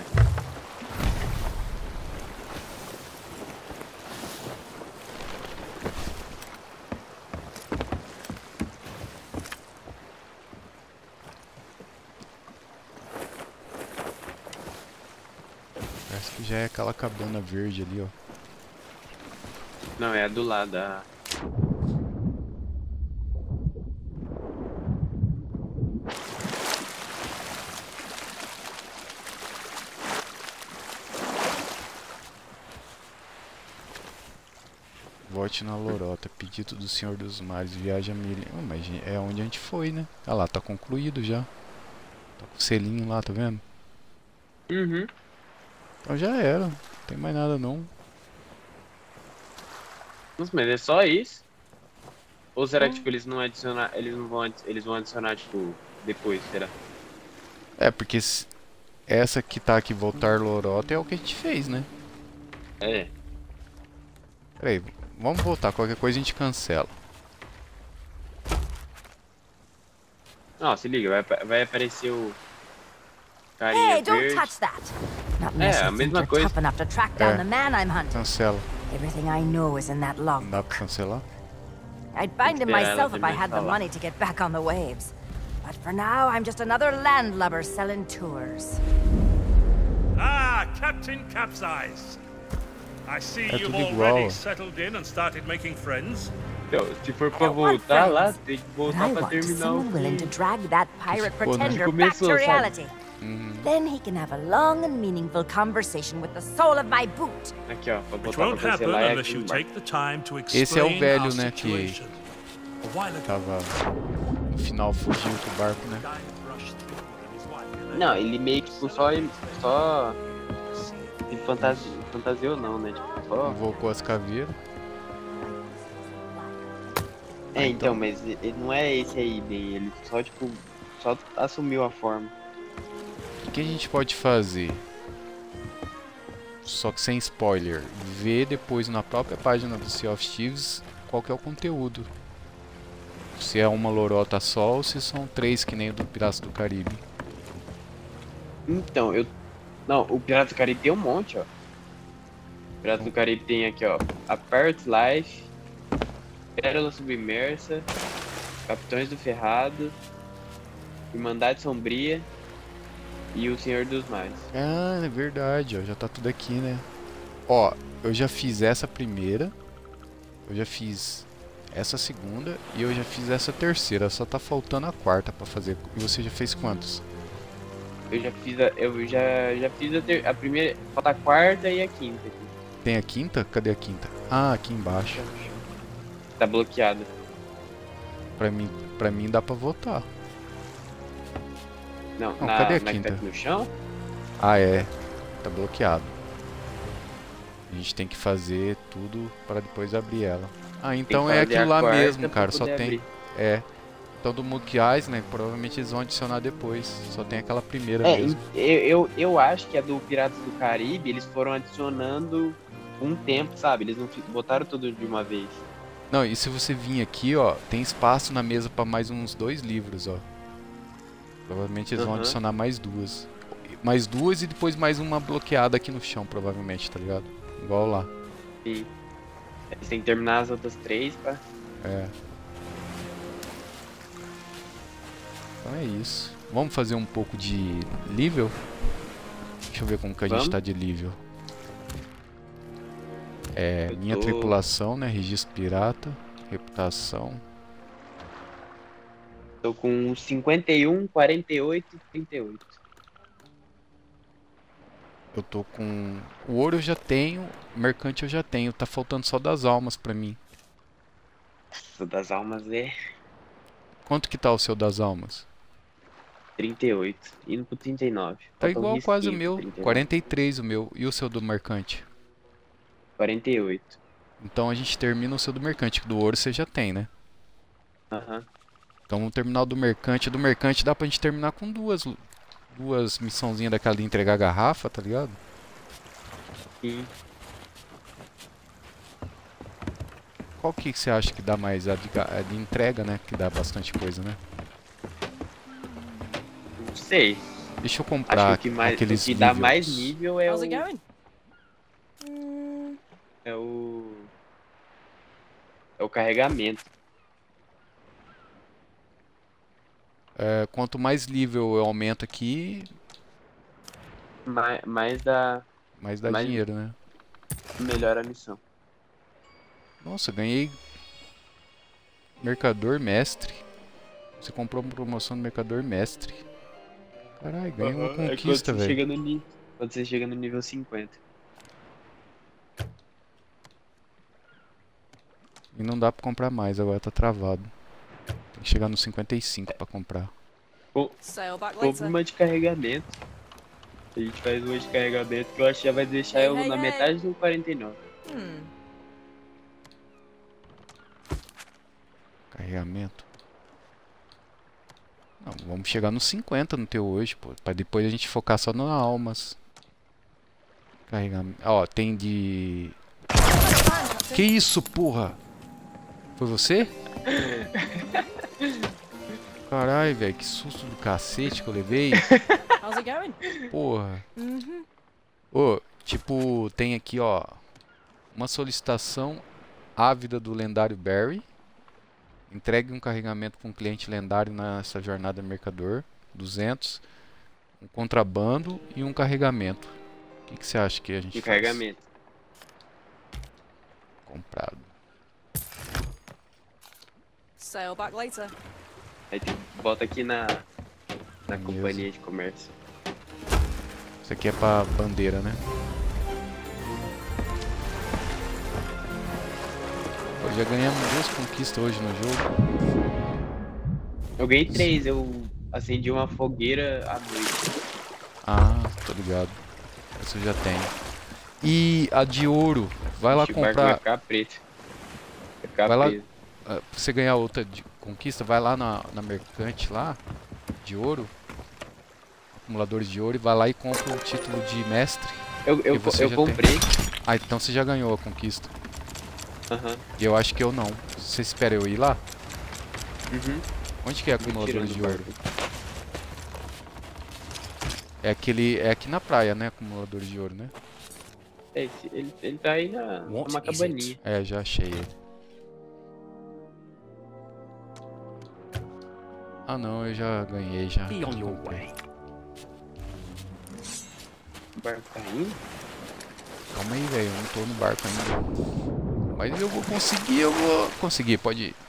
Parece que já é aquela cabana verde ali, ó. Não, é a do lado da... Volte na lorota, pedido do Senhor dos Mares, viaja a milha. Oh, mas é onde a gente foi, né? Ah lá, tá concluído já. Tá com o selinho lá, tá vendo? Uhum. Então já era, não tem mais nada não. Nossa, mas é só isso? Ou será que tipo, eles não vão adicionar tipo depois, será? É, porque essa que tá aqui, voltar lorota, é o que a gente fez, né? É. Peraí, vamos voltar, qualquer coisa a gente cancela. Não, se liga, vai aparecer o carinha verde. É, a mesma coisa. Cancela. Everything I know is in that log. Não dá pra cancelar? I'd bind him myself if I had the money to get back on the waves. But for now, I'm just another landlubber selling tours. Ah, Captain Capsize. I see you've already settled in and started making friends. Então, se for pra voltar lá, tem que voltar pra terminar o willing to drag that pirate pretender back to reality. Then he can have a long and meaningful conversation with the sole of my boot. Aqui, ó, pra botar pra cancelar é aqui embaixo. Esse é o velho, né, que tava no final fugiu com o barco, né? Não, ele meio que tipo, só fantasiou não, né? Tipo, só... Invocou as caveiras. É, então, mas ele não é esse aí, bem, ele só, tipo, só assumiu a forma. O que a gente pode fazer? Só que sem spoiler, ver depois na própria página do Sea of Thieves qual que é o conteúdo. Se é uma lorota só ou se são 3 que nem o do Piratas do Caribe. Então, não, o Piratas do Caribe tem um monte, ó. O Piratas do Caribe tem aqui, ó, a Pirate's Life, Pérola Submersa, Capitães do Ferrado, Irmandade Sombria e o Senhor dos Mares. Ah, é verdade, ó, já tá tudo aqui, né? Ó, eu já fiz essa primeira, eu já fiz essa segunda e eu já fiz essa terceira, só tá faltando a quarta pra fazer. E você já fez quantos? Eu já fiz a primeira, falta a quarta e a quinta aqui. Tem a quinta? Cadê a quinta? Ah, aqui embaixo. Tá bloqueada. Pra mim dá pra votar. Não, cadê a quinta? Tá aqui no chão? Ah, é. Tá bloqueado. A gente tem que fazer tudo para depois abrir ela. Ah, então é aquilo lá mesmo, cara. Só tem. Abrir. É. Então do Monkey Island, provavelmente eles vão adicionar depois. Só tem aquela primeira mesmo. Eu acho que a do Piratas do Caribe, eles foram adicionando um tempo, sabe? Eles não botaram tudo de uma vez. Não, e se você vir aqui, ó, tem espaço na mesa para mais uns 2 livros, ó. Provavelmente eles vão adicionar mais 2. Mais 2 e depois mais uma bloqueada aqui no chão, provavelmente, tá ligado? Igual lá. Sim. Eles têm que terminar as outras 3, pá. É. Então é isso. Vamos fazer um pouco de nível? Deixa eu ver como que a gente tá de nível. É, minha tripulação, né? Registro pirata, reputação. Tô com 51, 48 e 38. Eu tô com... O ouro eu já tenho, mercante eu já tenho. Tá faltando só das almas pra mim. O das almas é... Quanto que tá o seu das almas? 38, indo pro 39. Tá igual quase o meu, 39. 43 o meu. E o seu do mercante? 48. Então a gente termina o seu do mercante, que do ouro você já tem, né? Aham. Então vamos terminar o do mercante. Do mercante dá pra gente terminar com duas missãozinhas daquela de entregar a garrafa, tá ligado? Sim. Qual que você acha que dá mais? A de entrega, né? Que dá bastante coisa, né? Não sei. Deixa eu comprar acho que aqueles o que dá mais nível é o carregamento. É, quanto mais nível eu aumento aqui, mais dá dinheiro, né? Melhora a missão. Nossa, ganhei Mercador Mestre. Você comprou uma promoção do Mercador Mestre. Caralho, ganhei uma conquista, velho. Quando você chega no nível 50. E não dá pra comprar mais, agora tá travado. Tem que chegar no 55 pra comprar. Compre uma de carregamento. A gente faz uma de carregamento que eu acho que já vai deixar eu na metade do 49. Carregamento. Não, vamos chegar nos 50 no teu hoje, pô. Pra depois a gente focar só nas almas. Carregamento. Ó, tem de... Que isso, porra? Foi você? Caralho, velho, que susto do cacete que eu levei. How's it going? Porra. Ô, tipo, tem aqui, ó, uma solicitação ávida do lendário Barry. Entregue um carregamento para um cliente lendário nessa jornada mercador. 200. Um contrabando e um carregamento. O que você acha que a gente faz? Carregamento. Comprado. Sail back later. Aí bota aqui na companhia de comércio. Isso aqui é pra bandeira, né? Pô, já ganhamos 2 conquistas hoje no jogo. Eu ganhei 3, eu acendi uma fogueira à noite. Ah, tô ligado. Isso eu já tenho. E a de ouro, vai lá comprar. Vai ficar preto. Vai ficar vai lá, preto. pra você ganhar outra de conquista, vai lá na mercante lá, de ouro. Acumuladores de ouro, e vai lá e compra o título de mestre. Eu comprei. Ah, então você já ganhou a conquista. Aham. E eu acho que eu não. Você espera eu ir lá? Uhum. Onde que é acumuladores de ouro? É aquele. É aqui na praia, né? Acumuladores de ouro, né? É, ele tá aí numa cabaninha. É, já achei ele. Ah não, eu já ganhei já. O barco tá indo? Calma aí, velho, eu não tô no barco ainda. Mas eu vou conseguir, pode ir.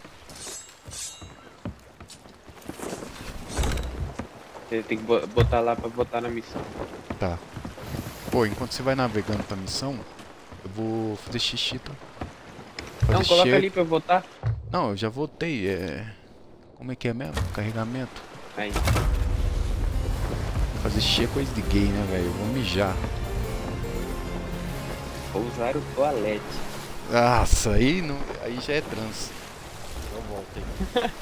Você tem que botar lá pra botar na missão. Tá. Pô, enquanto você vai navegando pra missão, eu vou fazer xixi, tá? Não, coloca ali pra eu votar. Não, eu já votei, Como é que é mesmo? Carregamento. Aí. Fazer xixi é coisa de gay, né, velho? Eu vou mijar. Vou usar o toalete. Nossa, aí já é trans. Eu volto aí.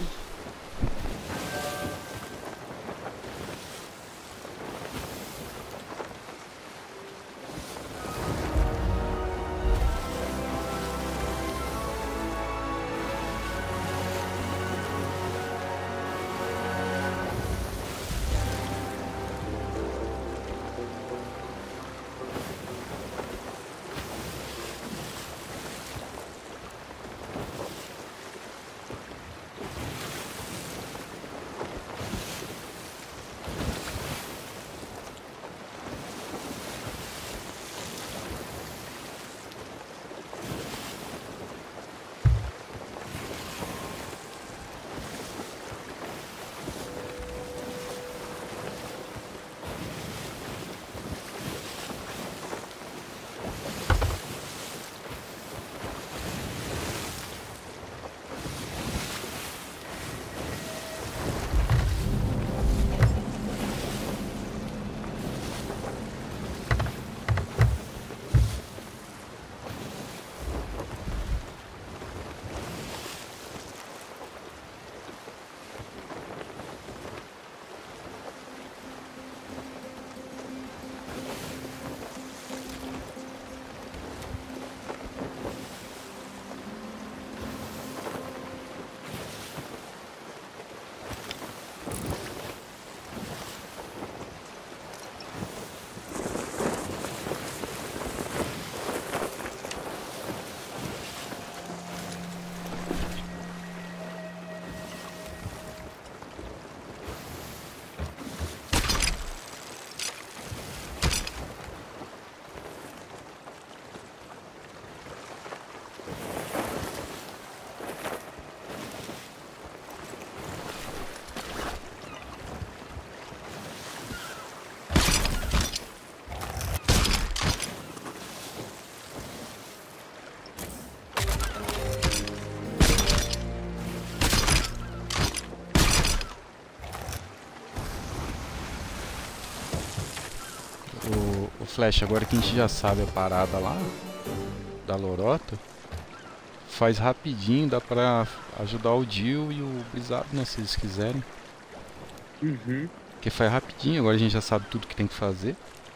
Flash, agora que a gente já sabe a parada lá da lorota, faz rapidinho, dá pra ajudar o Jill e o Brisado, né, se eles quiserem. Uhum. Porque faz rapidinho, agora a gente já sabe tudo que tem que fazer.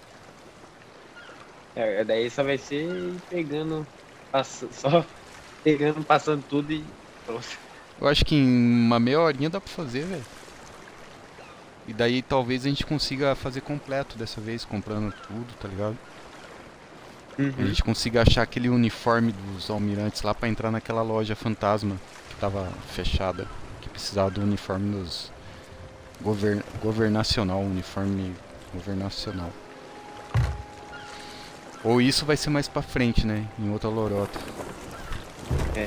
Daí só vai ser pegando, só pegando, passando tudo e pronto. Eu acho que em uma meia horinha dá pra fazer, velho. E daí talvez a gente consiga fazer completo dessa vez, comprando tudo, tá ligado? A gente consiga achar aquele uniforme dos almirantes lá pra entrar naquela loja fantasma que tava fechada. Que precisava do uniforme dos... governacional, uniforme governacional. Ou isso vai ser mais pra frente, né? Em outra lorota. É.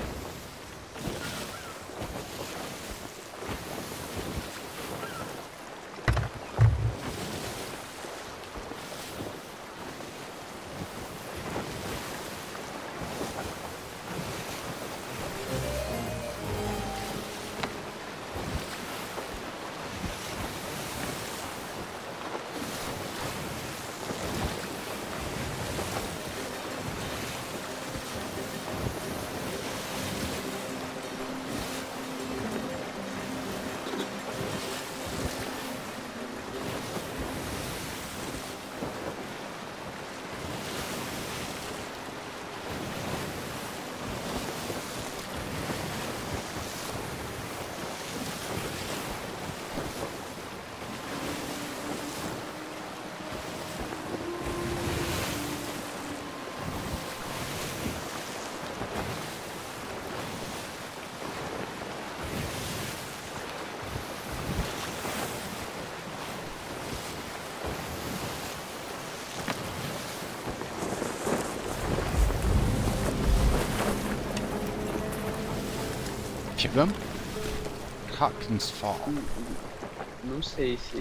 Chegamos? Hawkins Fall. Não sei se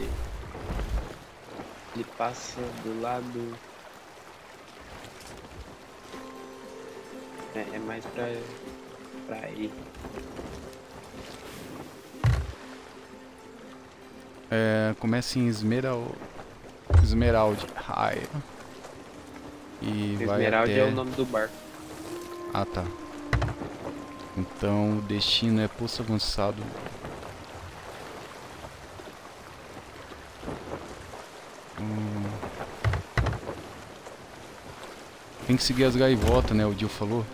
ele passa do lado. É mais pra ir. Começa em Esmeralda High. E Esmeralda vai até... é o nome do barco. Ah, tá. Então o destino é Poço Avançado. Tem que seguir as gaivotas, né? O Jill falou.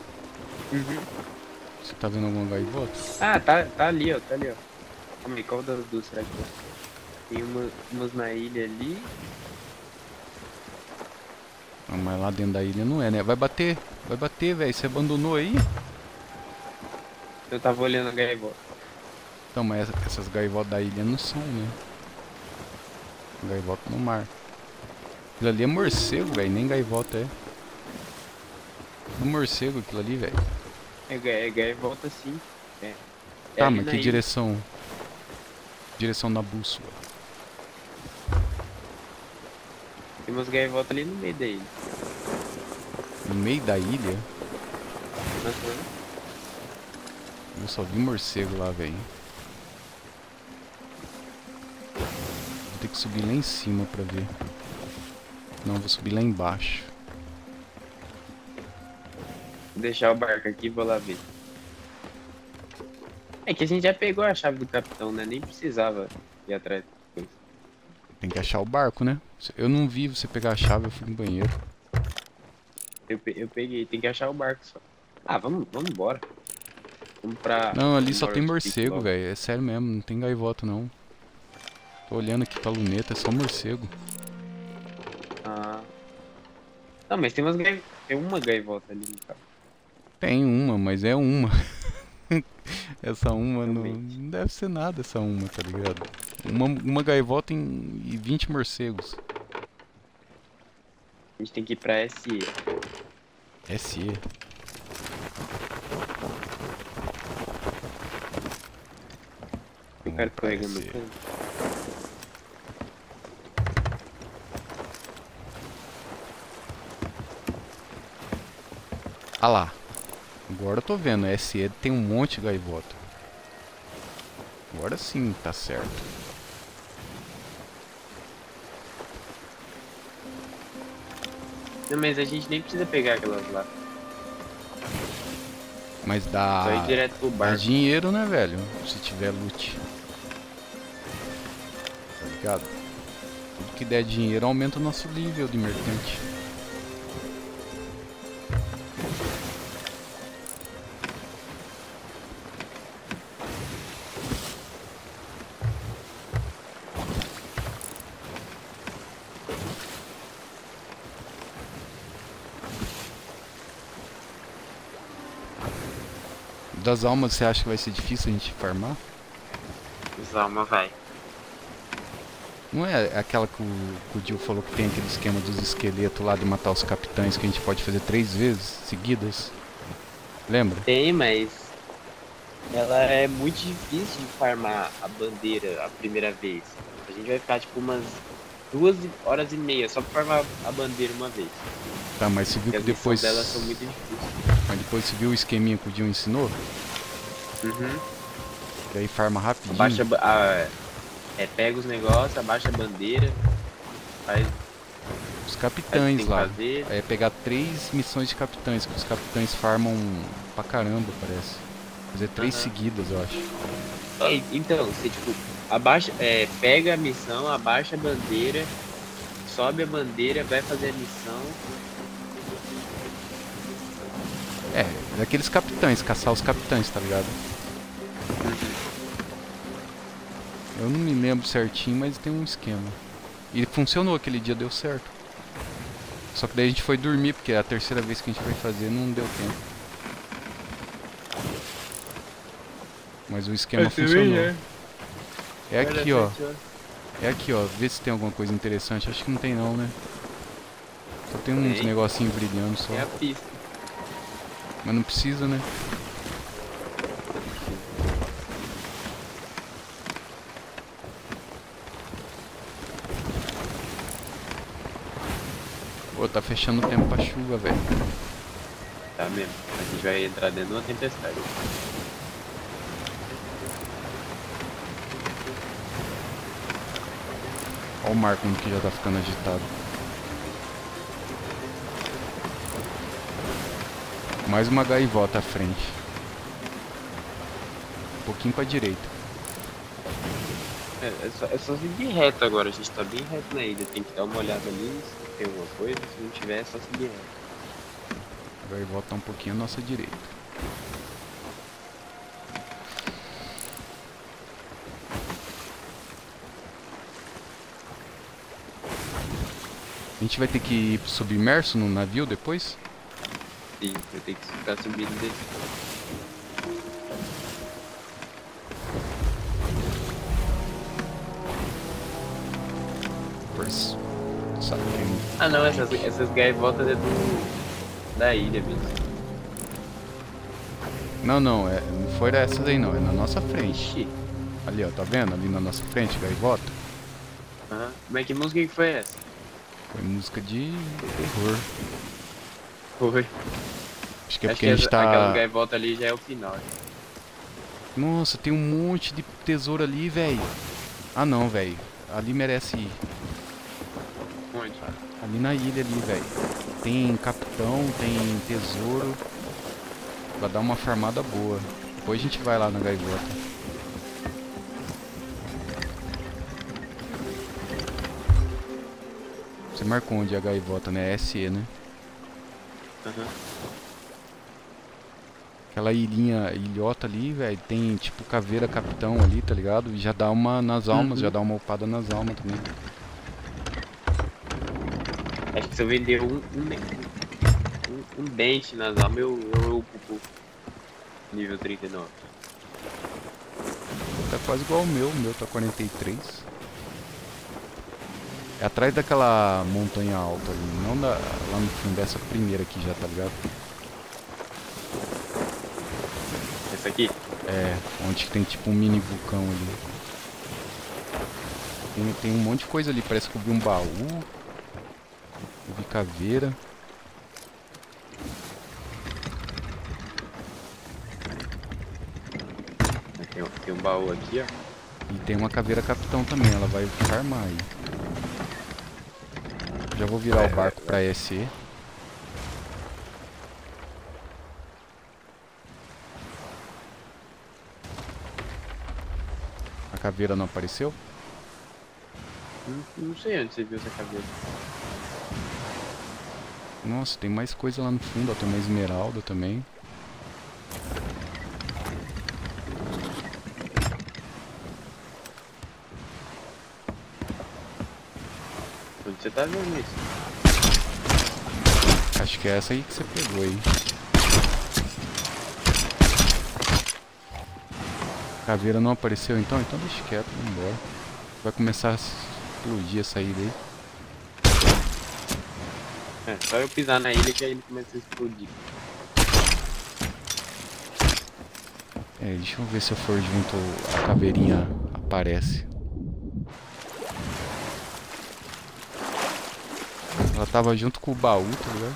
Você tá vendo alguma gaivota? Ah, tá ali, ó. Tá ali, ó. Calma aí, qual das duas será que é? Tem umas na ilha ali. Ah, mas lá dentro da ilha não é, né? Vai bater, velho. Você abandonou aí? Eu tava olhando a gaivota. Então, mas essas gaivotas da ilha não são, né? Gaivota no mar. Aquilo ali é morcego, velho. Nem gaivota é. É morcego aquilo ali, velho. É gaivota sim. Tá, mas que direção? Direção na bússola. Tem umas gaivotas ali no meio da ilha. No meio da ilha? Uhum. Eu só vi morcego lá, velho. Vou ter que subir lá em cima pra ver. Não, vou subir lá embaixo. Vou deixar o barco aqui e vou lá ver. É que a gente já pegou a chave do capitão, né? Nem precisava ir atrás das coisas. Tem que achar o barco, né? Eu não vi você pegar a chave, eu fui no banheiro. Eu peguei, tem que achar o barco só. Ah, vamos embora. Vamos pra... Não, ali só tem morcego, velho. É sério mesmo, não tem gaivota não. Tô olhando aqui pra luneta, é só morcego. Ah. Não, mas tem uma gaivota ali no carro. Tem uma, mas é uma. Essa uma não deve ser nada, essa uma, tá ligado? Uma gaivota e 20 morcegos. A gente tem que ir pra SE. SE? O cara pegando no canto. Ah lá. Agora eu tô vendo, SE tem um monte de gaivota. Agora sim tá certo. Não, mas a gente nem precisa pegar aquelas lá. Mas dá, Vai direto pro dá dinheiro, né, velho? Se tiver loot. Tá ligado? Tudo que der dinheiro aumenta o nosso nível de mercante. Das almas, você acha que vai ser difícil a gente farmar? Das almas vai. Não é aquela que o Jill falou que tem aquele esquema dos esqueletos lá de matar os capitães que a gente pode fazer 3 vezes seguidas? Lembra? Tem, mas ela é muito difícil de farmar a bandeira a primeira vez. A gente vai ficar tipo umas 2 horas e meia só pra farmar a bandeira uma vez. Tá, mas você viu que depois delas são muito difíceis. Mas depois você viu o esqueminha que o Jill ensinou? Uhum. E aí farma rapidinho. Abaixa pega os negócios, abaixa a bandeira, faz os capitães lá. É pegar 3 missões de capitães, que os capitães farmam pra caramba, parece. Fazer 3 seguidas, eu acho. Então, você tipo, pega a missão, abaixa a bandeira, sobe a bandeira, vai fazer a missão. É, daqueles capitães, caçar os capitães, tá ligado? Eu não me lembro certinho, mas tem um esquema. E funcionou, aquele dia deu certo. Só que daí a gente foi dormir, porque a terceira vez que a gente foi fazer não deu tempo. Mas o esquema funcionou. É aqui, ó. É aqui, ó. Vê se tem alguma coisa interessante. Acho que não tem não, né? Só tem uns negocinhos brilhando só. É a pista. Mas não precisa, né? Pô, tá fechando o tempo pra chuva, velho. Tá mesmo. A gente vai entrar dentro de uma tempestade. Olha o mar como que já tá ficando agitado. Mais uma gaivota à frente. Um pouquinho pra direita. É só seguir reto agora, a gente tá bem reto na ilha. Tem que dar uma olhada ali se tem alguma coisa, se não tiver é só seguir reto. A gaivota tá um pouquinho à nossa direita. A gente vai ter que ir submerso no navio depois? Sim, vai ter que ficar subindo desse. Ah não, essas gaivotas é da ilha mesmo. Não, não foi dessas aí não, é na nossa frente. Ali ó, tá vendo? Ali na nossa frente, gaivota. Aham. Mas que música que foi essa? Foi música de terror. Foi. Acho que é porque a gente tá... Aquela gaivota ali já é o final. Nossa, tem um monte de tesouro ali, velho. Ah não, velho. Ali merece ir. Onde? Ali na ilha ali, velho. Tem capitão, tem tesouro. Vai dar uma farmada boa. Depois a gente vai lá na gaivota. Você marcou onde é a gaivota, né? SE, né? Aham. Aquela ilhota ali, velho, tem tipo caveira capitão ali, tá ligado? E já dá uma nas almas, já dá uma upada nas almas também. Acho que se eu vender um dente nas almas, eu upo nível 39. Tá quase igual o meu tá 43. É atrás daquela montanha alta ali, não lá no fundo dessa primeira aqui já, tá ligado? Essa aqui? É, onde tem tipo um mini vulcão ali. Tem um monte de coisa ali, parece que eu vi um baú. Eu vi caveira. Tem um baú aqui, ó. E tem uma caveira capitão também, ela vai farmar aí. Já vou virar o barco pra SE. caveira não apareceu? Não sei onde você viu essa caveira. Nossa, tem mais coisa lá no fundo, ó. Tem uma esmeralda também. Onde você tá vendo isso? Acho que é essa aí que você pegou aí. Caveira não apareceu então? Então deixa quieto, vamos embora. Vai começar a explodir a saída aí. É, só eu pisar na ilha que aí ele começa a explodir. É, deixa eu ver se eu for junto a caveirinha aparece. Ela tava junto com o baú, tá ligado?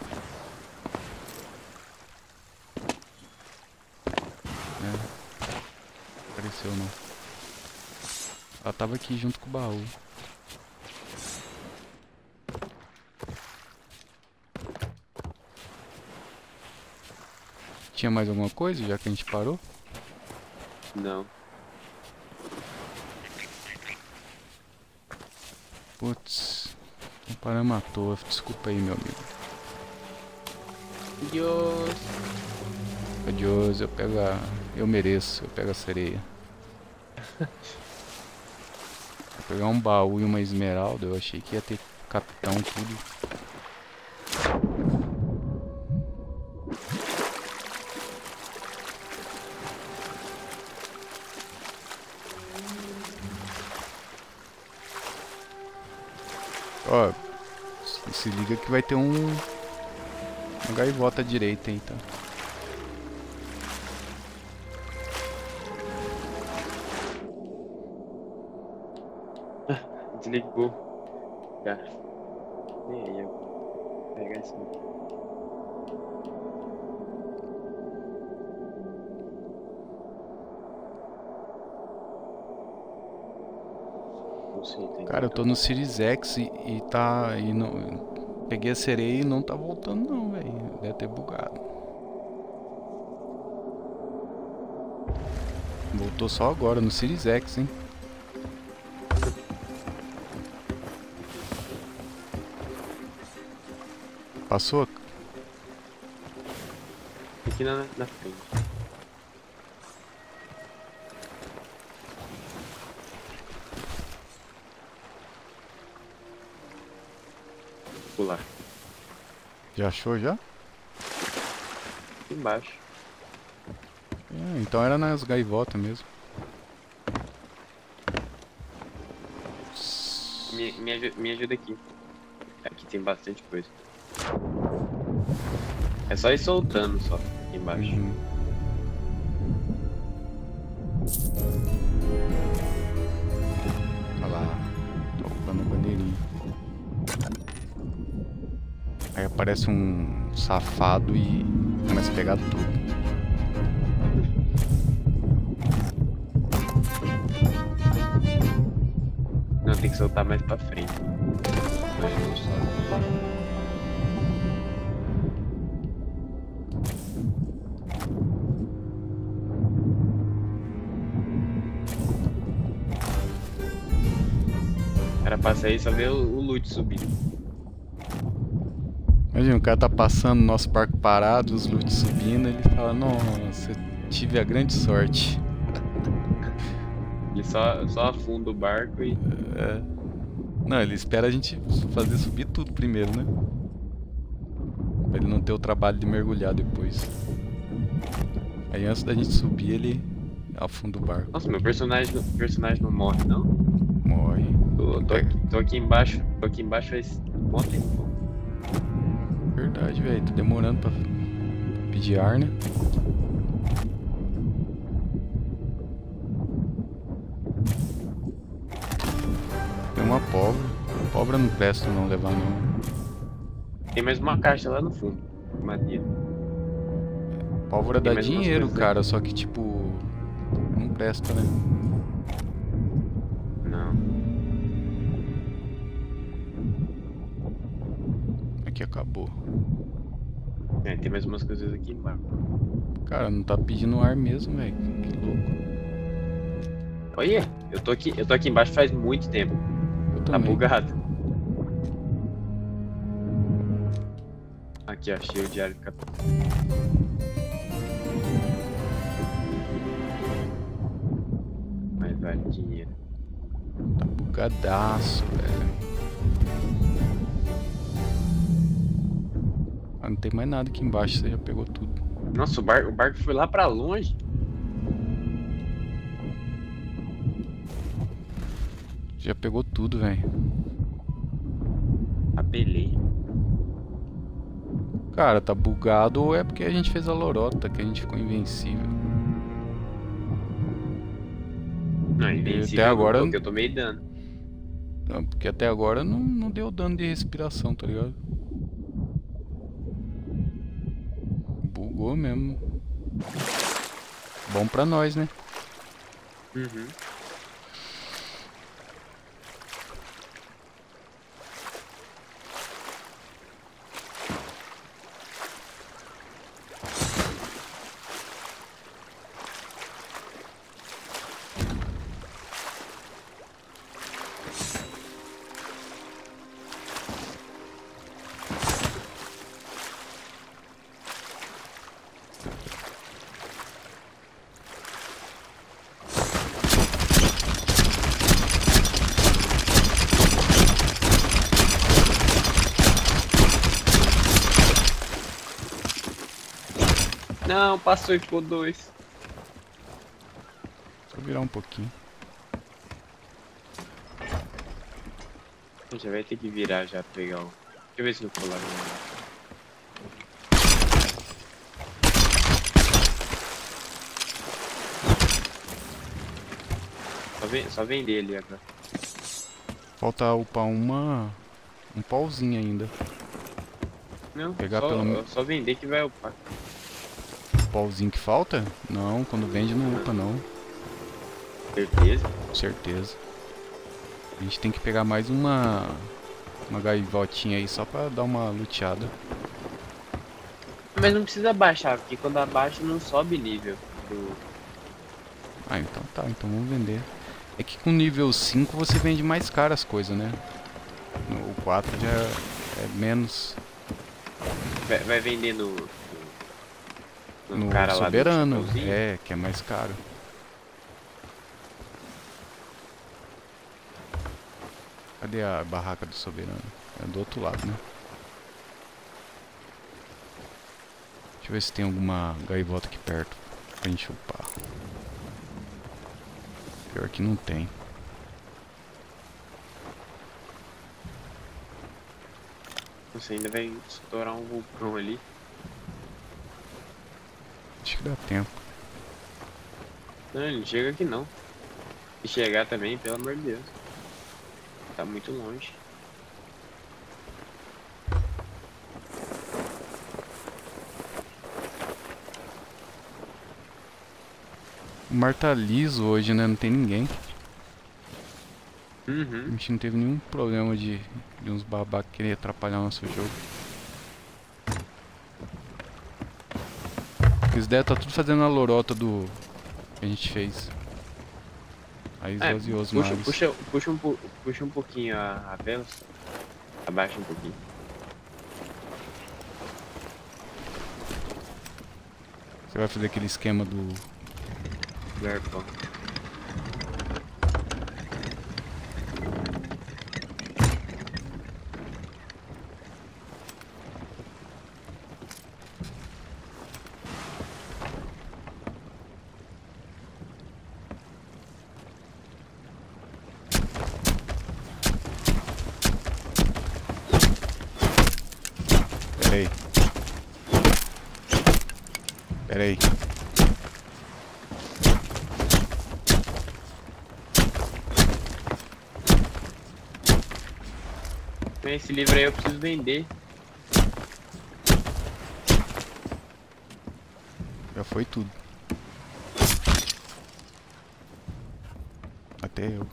É. Apareceu não. Ela tava aqui junto com o baú. Tinha mais alguma coisa, já que a gente parou? Não. Putz, não paramos à toa, desculpa aí, meu amigo. Adiós. Adiós, eu pego a... eu mereço, eu pego a sereia. Vou pegar um baú e uma esmeralda, eu achei que ia ter capitão tudo. Ó, se liga que vai ter uma gaivota à direita, então. Desligou. Cara. E aí, eu vou pegar esse aqui. Cara, eu tô no Series X e tá... E não, peguei a sereia e não tá voltando não, velho. Deve ter bugado. Voltou só agora, no Series X, hein. Passou? Aqui na frente. Pular. Já achou já? Aqui embaixo. É, então era nas gaivotas mesmo. Me ajuda aqui. Aqui tem bastante coisa. É só ir soltando só aqui embaixo. Olha lá, tô ocupando a bandeirinha. Aí aparece um safado e começa a pegar tudo. Não, tem que soltar mais pra frente. O cara passa aí e só vê o loot subindo. Imagina, o cara tá passando nosso barco parado, os loot subindo, ele fala, nossa, eu tive a grande sorte. Ele só afunda o barco e... É. Não, ele espera a gente fazer subir tudo primeiro, né? Pra ele não ter o trabalho de mergulhar depois. Aí antes da gente subir, ele afunda o barco. Nossa, meu personagem não morre, não? Morre. Tô aqui embaixo faz um bom tempo. Verdade, velho. Tô demorando pra pedir ar, né? Tem uma pólvora. Pólvora não presta não levar não. Tem mais uma caixa lá no fundo. Madeira. Pólvora dá dinheiro, cara, só que tipo... não presta, né? Não. Aqui acabou. É, tem mais umas coisas aqui embaixo. Cara, não tá pedindo ar mesmo, velho. Que louco. Olha, eu tô aqui embaixo faz muito tempo. Tá bugado. Aqui, ó, achei o diário do capitão. Mas vale dinheiro. Tá bugadaço, velho. Ah, não tem mais nada aqui embaixo, você já pegou tudo. Nossa, o barco foi lá pra longe. Já pegou tudo, velho. Apelei. Cara, tá bugado ou é porque a gente fez a lorota, que a gente ficou invencível. Não, invencível até agora, porque eu tomei dano. Não, porque até agora não deu dano de respiração, tá ligado? Bugou mesmo. Bom pra nós, né? Uhum. Não, passou e ficou 2. Só virar um pouquinho. Já vai ter que virar já, pegar o... Deixa eu ver se não for lá. Só vender ali agora. Falta upar um pauzinho ainda. Não, pegar só vender que vai upar. Pauzinho que falta? Não, quando vende não upa não. Certeza? Certeza. A gente tem que pegar mais uma gaivotinha aí só pra dar uma luteada. Mas não precisa baixar, porque quando abaixa não sobe nível do... Ah, então tá, então vamos vender. É que com nível 5 você vende mais caro as coisas, né? No 4 já é menos. Vai vender no cara soberano, lá do é, que é mais caro. Cadê a barraca do soberano? É do outro lado, né? Deixa eu ver se tem alguma gaivota aqui perto pra gente upar. Pior que não tem. Você ainda vai estourar um vulcão ali. Acho que dá tempo. Não, ele não chega aqui não. Se chegar também, pelo amor de Deus. Tá muito longe. O mar tá liso hoje, né? Não tem ninguém. Uhum. A gente não teve nenhum problema de uns babacas querer atrapalhar o nosso jogo. Eles devem tá tudo fazendo a lorota do que a gente fez. Aí esvaziou os mares. Puxa um pouquinho a vela. Abaixa um pouquinho. Você vai fazer aquele esquema do arpão. Pera aí. Esse livro aí eu preciso vender. Já foi tudo. Até eu.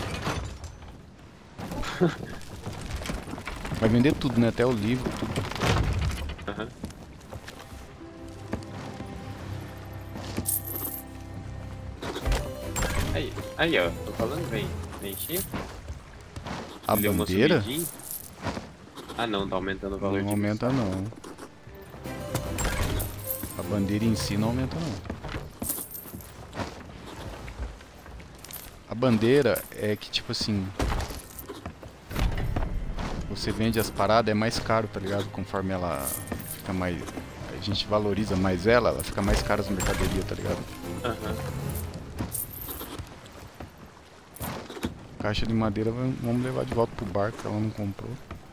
Vai vender tudo, né? Até o livro, tudo. Aham. Aí, Aí, ó, tô falando, vem encher. A bandeira? Ah não, tá aumentando o valor. Não aumenta não. A bandeira em si não aumenta não. A bandeira é que tipo assim, você vende as paradas, é mais caro, tá ligado? Conforme ela fica mais... A gente valoriza mais ela fica mais cara as mercadorias, tá ligado? Caixa de madeira vamos levar de volta pro barco, que ela não comprou.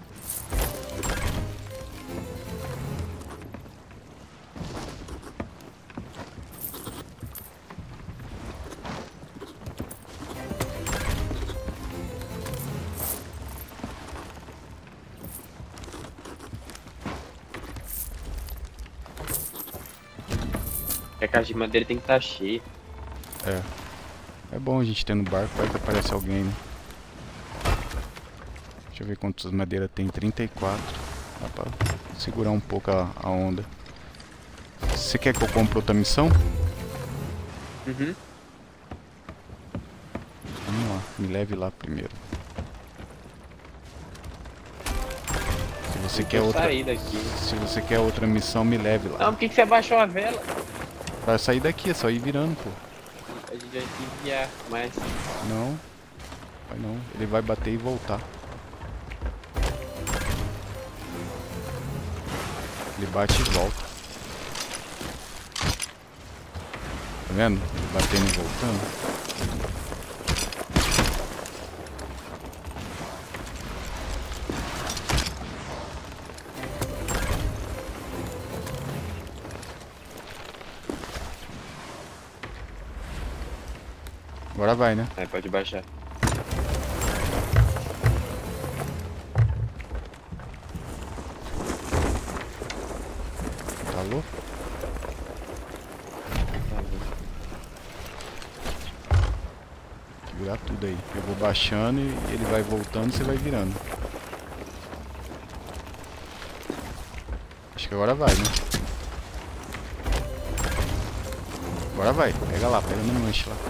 A caixa de madeira tem que estar cheia. É bom a gente ter no barco, vai que aparece alguém, né? Deixa eu ver quantas madeiras tem. 34. Dá pra segurar um pouco a onda. Você quer que eu compre outra missão? Uhum. Vamos lá, me leve lá primeiro. Se você quer outra... Se você quer outra missão, me leve lá. Não, por que você abaixou a vela? Pra sair daqui, é só ir virando, pô. A gente vai enviar, mas... Não, vai não. Ele vai bater e voltar. Ele bate e volta. Tá vendo? Ele batendo e voltando. Agora vai, né? Pode baixar. Alô? Virar tudo aí. Eu vou baixando e ele vai voltando e você vai virando. Acho que agora vai, né? Agora vai. Pega lá, pega no manche lá.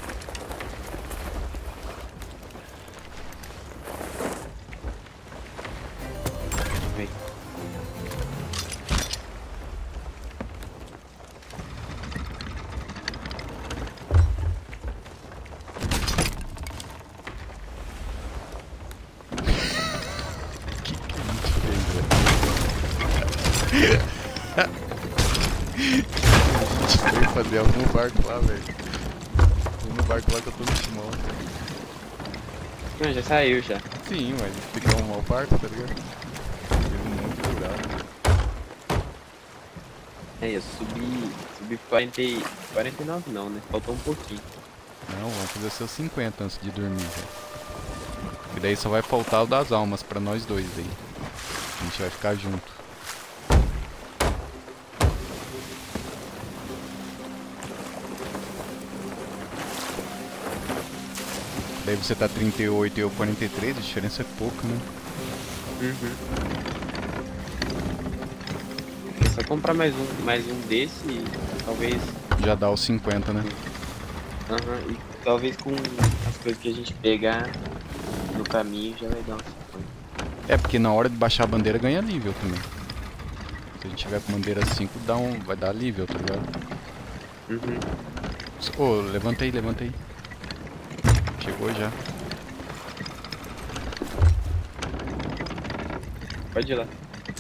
Fazer algum barco lá, velho. No barco lá que eu tô no timão. Não, já saiu já. Sim, mas tem que arrumar o barco, tá ligado? Teve muito furado. Eu subi 49 não, né? Faltou um pouquinho. Não, vamos fazer seus 50 antes de dormir, velho. E daí só vai faltar o das almas pra nós dois aí. A gente vai ficar junto. Daí você tá 38 e eu 43, a diferença é pouco, né? É só comprar mais um desse e talvez... Já dá os 50, né? E talvez com as coisas que a gente pegar no caminho já vai dar uns 50. É, porque na hora de baixar a bandeira ganha nível também. Se a gente tiver com bandeira 5, vai dar nível, tá ligado? Ô, levanta aí, levanta aí. Chegou já. Pode ir lá.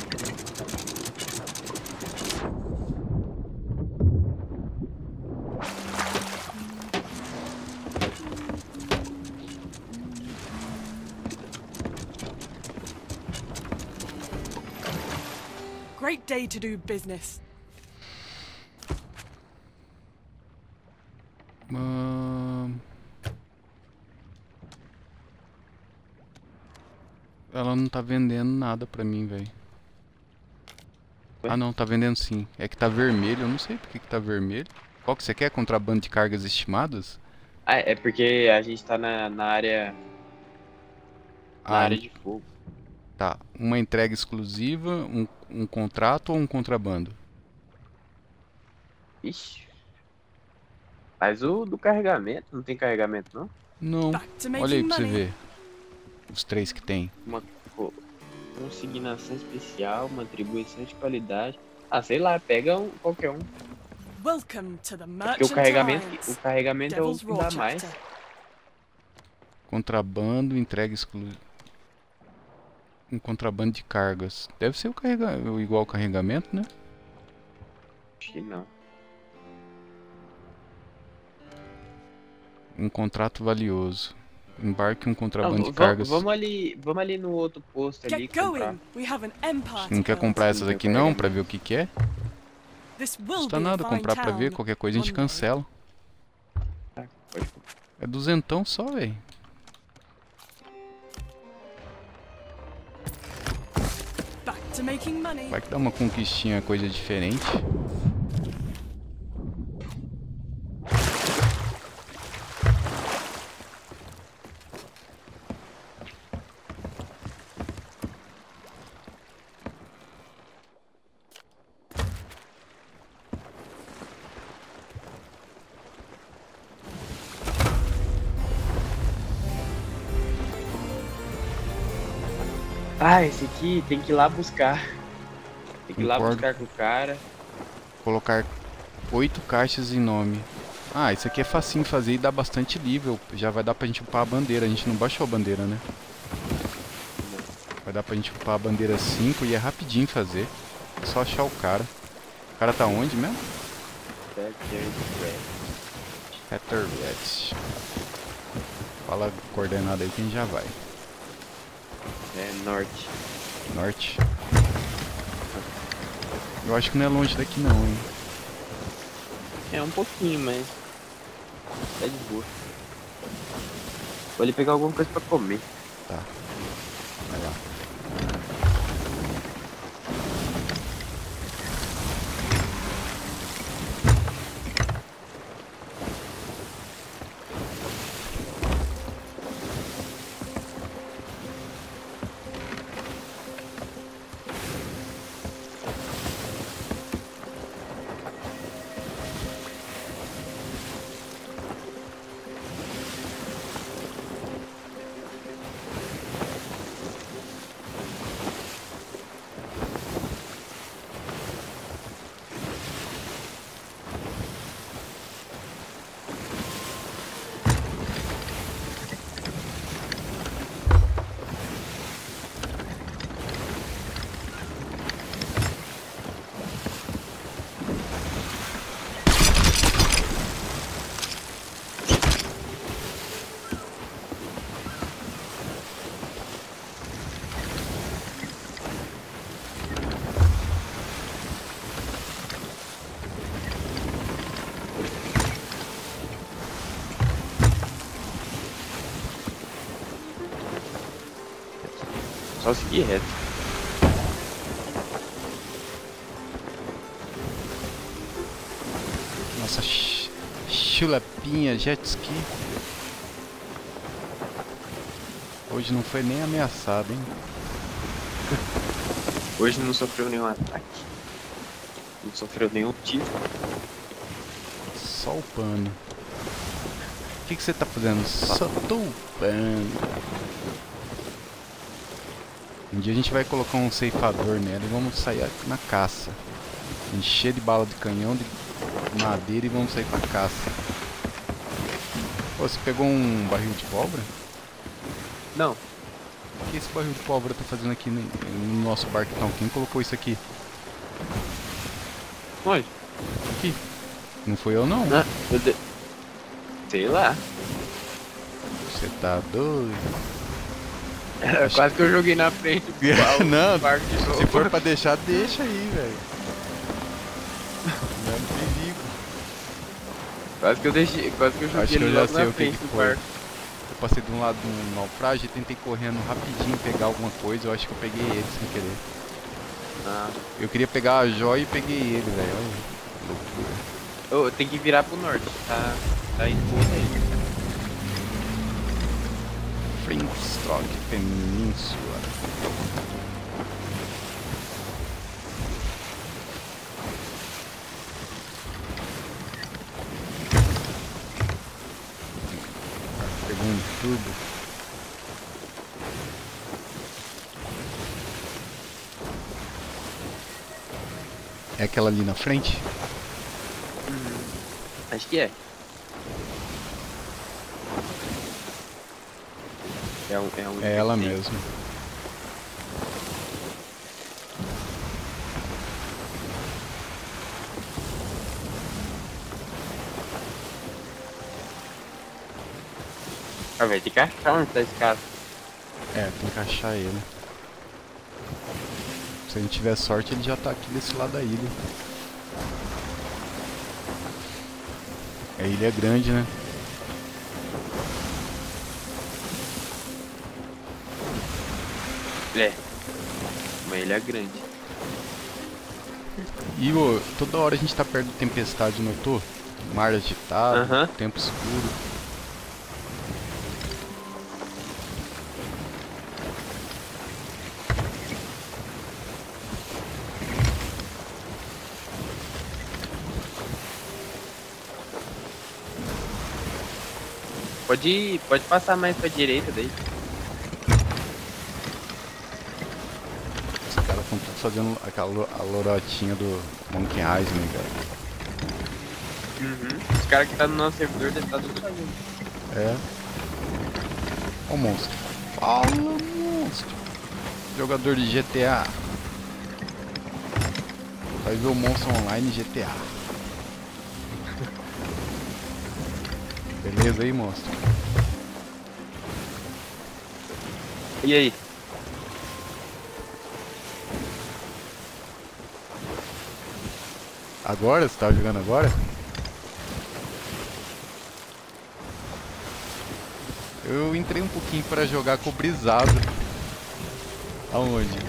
Great day to do business. Ela não tá vendendo nada pra mim, velho. Ah não, tá vendendo sim. É que tá vermelho, eu não sei por que tá vermelho. Qual que você quer? Contrabando de cargas estimadas? Ah, é porque a gente tá na área... Na área de fogo. Tá, uma entrega exclusiva, um contrato ou um contrabando? Ixi. Faz o do carregamento. Não tem carregamento, não? Não. Olha aí pra você ver. Os 3 que tem. Uma consignação especial, uma atribuição de qualidade. Ah, sei lá, pega qualquer um. Porque o carregamento é o que dá mais. Contrabando, entrega exclusiva. Um contrabando de cargas. Deve ser igual ao carregamento, né? Acho que não. Um contrato valioso. Embarque um contrabando de cargas. Vamos ali no outro posto ali comprar. Você não quer comprar essas aqui não, pra ver o que é? Não custa nada comprar pra ver, qualquer coisa a gente cancela. É 200 só, velho. Vai que dá uma conquistinha, coisa diferente. Ah, esse aqui tem que ir lá buscar. Tem que ir lá buscar com o cara. Colocar 8 caixas em nome. Ah, isso aqui é facinho de fazer e dá bastante nível. Já vai dar pra gente upar a bandeira. A gente não baixou a bandeira, né? Vai dar pra gente upar a bandeira 5 e é rapidinho fazer. É só achar o cara. O cara tá onde mesmo? Hatterwest. Fala a coordenada aí que a gente já vai. É norte. Norte? Eu acho que não é longe daqui não, hein? É um pouquinho, mas tá de boa. Vou ali pegar alguma coisa pra comer. Tá. Vai lá. Só seguir reto. Nossa, chulapinha, jet ski. Hoje não foi nem ameaçado, hein? Hoje não sofreu nenhum ataque. Não sofreu nenhum tiro. Só o pano. O que você tá fazendo? Só tô upando. Um dia a gente vai colocar um ceifador nela e vamos sair na caça. Encher de bala de canhão, de madeira e vamos sair pra caça. Pô, você pegou um barril de pólvora? Não. O que esse barril de pólvora tá fazendo aqui no nosso barquitão? Quem colocou isso aqui? Onde? Aqui. Não foi eu não? Ah, sei lá. Você tá doido? Quase que eu joguei na frente do não, se for pra deixar, deixa aí, velho. Não é um perigo. Quase que eu joguei ele logo na frente do barco. Eu passei de um lado do naufrágio e tentei correndo rapidinho pegar alguma coisa. Eu acho que eu peguei ele sem querer. Ah. Eu queria pegar a joia e peguei ele, velho. Olha que loucura. Tem que virar pro norte, tá indo por aí. Frinkstrock Península. É aquela ali na frente? Acho que é. É ela mesmo. Ah, velho, tem que achar onde tá esse cara. É, tem que achar ele. Se a gente tiver sorte, ele já tá aqui desse lado da ilha. A ilha é grande, né? É, uma ilha grande. E toda hora a gente tá perto de tempestade, notou? Mar agitado, tempo escuro. Pode passar mais pra direita daí. Os caras estão todos fazendo aquela lorotinha do Monkey Island, cara. Os caras que tá no nosso servidor devem estar tudo fazendo. É. Ó o monstro. Fala, monstro. Jogador de GTA. Vai ver o monstro online GTA. Beleza aí, monstro? E aí? Agora? Você tá jogando agora? Eu entrei um pouquinho pra jogar com o Brisado. Aonde?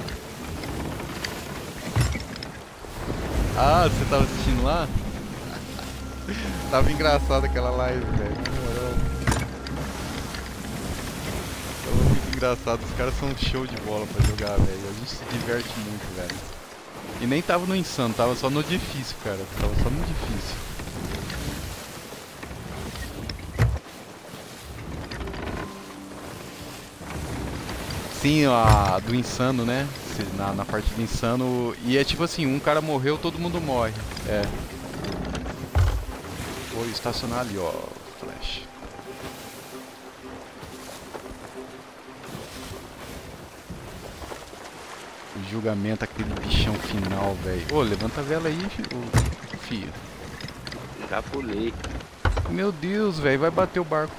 Ah, você tava assistindo lá? Tava engraçado aquela live, velho. Tava muito engraçado. Os caras são um show de bola pra jogar, velho. A gente se diverte muito, velho. E nem tava no insano, tava só no difícil, cara. Tava só no difícil. Sim, a do insano, né? Na parte do insano. E é tipo assim, um cara morreu, todo mundo morre. É. Vou estacionar ali, ó, Flash. O julgamento, aquele bichão final, velho. Ô, levanta a vela aí, filho. Já pulei. Meu Deus, velho, vai bater o barco.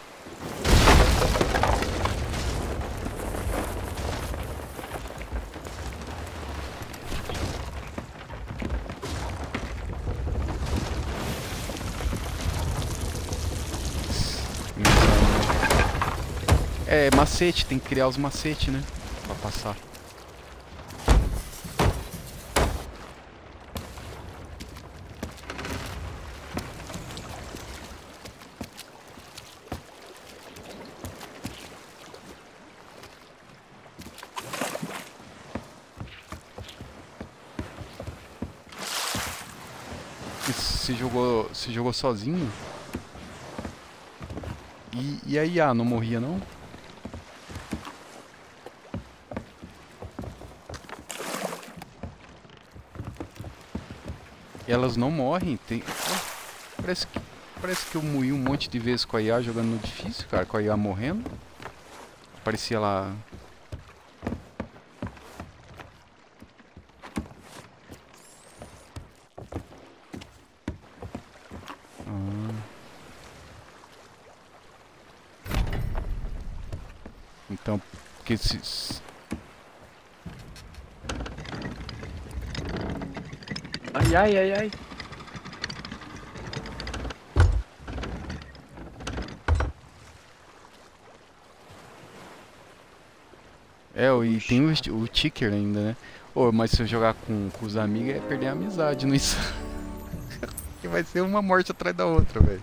É, macete, tem que criar os macetes, né? Pra passar. Se jogou sozinho? E a IA não morria, não? Elas não morrem, tem... Parece que eu moí um monte de vezes com a IA jogando no difícil, cara, com a IA morrendo. Parecia lá... Então, porque se... Ai. É, e tem o ticker ainda, né? Ô, mas se eu jogar com os amigos é perder a amizade, não isso? Que vai ser uma morte atrás da outra, velho.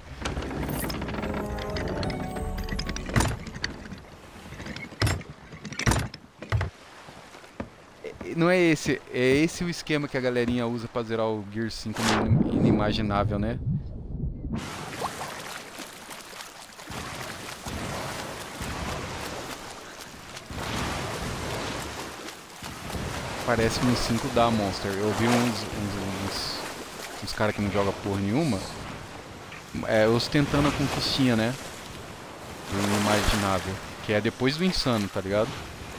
Não é esse o esquema que a galerinha usa pra zerar o Gear 5 no inimaginável, né? parece no 5 da Monster. Eu vi uns caras que não jogam porra nenhuma, ostentando a conquistinha, né? Do inimaginável. Que é depois do insano, tá ligado?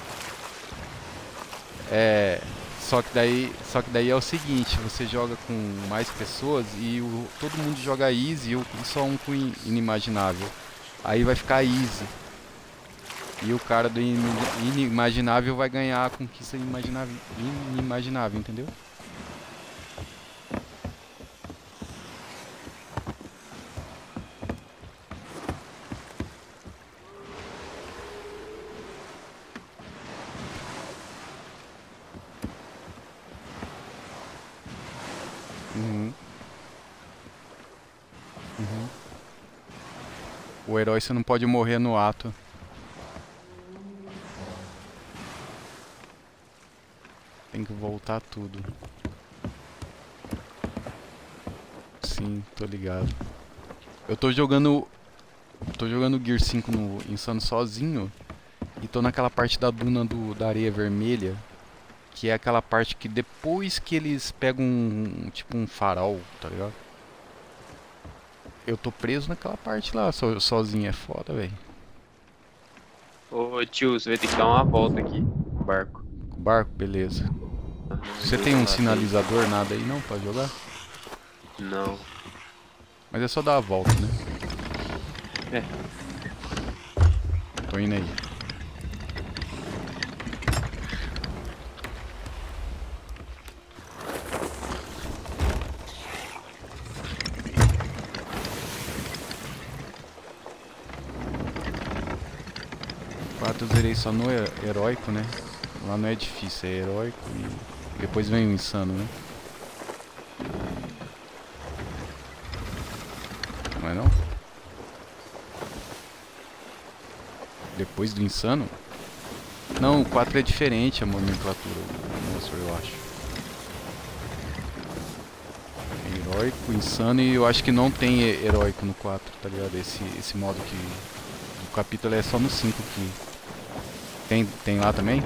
Só que daí é o seguinte, você joga com mais pessoas e todo mundo joga easy e só um com inimaginável. Aí vai ficar easy. E o cara do inimaginável vai ganhar a conquista inimaginável, entendeu? O herói você não pode morrer no ato. Tem que voltar tudo. Sim, tô ligado. Eu tô jogando Gear 5 no Insano sozinho. E tô naquela parte da duna da areia vermelha. Que é aquela parte que depois que eles pegam tipo um farol, tá ligado? Eu tô preso naquela parte lá, sozinho, é foda, velho. Ô tio, você vai ter que dar uma volta aqui com o barco. Com o barco? Beleza. Você tem um sinalizador, nada aí não, pra jogar? Não. Mas é só dar a volta, né? Tô indo aí. Eu zerei só no heróico, né? Lá não é difícil, é heróico e depois vem o insano, né? Não é não? Depois do insano? Não, o 4 é diferente a nomenclatura, o monstro, eu acho. Tem heróico, insano e eu acho que não tem heróico no 4, tá ligado? Esse modo que... O capítulo é só no 5 que... Tem lá também?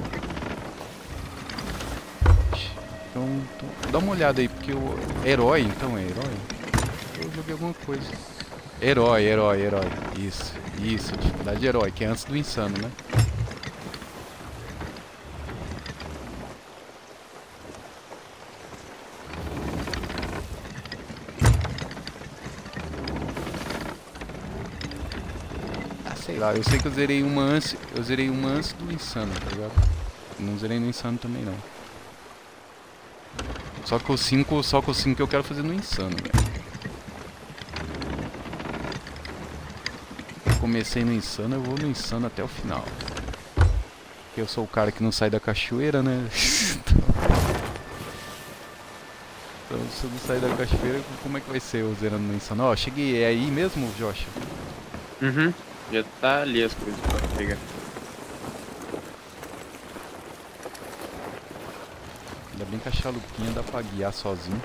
Então, dá uma olhada aí, porque o herói, então é herói? Eu joguei alguma coisa. Herói. Isso, dificuldade de herói, que é antes do insano, né? Sei lá, eu sei que eu zerei uma antes do insano, tá ligado? Não zerei no insano também não. Só que o 5 eu quero fazer no insano, velho. Eu comecei no insano, eu vou no insano até o final. Porque eu sou o cara que não sai da cachoeira, né? Então se eu não sair da cachoeira, como é que vai ser eu zerando no insano? Ó, cheguei, é aí mesmo, Josh? Uhum. Já tá ali as coisas pra pegar. Ainda bem que a chalupinha dá pra guiar sozinho.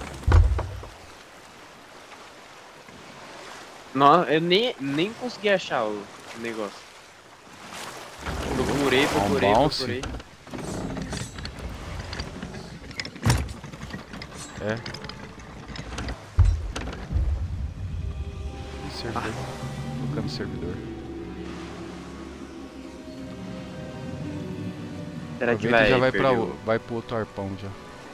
Não, eu nem consegui achar o negócio. Procurei. É. Servidor. Colocando servidor. Será que já vai pro outro arpão já.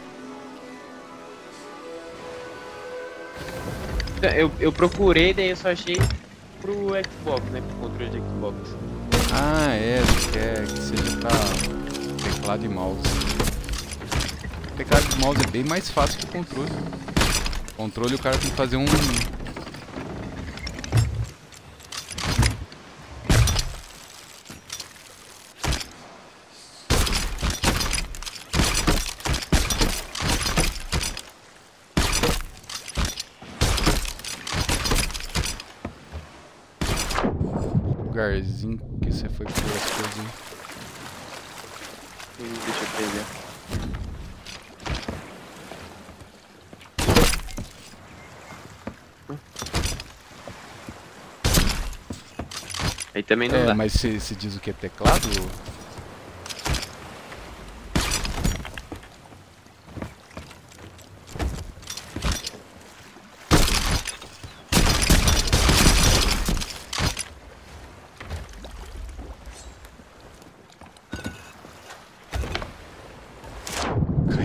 Eu procurei, daí eu só achei pro Xbox, né? Pro controle de Xbox. Ah, você quer que seja pra teclado e mouse. O teclado e mouse é bem mais fácil que o controle. O controle o cara tem que fazer um... lugarzinho que você foi por as coisas. Deixa eu pegar. Aí também não dá. Mas se diz o que? Teclado?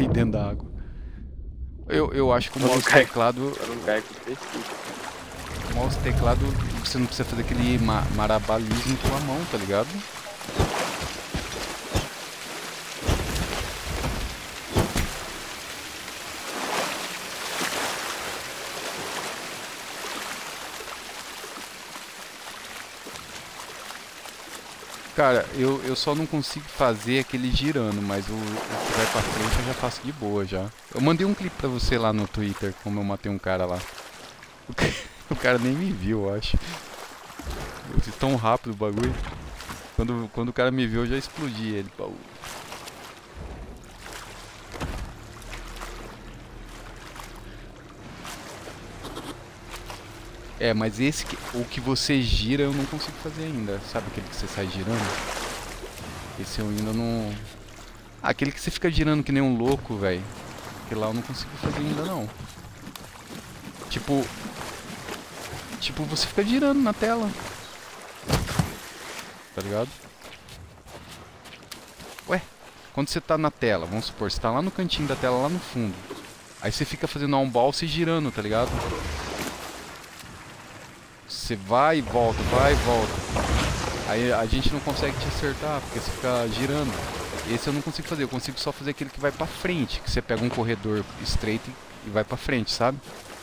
dentro da água. Eu acho que o mouse teclado... O mouse teclado, você não precisa fazer aquele marabalismo com a mão, tá ligado? Cara, eu só não consigo fazer aquele girando, mas o que vai pra frente eu já faço de boa já. Eu mandei um clipe pra você lá no Twitter, como eu matei um cara lá. O cara nem me viu, eu acho. Eu fiz tão rápido o bagulho. Quando o cara me viu, eu já explodi ele. É, mas o que você gira eu não consigo fazer ainda. Sabe aquele que você sai girando? Esse eu ainda não... Ah, aquele que você fica girando que nem um louco, velho. Aquele lá eu não consigo fazer ainda não. Tipo, você fica girando na tela. Tá ligado? Ué, quando você tá na tela, vamos supor, você tá lá no cantinho da tela, lá no fundo. Aí você fica fazendo um ball se girando, tá ligado? Você vai e volta. Aí a gente não consegue te acertar, porque você fica girando. Esse eu não consigo fazer, eu consigo só fazer aquele que vai pra frente. Que você pega um corredor estreito e vai pra frente, sabe?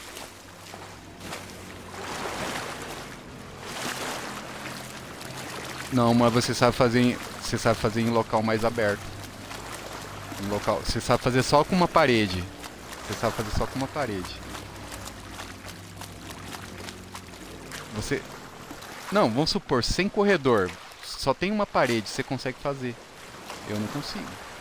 Não, mas você sabe fazer em local mais aberto. Você sabe fazer só com uma parede. Não, vamos supor, sem corredor, só tem uma parede, você consegue fazer. Eu não consigo.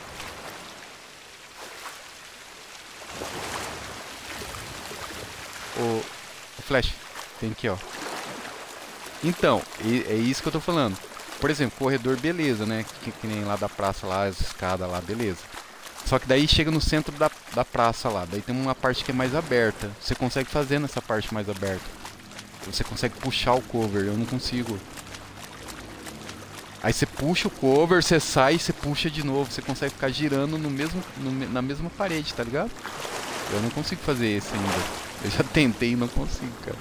O Flash, tem aqui, ó. Então, é isso que eu tô falando. Por exemplo, corredor, beleza, né? Que nem lá da praça, lá, as escadas lá, beleza. Só que daí chega no centro da praça lá, daí tem uma parte que é mais aberta. Você consegue fazer nessa parte mais aberta. Você consegue puxar o cover, eu não consigo. Aí você puxa o cover, você sai e você puxa de novo. Você consegue ficar girando na mesma parede, tá ligado? Eu não consigo fazer esse ainda. Eu já tentei e não consigo, cara.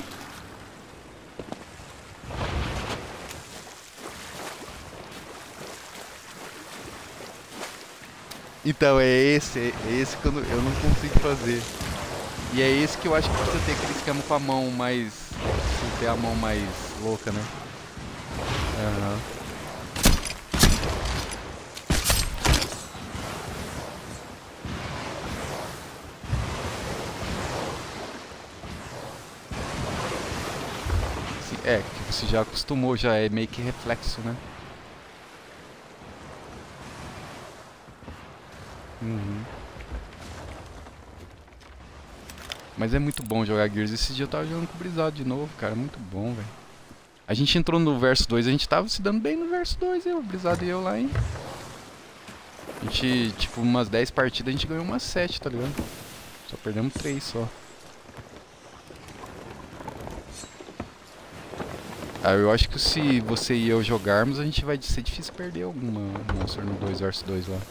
Então, é esse que eu não consigo fazer. E é esse que eu acho que precisa ter aquele esquema com a mão mais... Precisa ter a mão mais louca, né? Aham. É, que você já acostumou, já é meio que reflexo, né? Uhum. Mas é muito bom jogar Gears. Esse dia eu tava jogando com o Brisado de novo, cara. Muito bom, velho. A gente entrou no verso 2, a gente tava se dando bem no verso 2, o Brisado e eu lá, hein? A gente, tipo, umas 10 partidas, a gente ganhou umas 7, tá ligado? Só perdemos 3 só. Ah, eu acho que se você e eu jogarmos, a gente vai ser difícil perder alguma monstro no 2 vs 2 lá.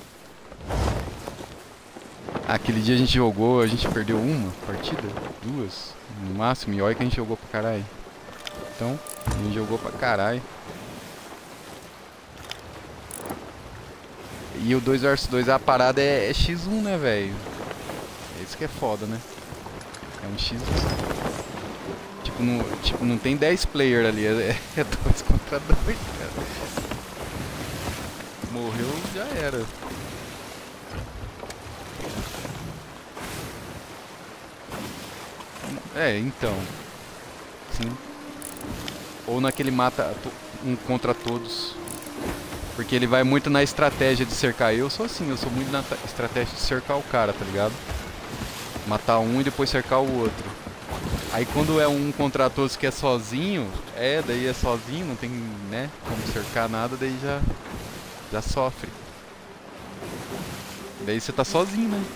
Aquele dia a gente jogou, a gente perdeu uma partida, 2 no máximo, e olha que a gente jogou pra caralho. Então, a gente jogou pra caralho. E o 2 vs 2, a parada é X1, né, velho? É isso que é foda, né? É um X1. Tipo, não tem 10 player ali, é 2 contra 2, cara. Morreu, já era. É, então. Sim. Ou naquele mata um contra todos. Porque ele vai muito na estratégia de cercar. Eu sou assim, eu sou muito na estratégia de cercar o cara, tá ligado? Matar um e depois cercar o outro. Aí quando é um contra todos que é sozinho, daí é sozinho, não tem, né, como cercar nada, daí já sofre. Daí você tá sozinho, né?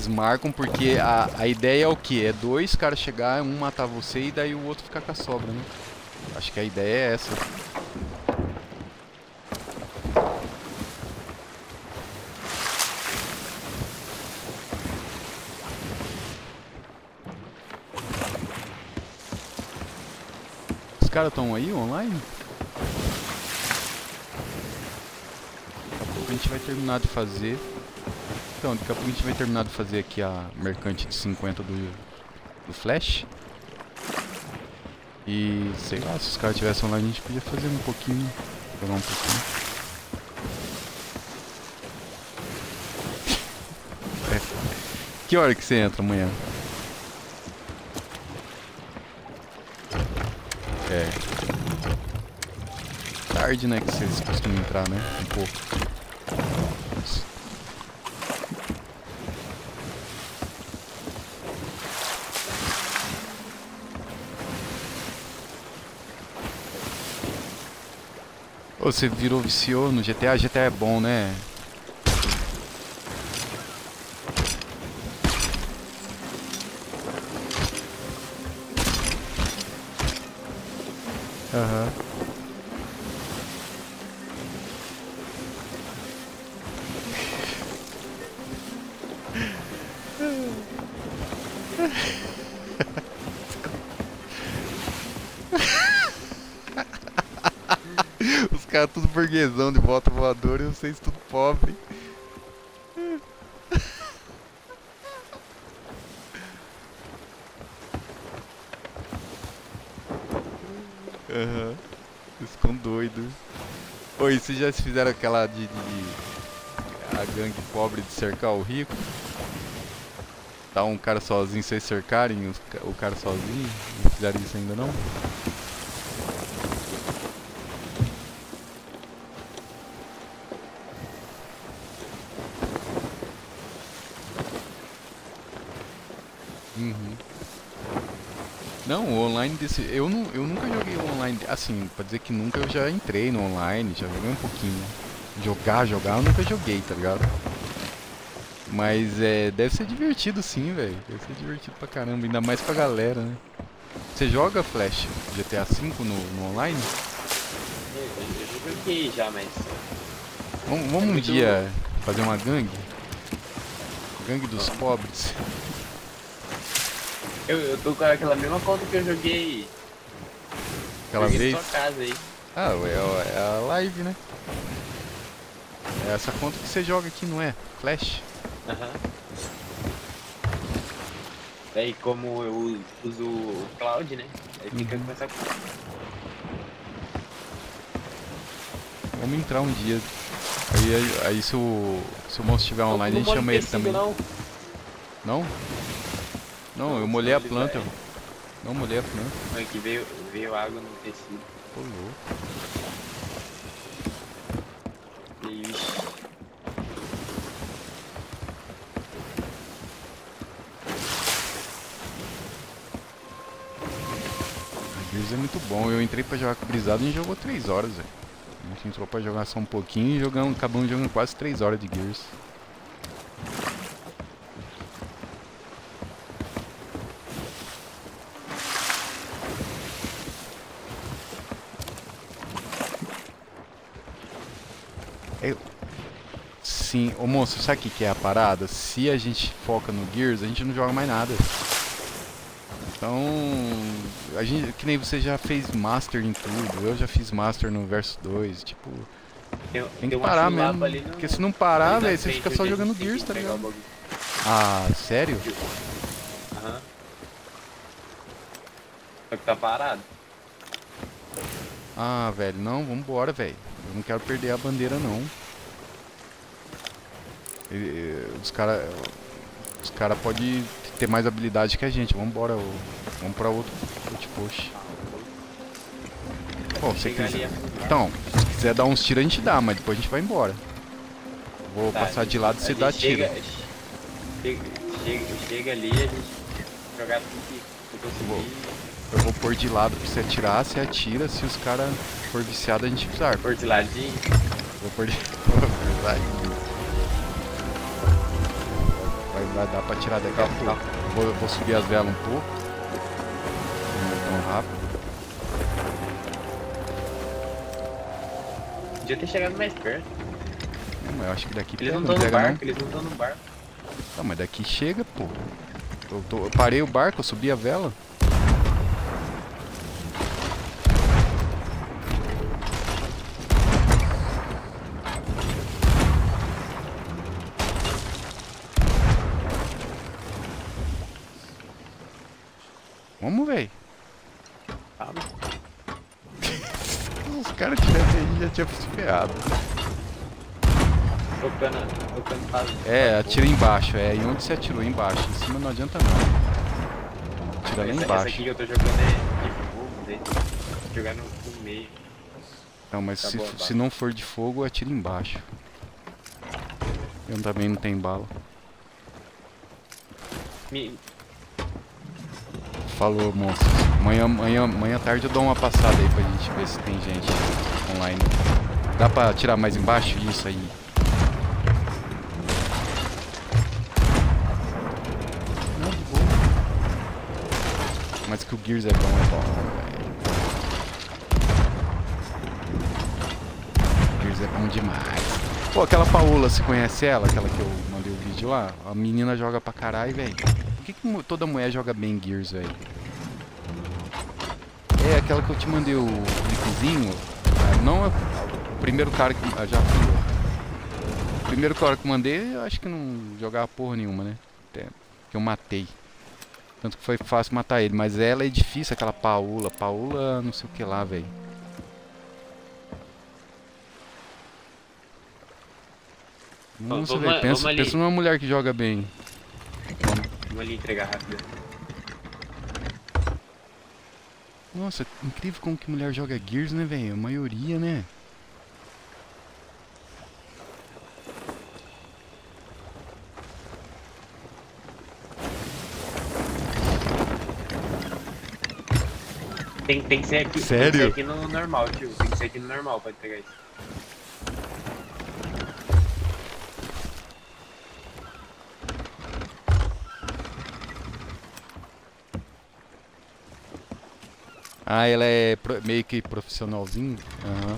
marcam porque a ideia é o quê? É 2 caras chegar, um matar você e daí o outro ficar com a sobra, né? Acho que a ideia é essa. Os caras estão aí online? Daqui a pouco a gente vai terminar de fazer. Então, daqui a pouco a gente vai terminar de fazer aqui a mercante de 50 do Flash. E sei lá, se os caras tivessem online a gente podia fazer um pouquinho. Jogar um pouquinho. Que hora que você entra amanhã? É. Tarde, né, que vocês costumam entrar, né? Um pouco. Ô, você viciou no GTA? GTA é bom, né? Aham. Os caras tudo burguesão de volta voadora e vocês tudo pobre. Aham. Eles ficam doidos. Oi, vocês já fizeram aquela de a gangue pobre de cercar o rico? Tá um cara sozinho, vocês cercarem o cara sozinho? Não fizeram isso ainda não? Uhum. Não, o online desse... Eu nunca joguei online... Assim, pra dizer que nunca, eu já entrei no online, já joguei um pouquinho. Jogar, eu nunca joguei, tá ligado? Mas deve ser divertido sim, velho. Deve ser divertido pra caramba, ainda mais pra galera, né? Você joga Flash GTA V no online? Eu joguei já, mas... Vamos um dia fazer uma gangue? Gangue dos pobres. Eu tô com aquela mesma conta que eu joguei. Aquela vez? Sua casa aí. Ah, é a live, né? É essa conta que você joga aqui, não é? Flash? Aham. Daí como eu uso o Cloud, né? Aí fica com essa conta. Vamos entrar um dia. Aí se o moço estiver online, a gente chama ele também. Não? Não? Não, eu molhei a planta. Não molhei a planta. Olha que veio água no tecido. Ô, louco. Ixi. Gears é muito bom. Eu entrei pra jogar com o Brisado e a gente jogou 3 horas, velho. A gente entrou pra jogar só um pouquinho e acabamos jogando quase 3 horas de Gears. Sim, ô moço, sabe o que é a parada? Se a gente foca no Gears, a gente não joga mais nada. Então, a gente, que nem você já fez Master em tudo, eu já fiz Master no Versus 2, tipo... Tem que parar mesmo, porque se não parar, velho, você fica só jogando Gears, tá ligado? Ah, sério? Aham. Só que tá parado. Ah, velho, não, vambora, velho. Eu não quero perder a bandeira, não. Os cara podem ter mais habilidade que a gente. Vambora, vamos pra outro outpost. Bom, você quiser... Então, se quiser dar uns tiros a gente dá, mas depois a gente vai embora. Vou passar de lado e você dá tiro. Chega ali, a gente jogar tudo que conseguir. Eu vou pôr de lado pra você atirar, você atira, se os caras for viciados a gente precisa. Pôr de ladinho? Vou pôr de ladinho. Vai Dá pra tirar daqui a pouco. Vou subir as velas um pouco. Não é tão rápido. Podia ter chegado mais perto. Não, eu acho que daqui eles não estão no barco, eles não estão no barco. Não, mas daqui chega, pô. Eu parei o barco, eu subi a vela. Vamos, véi. Os caras tivessem aí, já tinha se ferrado. Tocando quase. É, atira embaixo, e onde você atirou? Embaixo, em cima não adianta não. Atira lá embaixo. Essa aqui que eu tô jogando é de fogo, né? Jogar no meio. Não, mas se não for de fogo, atira embaixo. Eu também não tenho bala. Falou, moços. Amanhã tarde eu dou uma passada aí pra gente ver se tem gente online. Dá pra atirar mais embaixo? Isso aí. Não, de boa. Mas que o Gears é bom, velho. O Gears é bom demais. Pô, aquela Paola, você conhece ela? Aquela que eu mandei o vídeo lá? A menina joga pra caralho, velho. Por que toda mulher joga bem Gears, velho? É aquela que eu te mandei o clipezinho. Não é o primeiro cara que... já fui. O primeiro cara que mandei, eu acho que não jogava porra nenhuma, né? Até que eu matei. Tanto que foi fácil matar ele. Mas ela é difícil, aquela Paola. Paola não sei o que lá, velho. Nossa, velho, pensa numa mulher que joga bem. Vamos ali entregar rápido. Nossa, incrível como que mulher joga Gears, né, velho? A maioria, né? Tem que ser aqui. Sério? Tem que ser aqui no normal, tio. Tem que ser aqui no normal, pode pegar isso. Ah, ela é meio que profissionalzinho? Aham.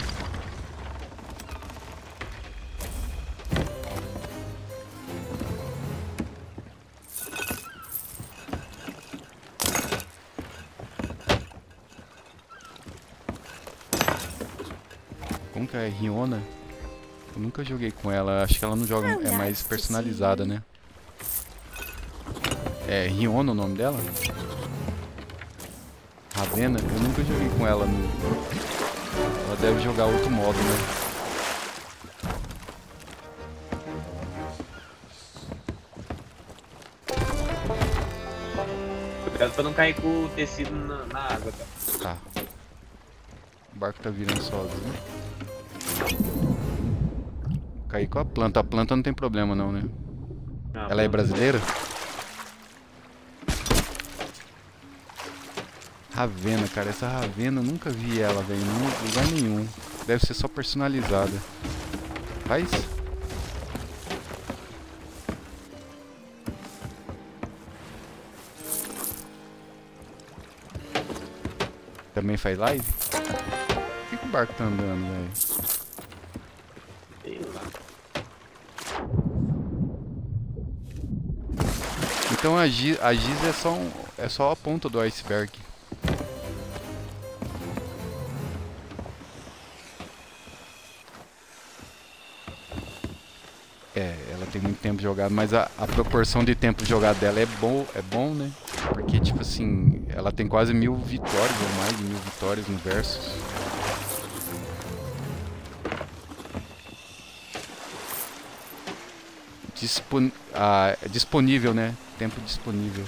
Como que é? Riona? Eu nunca joguei com ela, acho que ela não joga, é mais personalizada, né? É Riona o nome dela? Ravena? Eu nunca joguei com ela. Ela deve jogar outro modo, né? Cuidado pra não cair com o tecido na água, tá? Tá. O barco tá virando sozinho. Cair com a planta. A planta não tem problema não, né? Não, ela é brasileira? Ravena, cara, essa Ravena eu nunca vi ela, velho, em lugar nenhum. Deve ser só personalizada. Faz? Também faz live? Por que o barco tá andando, velho? Sei lá. Então a Giz é só a ponta do iceberg. Ela tem muito tempo jogado, mas a proporção de tempo jogado dela é bom, né? Porque, tipo assim, ela tem quase 1000 vitórias ou mais de 1000 vitórias no Versus. Disponível, né? Tempo disponível.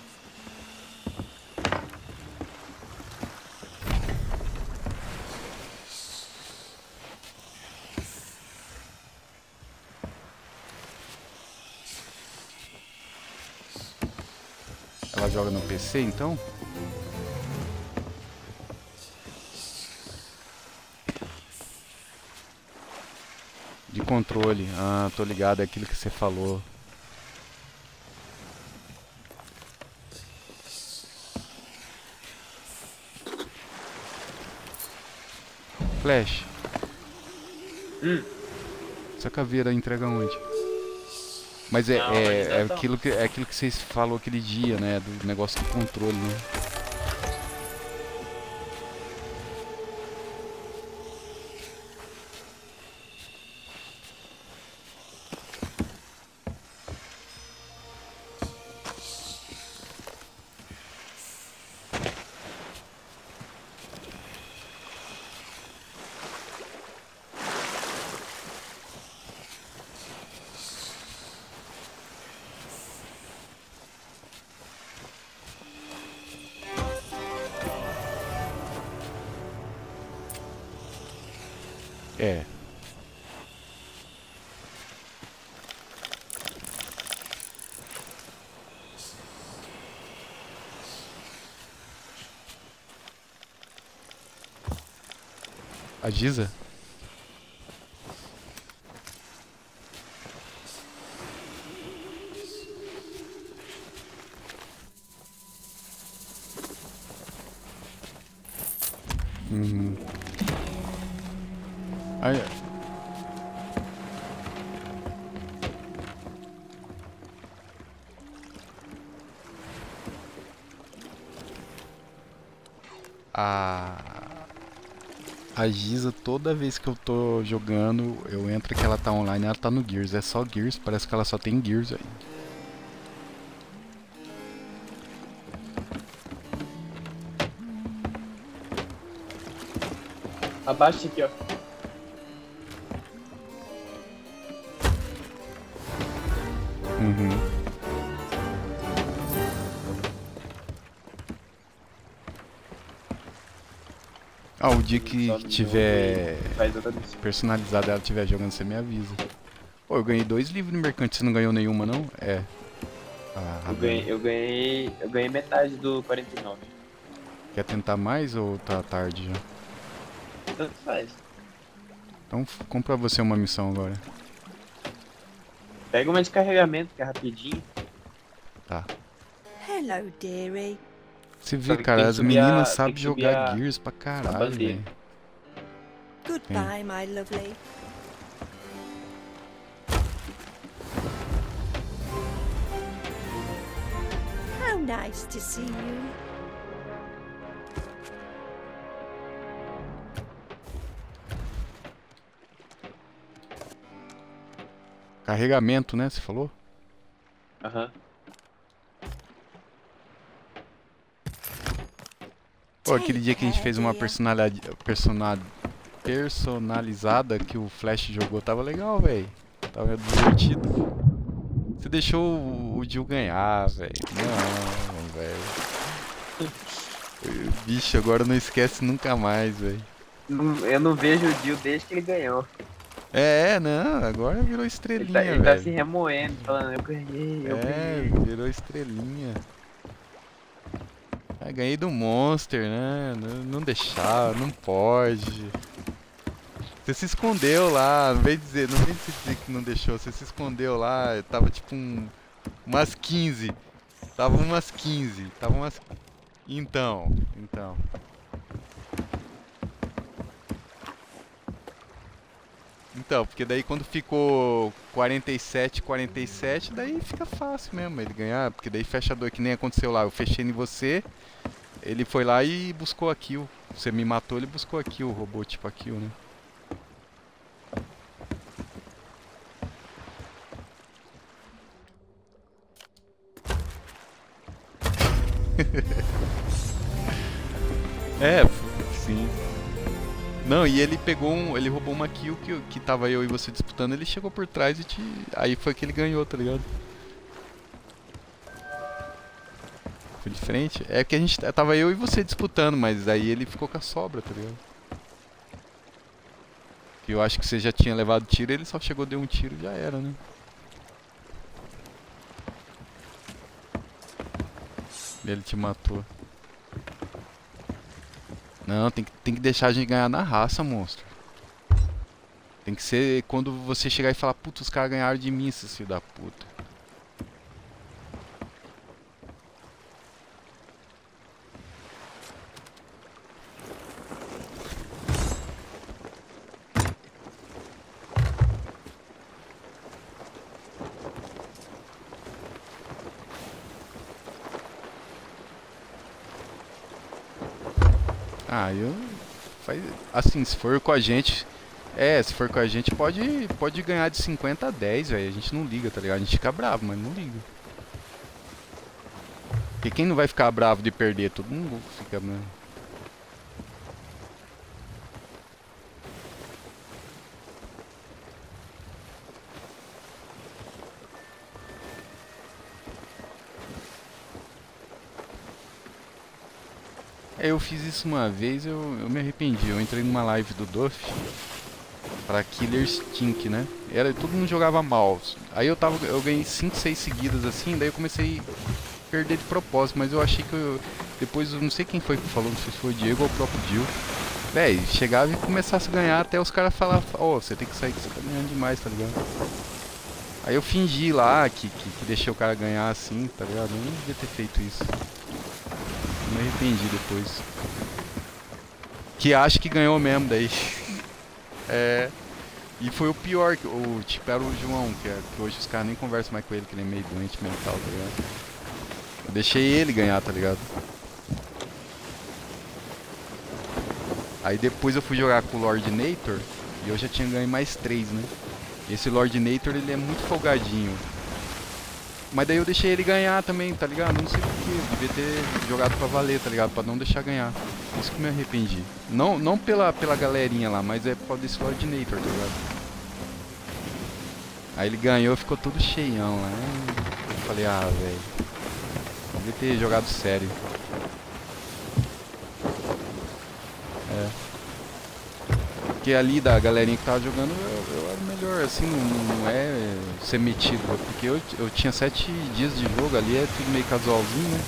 Ela joga no PC, então? De controle. Ah, tô ligado, é aquilo que você falou. Flash. Essa caveira entrega onde? Mas é aquilo que vocês falou aquele dia, né? Do negócio do controle, né? É. A Giza? Aí. A Giza, toda vez que eu tô jogando, eu entro que ela tá online, ela tá no Gears. É só Gears, parece que ela só tem Gears aí. Abaixa aqui, ó. O dia que tiver personalizado, ela estiver jogando, você me avisa. Pô, eu ganhei 2 livros no mercante, você não ganhou nenhuma, não? É. Eu ganhei metade do 49. Quer tentar mais ou tá tarde já? Tanto faz. Então compra você uma missão agora. Pega uma de carregamento, que é rapidinho. Tá. Hello, dearie. Você vê, cara, as meninas sabem jogar Gears pra caralho, velho. Goodbye, my lovely. How nice to see you. Carregamento, né? Você falou? Pô, aquele dia que a gente fez uma personalizada que o Flash jogou, tava legal, velho. Tava divertido. Você deixou o Jill ganhar, velho. Não, velho. Bicho, agora não esquece nunca mais, velho. Eu não vejo o Jill desde que ele ganhou. Não, agora virou estrelinha, velho. Ele tá se remoendo, falando, eu ganhei, eu ganhei. Virou estrelinha. Ganhei do Monster, né? Não deixar, não pode. Você se escondeu lá, não vem dizer que não deixou, você se escondeu lá, tava tipo umas 15. Tava umas 15, Então. Então, porque daí quando ficou 47, daí fica fácil mesmo ele ganhar, porque daí fecha 2, que nem aconteceu lá, eu fechei em você, ele foi lá e buscou a kill. Você me matou, ele buscou a kill, roubou tipo a kill, né? Sim. Não, e ele pegou ele roubou uma kill que tava eu e você disputando, ele chegou por trás e aí foi que ele ganhou, tá ligado? Foi de frente. É que tava eu e você disputando, mas aí ele ficou com a sobra, tá ligado? Que eu acho que você já tinha levado tiro, ele só chegou, deu um tiro e já era, né? E ele te matou. Não, tem que deixar a gente ganhar na raça, monstro. Tem que ser quando você chegar e falar, puta, os caras ganharam de mim, esses filhos da puta. Ah, assim, se for com a gente... se for com a gente pode ganhar de 50 a 10, velho. A gente não liga, tá ligado? A gente fica bravo, mas não liga. Porque quem não vai ficar bravo de perder? Todo mundo fica... Eu fiz isso uma vez, eu me arrependi. Eu entrei numa live do Duff pra Killer Stink, né? Todo mundo jogava mal. Aí eu ganhei 5, 6 seguidas assim, daí eu comecei a perder de propósito, mas eu achei que depois, eu não sei quem foi que falou, não sei se foi o Diego ou o próprio Jill. Véi, chegava e começasse a ganhar até os caras falavam, você tem que sair que você tá ganhando demais, tá ligado? Aí eu fingi lá que deixei o cara ganhar assim, tá ligado? Eu não devia ter feito isso. Me arrependi depois. Que acha que ganhou mesmo daí. E foi o pior, tipo, era o João, que hoje os caras nem conversam mais com ele, que ele é meio doente mental, tá ligado? Eu deixei ele ganhar, tá ligado? Aí depois eu fui jogar com o Lord Nator e eu já tinha ganho mais 3, né? Esse Lord Nator, ele é muito folgadinho. Mas daí eu deixei ele ganhar também, tá ligado? Não sei porquê, devia ter jogado pra valer, tá ligado? Pra não deixar ganhar. Isso que me arrependi. Não pela galerinha lá, mas é por causa desse Lord Nator, tá ligado? Aí ele ganhou, ficou todo cheião lá. Eu falei, velho, devia ter jogado sério. Porque ali da galerinha que tava jogando, eu era melhor, assim, não é ser metido, porque eu tinha 7 dias de jogo, ali é tudo meio casualzinho, né?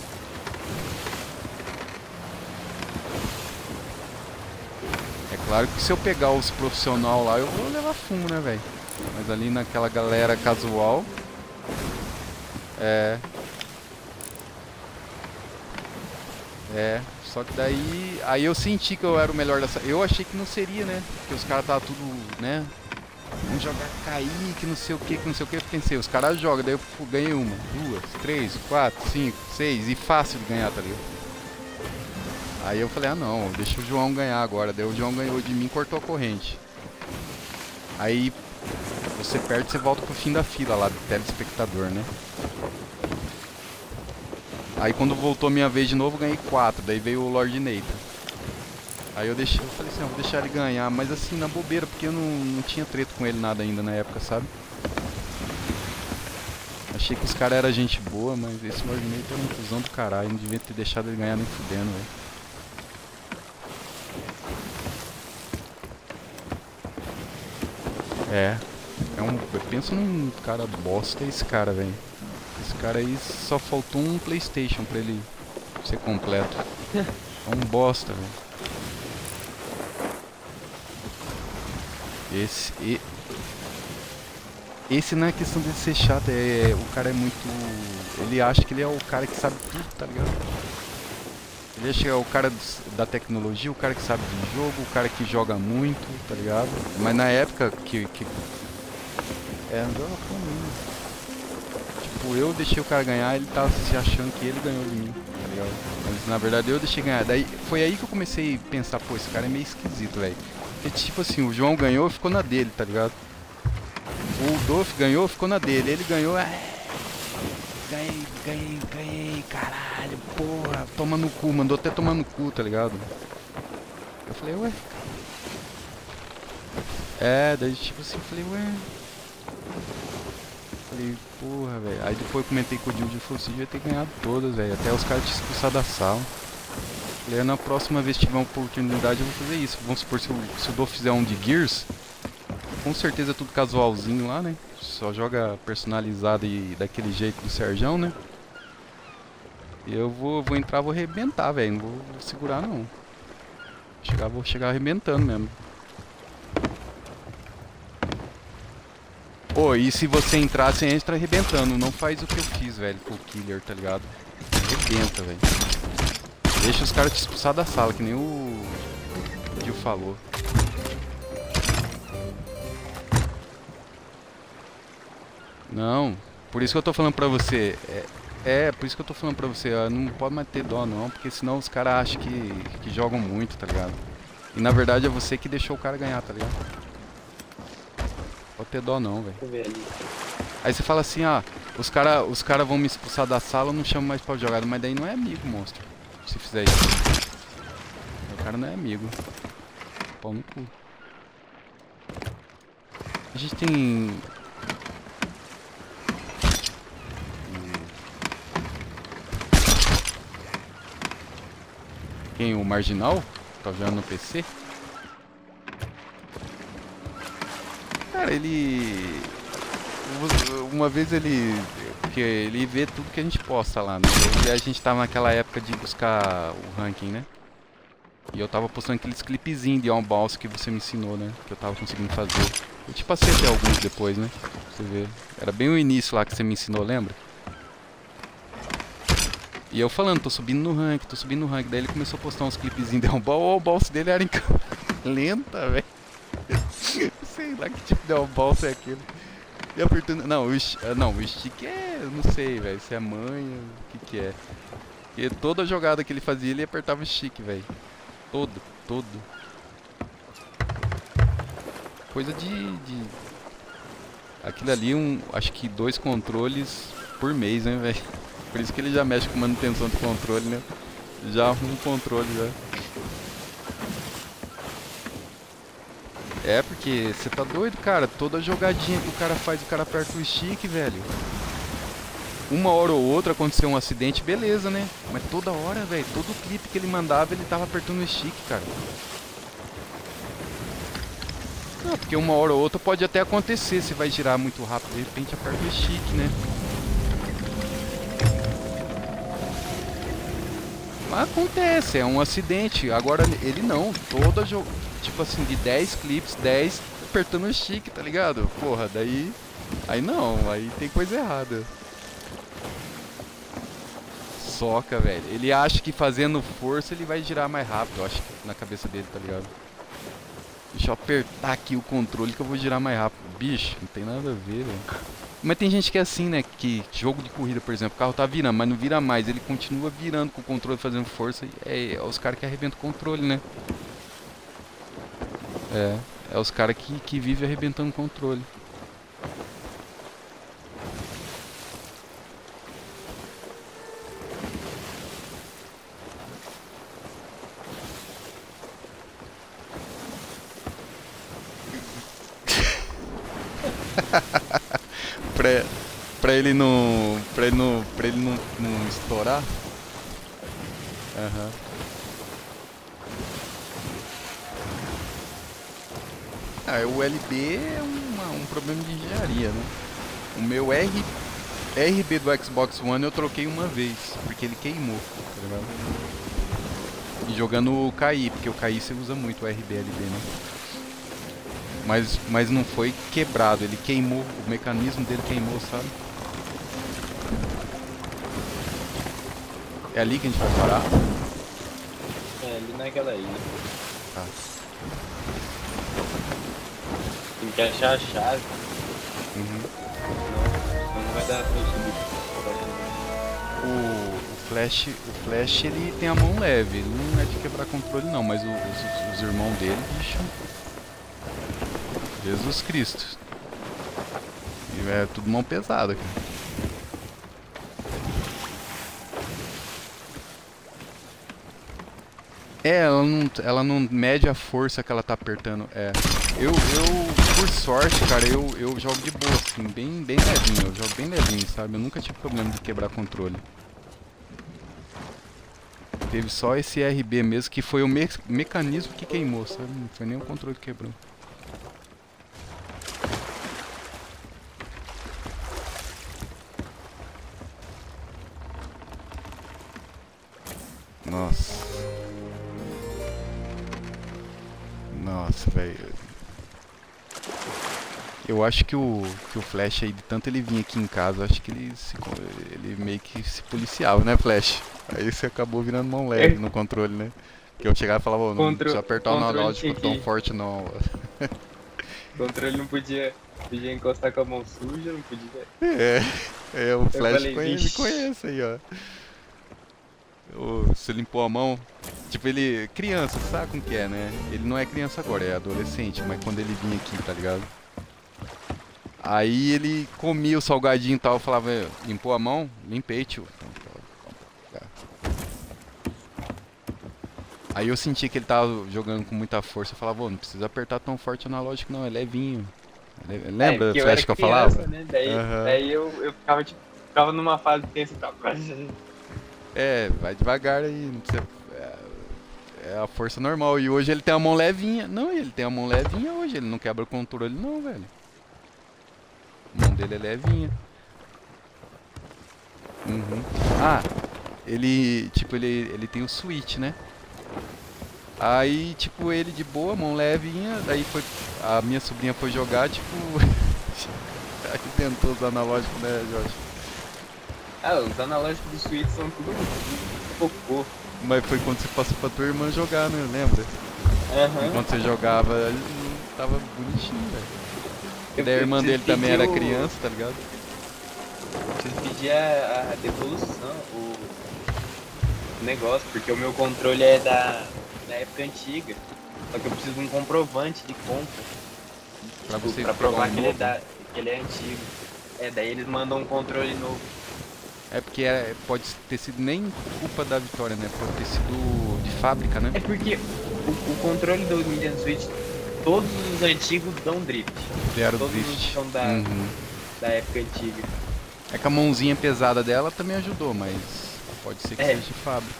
É claro que se eu pegar os profissionais lá, eu vou levar fumo, né, velho? Mas ali naquela galera casual, só que daí, aí eu senti que eu era o melhor dessa... Eu achei que não seria, né? Porque os caras estavam tudo, né? Vamos jogar cair, que não sei o que, Eu pensei, os caras jogam, daí eu ganhei 1, 2, 3, 4, 5, 6, e fácil de ganhar, tá ligado? Aí eu falei, não, deixa o João ganhar agora. Daí o João ganhou de mim e cortou a corrente. Aí você perde, você volta pro fim da fila lá, do telespectador, né? Aí quando voltou minha vez de novo, ganhei 4, daí veio o Lord Nator. Aí eu falei assim, vou deixar ele ganhar, mas assim, na bobeira, porque eu não tinha treta com ele nada ainda na época, sabe? Achei que os caras eram gente boa, mas esse Lord Nator é um cuzão do caralho, não devia ter deixado ele ganhar nem fudendo, velho. Eu penso num cara bosta, esse cara, velho. Esse cara aí só faltou um PlayStation pra ele ser completo. É um bosta, velho. Esse não é questão de ser chato, o cara é muito... Ele acha que ele é o cara que sabe tudo, tá ligado? Ele acha que é o cara da tecnologia, o cara que sabe de jogo, o cara que joga muito, tá ligado? Mas na época que... andava comigo. Tipo, eu deixei o cara ganhar, ele tava se achando que ele ganhou de mim, tá ligado? Mas na verdade eu deixei ganhar. Daí foi aí que eu comecei a pensar, pô, esse cara é meio esquisito, velho. Porque tipo assim, o João ganhou, ficou na dele, tá ligado? O Dolph ganhou, ficou na dele. Ele ganhou, ganhei, caralho, porra, toma no cu, mandou até tomar no cu, tá ligado? Eu falei, ué. Daí tipo assim, eu falei, ué. Falei, porra, velho. Aí depois eu comentei com o Dilde e falou assim, devia ter ganhado todas, velho. Até os caras te expulsar da sala. Falei, na próxima vez que tiver uma oportunidade eu vou fazer isso. Vamos supor, se o Dolph fizer um de Gears, com certeza é tudo casualzinho lá, né? Só joga personalizado e daquele jeito do Serjão, né? E eu vou entrar, vou arrebentar, velho. Não vou segurar, não. Vou chegar arrebentando mesmo. Pô, e se você entrar, você entra arrebentando. Não faz o que eu fiz, velho, com o Killer, tá ligado? Arrebenta, velho. Deixa os caras te expulsar da sala, que nem o Gil falou. Não, por isso que eu tô falando pra você. É, por isso que eu tô falando pra você, ó, não pode mais ter dó não, porque senão os caras acham que jogam muito, tá ligado? E na verdade é você que deixou o cara ganhar, tá ligado? Pode ter dó não, velho. Aí você fala assim, ah, os cara vão me expulsar da sala, eu não chamo mais pra jogar, mas daí não é amigo, monstro. Se fizer isso. O cara não é amigo. Pau no cu. A gente tem... Quem? O Marginal? Tá jogando no PC? Cara, ele... Uma vez ele... Porque ele vê tudo que a gente posta lá, né? E a gente tava naquela época de buscar o ranking, né? E eu tava postando aqueles clipezinhos de on-boss que você me ensinou, né? Que eu tava conseguindo fazer. Eu te passei até alguns depois, né? Pra você ver. Era bem o início lá que você me ensinou, lembra? E eu falando, tô subindo no rank, tô subindo no rank. Daí ele começou a postar uns clipezinhos de on-boss. O boss dele era em câmera lenta, velho. Sei lá que tipo de on-boss é aquele. E apertando... Não, o stick é... Eu não sei, velho. Se é manha, o que é. Porque toda jogada que ele fazia, ele apertava o stick, velho. Todo. Coisa de... Aquilo ali, acho que 2 controles por mês, né, velho? Por isso que ele já mexe com manutenção de controle, né? Já arruma um controle, já. É, porque você tá doido, cara. Toda jogadinha que o cara faz, o cara aperta o stick, velho. Uma hora ou outra aconteceu um acidente, beleza, né? Mas toda hora, velho, todo clipe que ele mandava, ele tava apertando o stick, cara. Não, porque uma hora ou outra pode até acontecer. Você vai girar muito rápido, de repente aperta o stick, né? Mas acontece, é um acidente. Agora ele não, toda tipo assim, de 10 clipes, 10 apertando o stick, tá ligado? Porra, daí... Aí não, aí tem coisa errada. Soca, velho. Ele acha que fazendo força ele vai girar mais rápido, eu acho, na cabeça dele, tá ligado? Deixa eu apertar aqui o controle que eu vou girar mais rápido. Bicho, não tem nada a ver, velho. Mas tem gente que é assim, né? Que jogo de corrida, por exemplo, o carro tá virando, mas não vira mais. Ele continua virando com o controle, fazendo força. É os caras que arrebentam o controle, né? É os caras que vivem arrebentando o controle. pra ele não estourar. Aham. O LB é um problema de engenharia, né? O meu RB do Xbox One eu troquei uma vez, porque ele queimou, tá ligado? E jogando o KI, porque o KI você usa muito o RB-LB, né? Mas não foi quebrado, ele queimou, o mecanismo dele queimou, sabe? É ali que a gente vai parar? É, ali naquela ilha. Tá. Tem que achar a chave. Uhum. Senão não vai dar pra subir. O Flash ele tem a mão leve, ele não é de quebrar controle não, mas os irmãos dele, bicho... Jesus Cristo. E é tudo mão pesada, cara. Ela não mede a força que ela tá apertando. Eu por sorte, cara, eu jogo de boa, assim, bem levinho. Eu jogo bem levinho, sabe? Eu nunca tive problema de quebrar controle. Teve só esse RB mesmo, que foi o mecanismo que queimou, sabe? Não foi nem o controle que quebrou. Nossa, velho. Eu acho que o Flash aí, de tanto ele vir aqui em casa, acho que ele meio que se policiava, né, Flash? Aí você acabou virando mão leve no controle, né? Que eu chegava e falava, oh, não precisa apertar o analógico tão forte não. O controle não podia encostar com a mão suja, não podia. É. É, o Flash me conhece aí, ó. Você limpou a mão. Tipo, ele... Criança, sabe como que é, né? Ele não é criança agora, é adolescente. Mas quando ele vinha aqui, tá ligado? Aí ele comia o salgadinho e tal. Eu falava, limpou a mão? Limpei, tio. Aí eu senti que ele tava jogando com muita força. Eu falava, não precisa apertar tão forte o analógico não, é levinho. Lembra do Flash que eu falava? Né? Daí eu ficava, tipo, ficava numa fase tensa e tal. Vai devagar aí, não precisa... É a força normal. E hoje ele tem a mão levinha. Não, ele tem a mão levinha hoje. Ele não quebra o controle não, velho. A mão dele é levinha. Ah, ele... Tipo, ele tem o switch, né? Aí, tipo, ele de boa, mão levinha. Daí foi... A minha sobrinha foi jogar, tipo... Aí tentou os analógicos, né, Jorge? Os analógicos do Switch são tudo cocô. Mas foi quando você passou pra tua irmã jogar, né? Lembra? E quando você jogava, ele tava bonitinho, velho. Daí a irmã dele também era criança, tá ligado? Preciso pedir a devolução, o negócio, porque o meu controle é da época antiga. Só que eu preciso de um comprovante de compra. Pra você pra provar que ele é antigo. Daí eles mandam um controle novo. É porque pode ter sido nem culpa da Vitória, né? Pode ter sido de fábrica, né? É porque o controle do Nintendo Switch, todos os antigos dão drift. Todos drift. São da época antiga. É que a mãozinha pesada dela também ajudou, mas pode ser que seja de fábrica.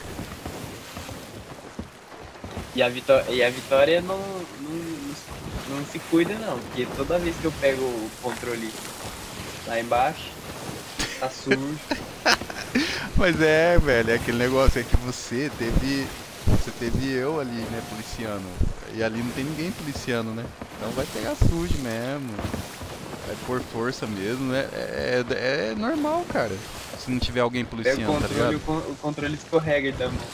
E a Vitória não se cuida não, porque toda vez que eu pego o controle lá embaixo, tá sujo. Mas velho, é aquele negócio, é que você teve eu ali, né, policiando. E ali não tem ninguém policiando, né? Então vai pegar sujo mesmo. Vai por força mesmo, né? É normal, cara. Se não tiver alguém policiando, tá ligado? O controle escorrega da mão.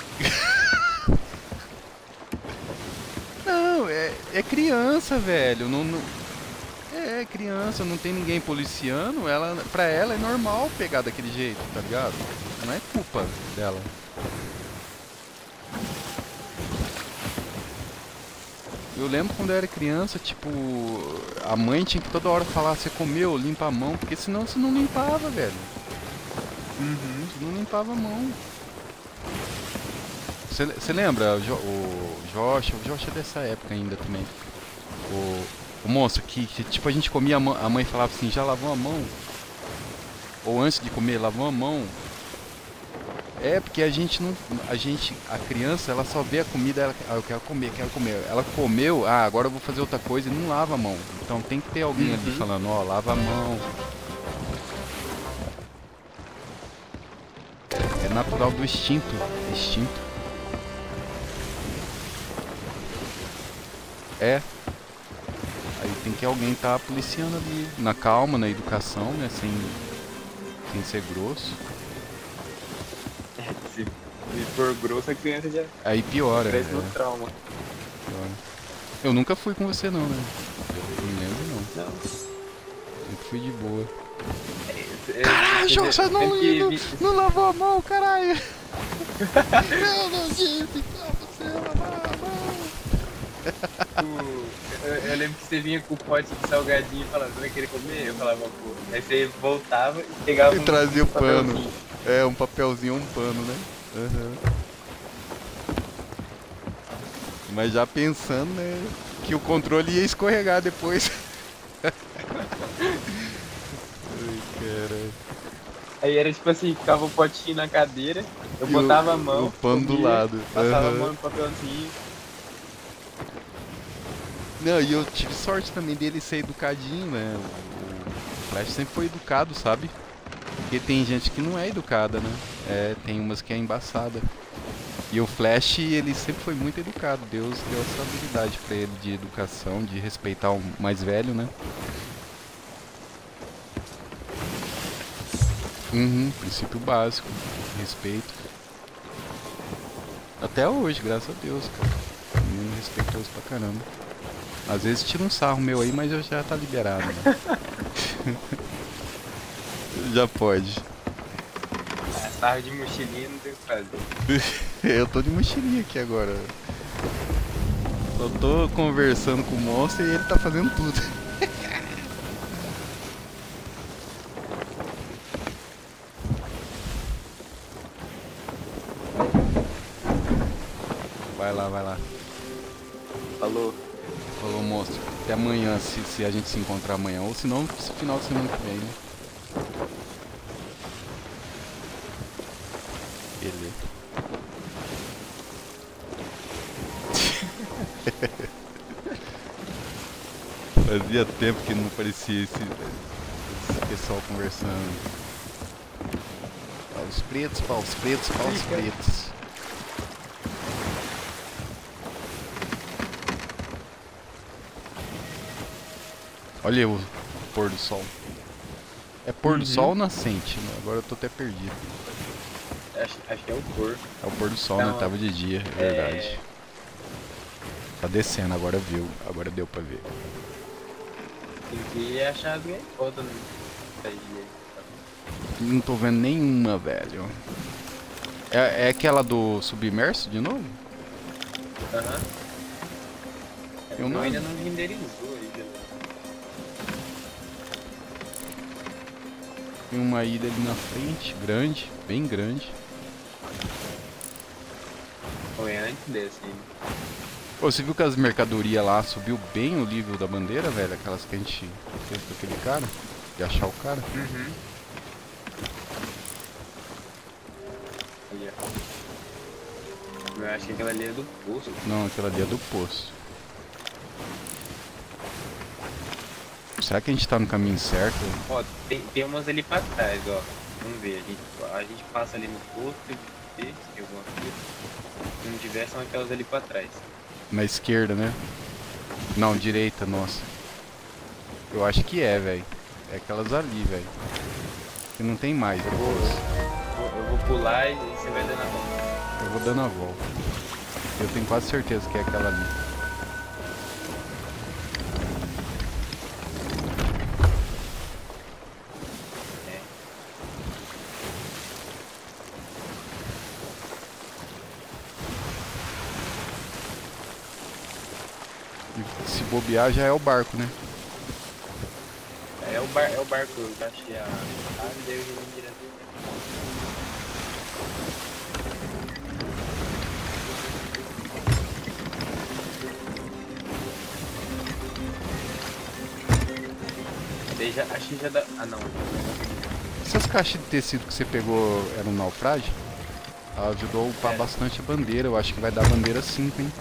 Não, é criança, velho. É criança, não tem ninguém policiando. Pra ela é normal pegar daquele jeito, tá ligado? Não é culpa dela. Eu lembro quando eu era criança, tipo, a mãe tinha que toda hora falar, você comeu, limpa a mão, porque senão você não limpava, velho. Você não limpava a mão. Você lembra o Josh é dessa época ainda também. O monstro que tipo a gente comia, a mãe falava assim, já lavou a mão? Ou antes de comer, lavou a mão? É, porque a criança, ela só vê a comida, eu quero comer. Ela comeu, agora eu vou fazer outra coisa e não lava a mão. Então tem que ter alguém ali falando, lava a mão. É natural do instinto. Aí tem que alguém estar policiando ali, na calma, na educação, né, sem ser grosso. Se for grosso, a criança já... Aí piora. Cresce no trauma. Piora. Eu nunca fui com você não, né? Eu não lembro não. Eu fui de boa. Caralho, você não lavou a mão, caralho! Eu não disse pra você lavar a mão! Eu lembro que você vinha com o pote de salgadinho e falava, você vai querer comer? Eu falava, pô. Aí você voltava e pegava trazia o pano. Um papelzinho, um pano, né? Mas já pensando, né, que o controle ia escorregar depois. Ai, caralho. Aí era tipo assim, ficava o potinho na cadeira, eu botava a mão, o pano do lado. Passava a mão no papelzinho. Não, e eu tive sorte também dele ser educadinho, né? O Flash sempre foi educado, sabe? Porque tem gente que não é educada, né? Tem umas que é embaçada. E o Flash, ele sempre foi muito educado. Deus deu essa habilidade pra ele de educação, de respeitar o mais velho, né? Princípio básico, respeito. Até hoje, graças a Deus, cara. Menino respeitoso pra caramba. Às vezes tira um sarro meu aí, mas eu já tá liberado, né? Já pode. Tava de mochilinha, não tem o que fazer. Eu tô de mochilinha aqui agora. Eu tô conversando com o monstro e ele tá fazendo tudo. Vai lá, vai lá. Falou. Falou, monstro. Até amanhã, se a gente se encontrar amanhã. Ou se não, final de semana que vem, né? Beleza. Fazia tempo que não aparecia esse pessoal conversando. Paus pretos, paus pretos, paus pretos. Olha o pôr do sol. É pôr do sol ou nascente? Agora eu tô até perdido. Acho que é o pôr. É o pôr do sol, então, né? Tava de dia, é verdade. Tá descendo, agora viu. Agora deu pra ver. Tem que achar alguém foda, né? Não tô vendo nenhuma, velho. É aquela do submerso de novo? Aham. Eu não... ainda não renderizou aí, já. Tem uma ilha ali na frente, grande, bem grande. Foi antes desse ainda. Pô, você viu que as mercadorias lá subiu bem o nível da bandeira, velho? Aquelas que a gente fez com aquele cara? De achar o cara? Uhum. Eu acho que aquela ali é do poço. Não, aquela ali é do poço. Será que a gente tá no caminho certo? Ó, tem umas ali pra trás, ó. Vamos ver, a gente passa ali no posto e vê se tem alguma coisa. Se não tiver, são aquelas ali pra trás. Na esquerda, né? Não, direita, nossa. Eu acho que é, velho. É aquelas ali, velho. Que não tem mais. Eu vou pular e você vai dando a volta. Eu vou dando a volta. Eu tenho quase certeza que é aquela ali. Se bobear já é o barco, né? É o barco, eu achei a chave, daí eu já vim direto. Daí já, acho que já dá... Ah, não. Essas caixas de tecido que você pegou eram um naufrágio? Ela ajudou a upar bastante a bandeira. Eu acho que vai dar bandeira 5, hein?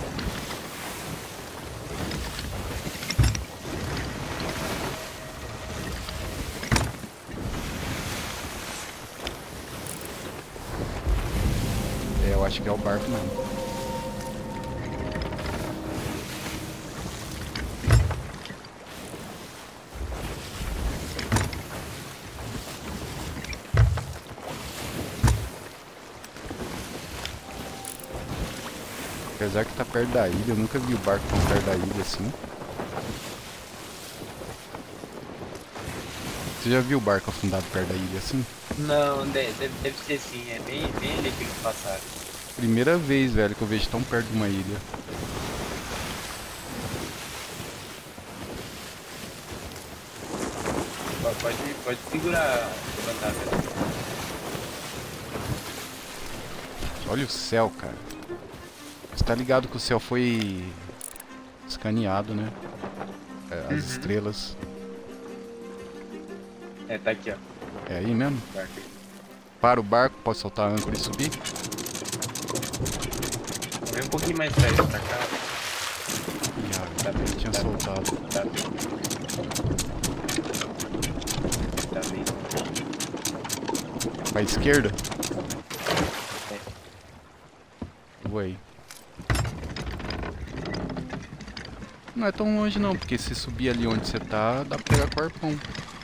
Eu acho que é o barco mesmo. Apesar que tá perto da ilha, eu nunca vi o barco tão perto da ilha assim. Você já viu o barco afundado perto da ilha assim? Não, deve ser sim, é bem ali que eles passaram. Primeira vez, velho, que eu vejo tão perto de uma ilha. Pode segurar, levantar, velho. Olha o céu, cara. Você tá ligado que o céu foi escaneado, né? As estrelas. É, tá aqui, ó. É aí mesmo? Barco. Para o barco, pode soltar a âncora e subir? Vem um pouquinho mais pra cá. Tá bem, tinha soltado. Tá bem. Tá bem. Pra esquerda? É. Vou aí. Não é tão longe não, porque se subir ali onde você tá, dá pra pegar com o arpão.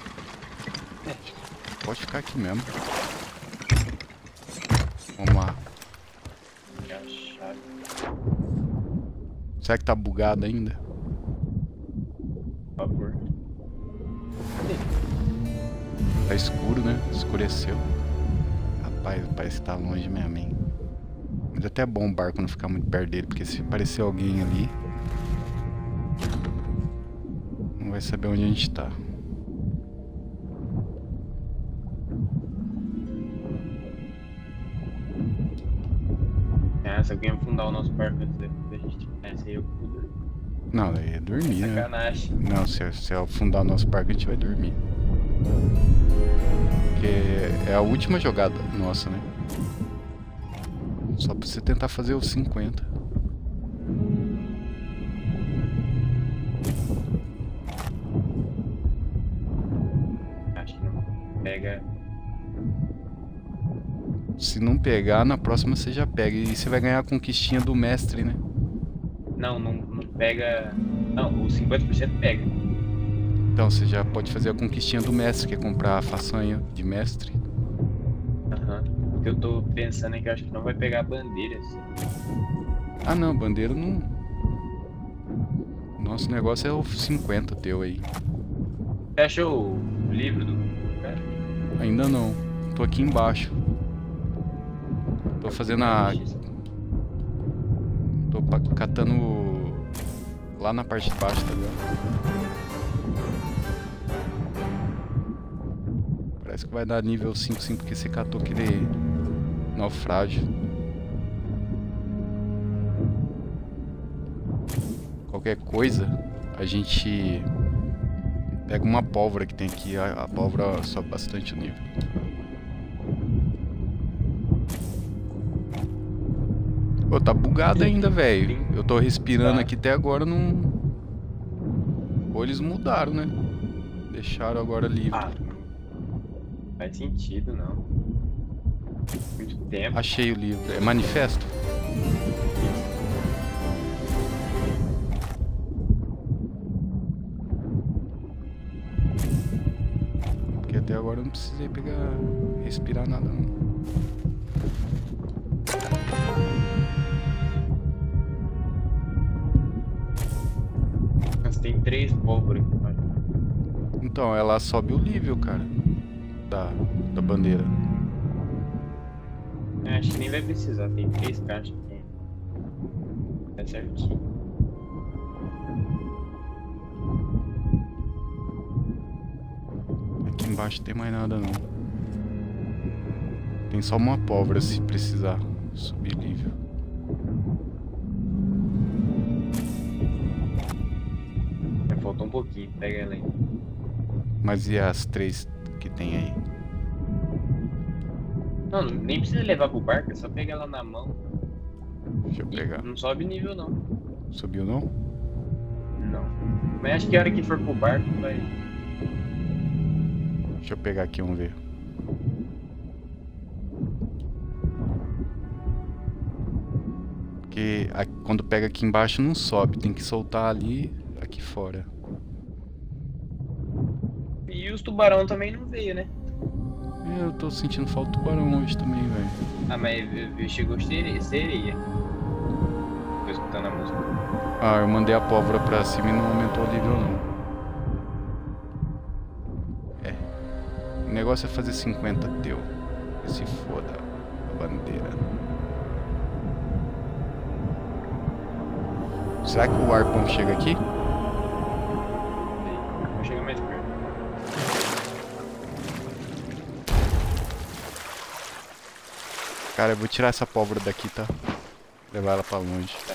Pode ficar aqui mesmo. Vamos lá. Será que tá bugado ainda? Por favor. Tá escuro, né? Escureceu. Rapaz, parece que tá longe mesmo, hein? Mas até é bom o barco não ficar muito perto dele, porque se aparecer alguém ali, não vai saber onde a gente tá. Se alguém afundar o nosso barco antes da gente aí eu puder. Não, daí é dormir, sacanagem. Né? Não, se afundar o nosso barco a gente vai dormir. Porque é a última jogada nossa, né? Só pra você tentar fazer os 50. Acho que não pega. Se não pegar, na próxima você já pega. E você vai ganhar a conquistinha do mestre, né? Não pega. Não, o 50% pega. Então você já pode fazer a conquistinha do mestre, que é comprar a façanha de mestre. Aham. O que eu tô pensando é que eu acho que não vai pegar bandeiras. Ah não, bandeira não. Nosso negócio é o 50 teu aí. Você achou o livro do cara? Ainda não. Tô aqui embaixo. Tô fazendo a... Tô catando lá na parte de baixo, tá ligado? Parece que vai dar nível 5 sim, porque você catou aquele naufrágio. Qualquer coisa, a gente pega uma pólvora que tem aqui. A pólvora sobe bastante o nível. Pô, tá bugado ainda, velho. Eu tô respirando aqui até agora, não... Ou eles mudaram, né? Deixaram agora livre. Não faz sentido, não. Muito tempo. Achei o livro. É manifesto? Porque até agora eu não precisei respirar nada, não. Tem 3 pólvoras aqui, pai. Então, ela sobe o nível, cara. Da bandeira. Acho que nem vai precisar, tem 3 caixas aqui. Tá certinho. Aqui embaixo não tem mais nada não. Tem só uma pólvora se precisar subir nível. Faltou um pouquinho, pega ela aí. Mas e as 3 que tem aí? Não, nem precisa levar pro barco, é só pegar ela na mão. Deixa eu pegar. Não sobe nível não. Subiu não? Não. Mas acho que a hora que for pro barco vai... Deixa eu pegar aqui, vamos ver. Porque quando pega aqui embaixo não sobe, tem que soltar ali, aqui fora. E os tubarão também não veio, né? Eu tô sentindo falta do tubarão hoje também, velho. Ah, mas chegou sereia. Tô escutando a música. Ah, eu mandei a pólvora pra cima e não aumentou o nível não. É. O negócio é fazer 50 teu. Que se foda a bandeira. Será que o arpão chega aqui? Vou chegar mais perto. Cara, eu vou tirar essa pólvora daqui, tá? Levar ela pra longe. Tá.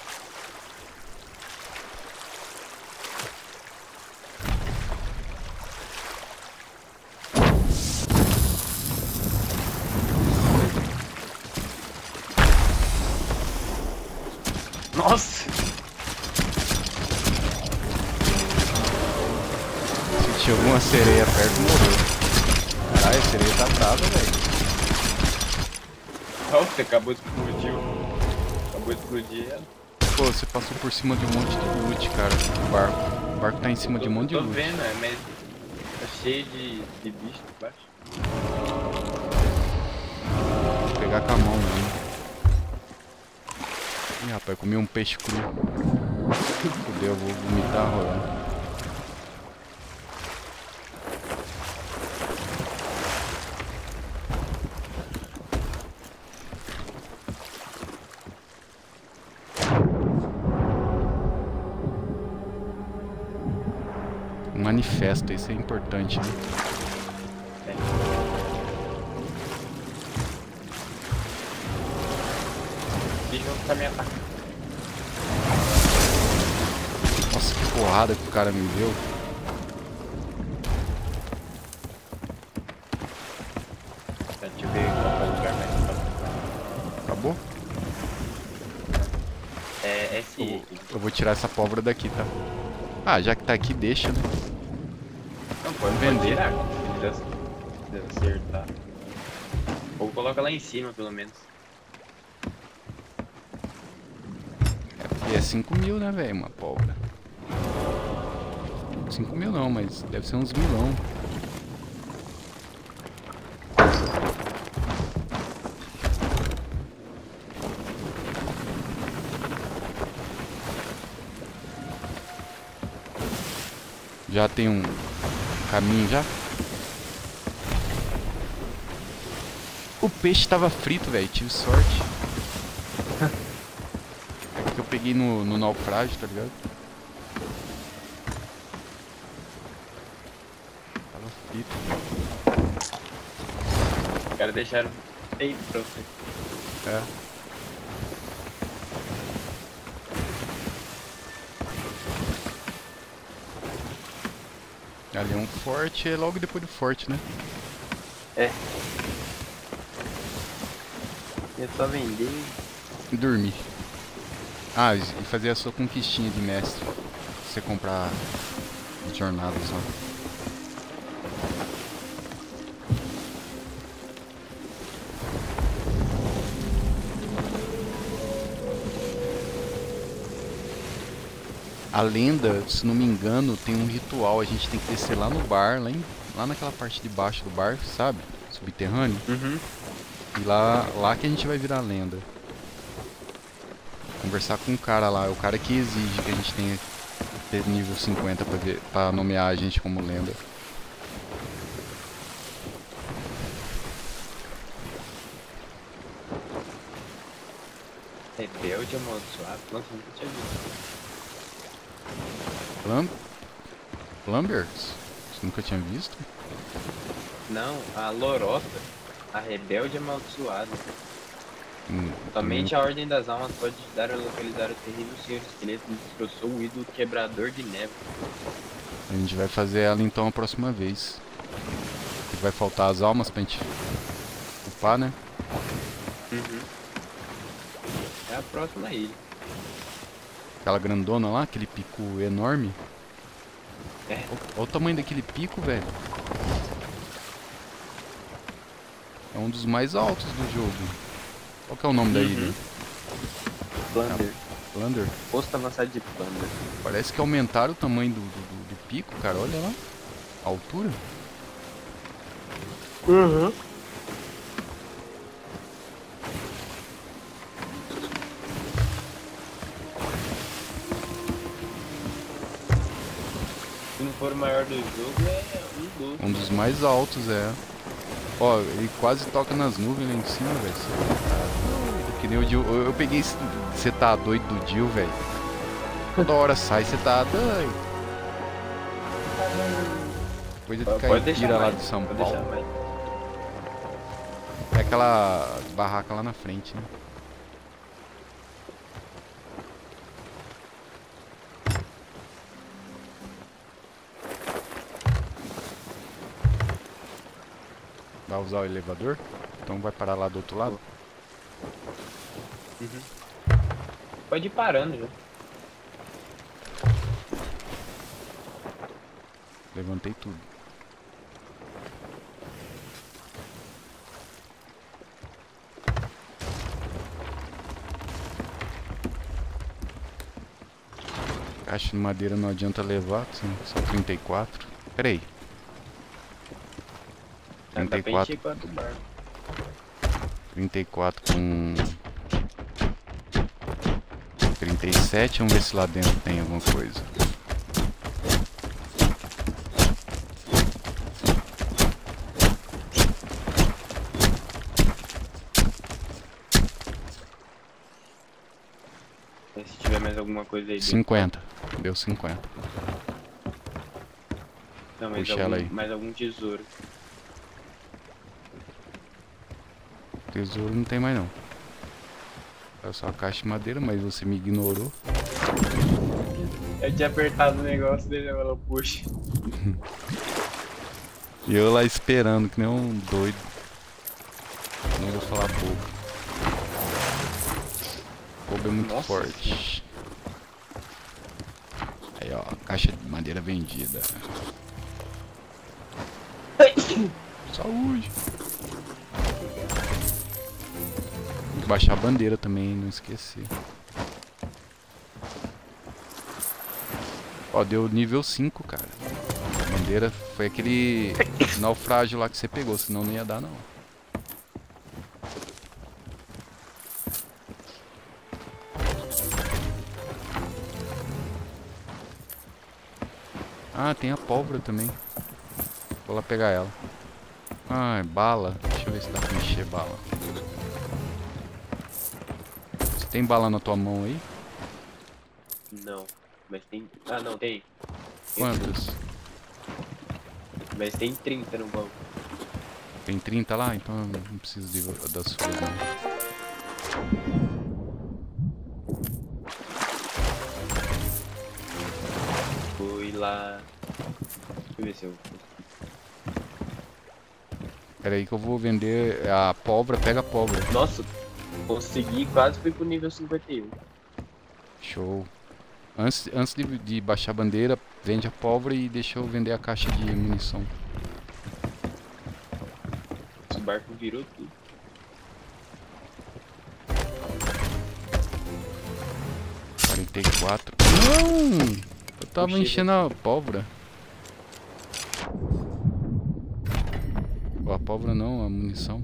Nossa! Se tinha alguma sereia perto, morreu. Caralho, a sereia tá brava, velho. Nossa, acabou de explodir. Acabou de explodir ela. Pô, você passou por cima de um monte de loot, cara. O barco tá em cima de um monte de loot. Tô vendo, mas tá cheio de bicho por baixo. Vou pegar com a mão, né? Ih, rapaz, comi um peixe cru. Fudeu, eu vou vomitar rolando. manifesto, isso é importante, né? Deixa eu ficar me atacando. Nossa, que porrada que o cara me deu. Deixa eu ver qual é o lugar mais fácil. Acabou? É sim. Eu vou tirar essa pólvora daqui, tá? Ah, já que tá aqui, deixa, né? Não, pode vender. Tirar, deve acertar. Ou coloca lá em cima, pelo menos. É 5.000, né, velho? Uma pólvora. 5.000 não, mas deve ser uns milão. Já tem um caminho já? O peixe tava frito, velho. Tive sorte. É que eu peguei no naufrágio, tá ligado? Tava frito. Os caras deixaram feito pra você. É. Ali é um forte, é logo depois do forte, né? É. É só vender e dormir. Ah, e fazer a sua conquistinha de mestre. Você comprar jornadas lá. A lenda, se não me engano, tem um ritual. A gente tem que descer lá no bar, lá naquela parte de baixo do bar, sabe? Subterrâneo. Uhum. E lá que a gente vai virar lenda. Conversar com um cara lá, é o cara que exige que a gente tenha que ter nível 50 pra nomear a gente como lenda. Rebelde amaldiçoado? Nossa, nunca tinha visto. Plumbers? Você nunca tinha visto? Não, a Lorota, a rebelde amaldiçoada. Somente a Ordem das Almas pode ajudar a localizar o terrível Senhor Esqueleto que destroçou o ídolo Quebrador de Neve. A gente vai fazer ela então a próxima vez. Porque vai faltar as almas pra gente upar, né? Uhum. É a próxima ilha. Aquela grandona lá, aquele pico enorme. É. Olha o tamanho daquele pico, velho. É um dos mais altos do jogo. Qual que é o nome da ilha? Plunder. Plunder? Posto avançado de Plunder. Parece que aumentaram o tamanho do pico, cara. Olha lá. A altura. Uhum. Se não for o maior do jogo, é um dos mais altos, é. Ó, ele quase toca nas nuvens lá em cima, velho. Que nem o Jill. Eu peguei esse. Você tá doido do Jill, velho. Toda hora sai, você tá doido. Coisa de caipira lá de São Paulo. É aquela barraca lá na frente, né? Vai usar o elevador? Então vai parar lá do outro lado? Uhum. Pode ir parando já. Levantei tudo. Caixa de madeira não adianta levar, são 34. Pera aí. 34. 34 com 37, vamos ver se lá dentro tem alguma coisa. Se tiver mais alguma coisa aí. 50. Deu 50. Não, mas puxa ela aí. Mais algum tesouro. Tesouro não tem mais não. É só a caixa de madeira, mas você me ignorou. Eu tinha apertado o negócio dele, ela puxa. E eu lá esperando, que nem um doido. Não vou falar pouco. O povo é muito forte. Aí ó, caixa de madeira vendida. Saúde. Tem que baixar a bandeira também, não esquecer. Ó, deu nível 5, cara. A bandeira foi aquele naufrágio lá que você pegou, senão não ia dar não. Ah, tem a pólvora também. Vou lá pegar ela. Ah, é bala. Deixa eu ver se dá pra encher bala. Você tem bala na tua mão aí? Não, mas tem... Ah, não, tem. Quantas? Mas tem 30 no banco. Tem 30 lá? Então eu não preciso das suas não. Fui lá... Deixa eu ver se eu... Pera aí que eu vou vender a pólvora, pega a pólvora. Nossa, consegui, quase fui pro nível 51. Show. Antes de baixar a bandeira, vende a pólvora e deixa eu vender a caixa de munição. Esse barco virou tudo. Não! Eu tava enchendo a pólvora. A pólvora não, a munição.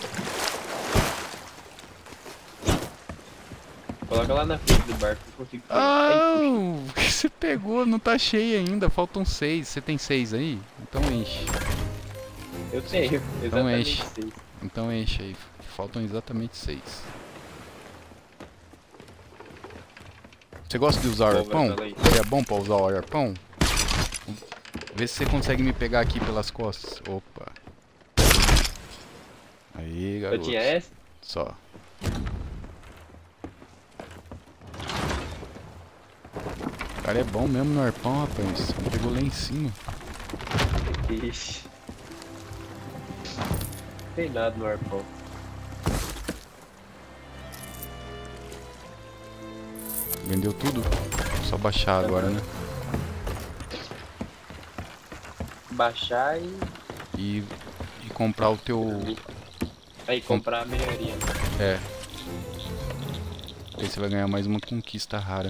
Coloca lá na frente do barco que eu consigo pegar. Ah, o que você pegou? Não tá cheio ainda, faltam 6. Você tem 6 aí? Então enche. Eu tenho, então exatamente enche. 6. Então enche aí, faltam exatamente 6. Você gosta de usar arpão? Você é bom pra usar o arpão? Vê se você consegue me pegar aqui pelas costas. Opa. Aí, garoto. Eu tinha essa? Só. O cara é bom mesmo no arpão, rapaz. Me pegou lá em cima. Ixi. Não tem nada no arpão. Vendeu tudo? Só baixar agora, né? Baixar e comprar o teu... Aí, comprar a melhoria. É. Aí você vai ganhar mais uma conquista rara.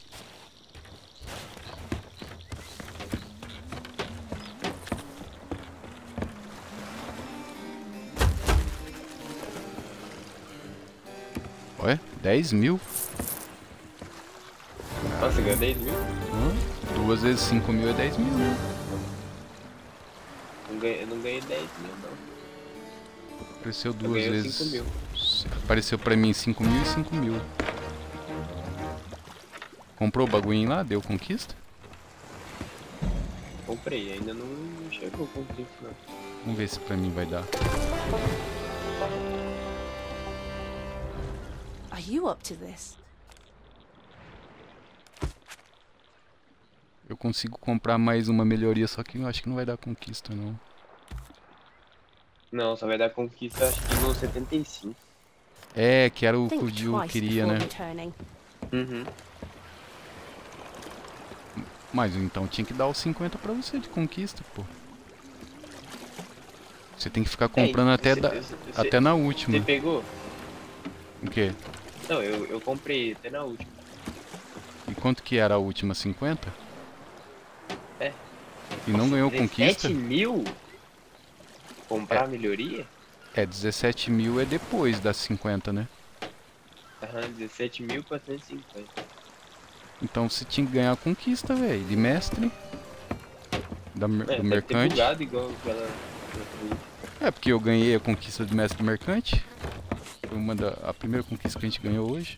Ué? 10 mil? Nossa, ganhou 10 mil? 2 vezes 5 mil é 10 mil, né? Eu não ganhei 10 mil, não. Apareceu 2 vezes. 5 mil. Apareceu pra mim 5 mil e 5 mil. Comprou o bagulhinho lá? Deu conquista? Comprei, ainda não chegou conquista, não. Vamos ver se pra mim vai dar. Are you up to this? Eu consigo comprar mais uma melhoria, só que eu acho que não vai dar conquista, não. Não, só vai dar conquista, acho que no 75. É, que era o que o Gil queria, né? Uhum. Mas então tinha que dar os 50 pra você de conquista, pô. Você tem que ficar comprando até na última. Você pegou? O quê? Não, eu comprei até na última. E quanto que era a última? 50? É. E não ganhou conquista? 17 mil? Comprar melhoria? É, 17 mil é depois das 50, né? Aham, 17.450. Então você tinha que ganhar a conquista, velho, de mestre. Do mercante. Igual é, porque eu ganhei a conquista de mestre do mercante. Foi a primeira conquista que a gente ganhou hoje.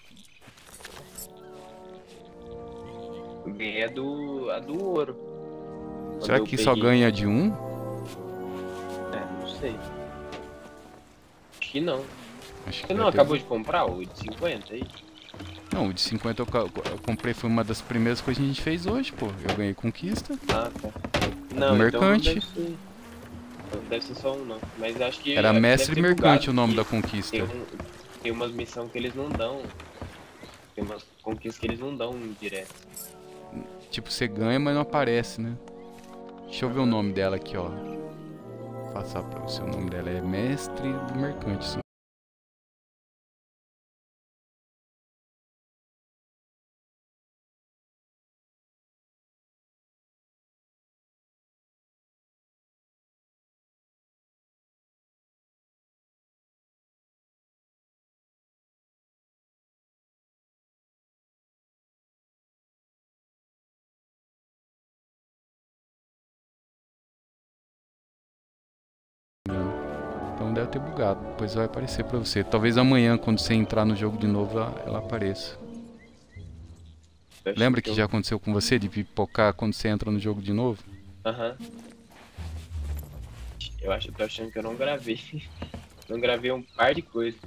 Eu ganhei a do ouro. Será que só ganha de um? Não sei. Acho que não. Acho que você não acabou de comprar o de 50 aí? Não, o de 50 eu comprei, foi uma das primeiras coisas que a gente fez hoje, pô. Eu ganhei conquista. Ah, tá. Não, mercante. Então não deve ser só um, não. Mas acho que... Era mestre mercante o nome da conquista. Tem umas missões que eles não dão. Tem umas conquistas que eles não dão direto. Tipo, você ganha, mas não aparece, né? Deixa eu ver o nome dela aqui, ó. Vou passar pra você. O nome dela é Mestre do Mercante. Então deve ter bugado, depois vai aparecer pra você. Talvez amanhã, quando você entrar no jogo de novo, ela apareça. Lembra que já aconteceu com você, de pipocar quando você entra no jogo de novo? Aham. Eu tô achando que eu não gravei. Não gravei um par de coisas.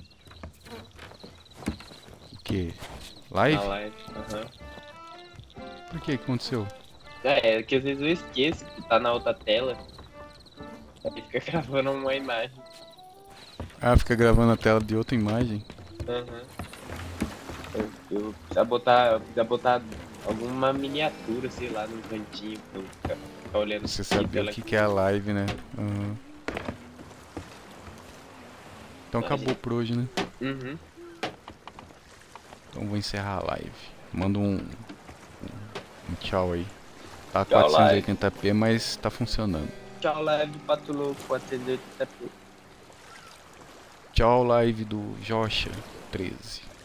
O que? Live? Na live, aham. Por que aconteceu? É que às vezes eu esqueço que tá na outra tela. Aí fica gravando uma imagem. Ah, fica gravando a tela de outra imagem? Aham. Eu precisa botar alguma miniatura, sei lá, num cantinho pra eu ficar olhando. Você sabe o que é a live, né? Uhum. Então acabou por hoje, né? Uhum. Então vou encerrar a live. Manda um tchau aí. Tá Tchau, 480p, mas tá funcionando. Tchau, live do Pato Louco, 480p. Tchau, live do Jocha 13.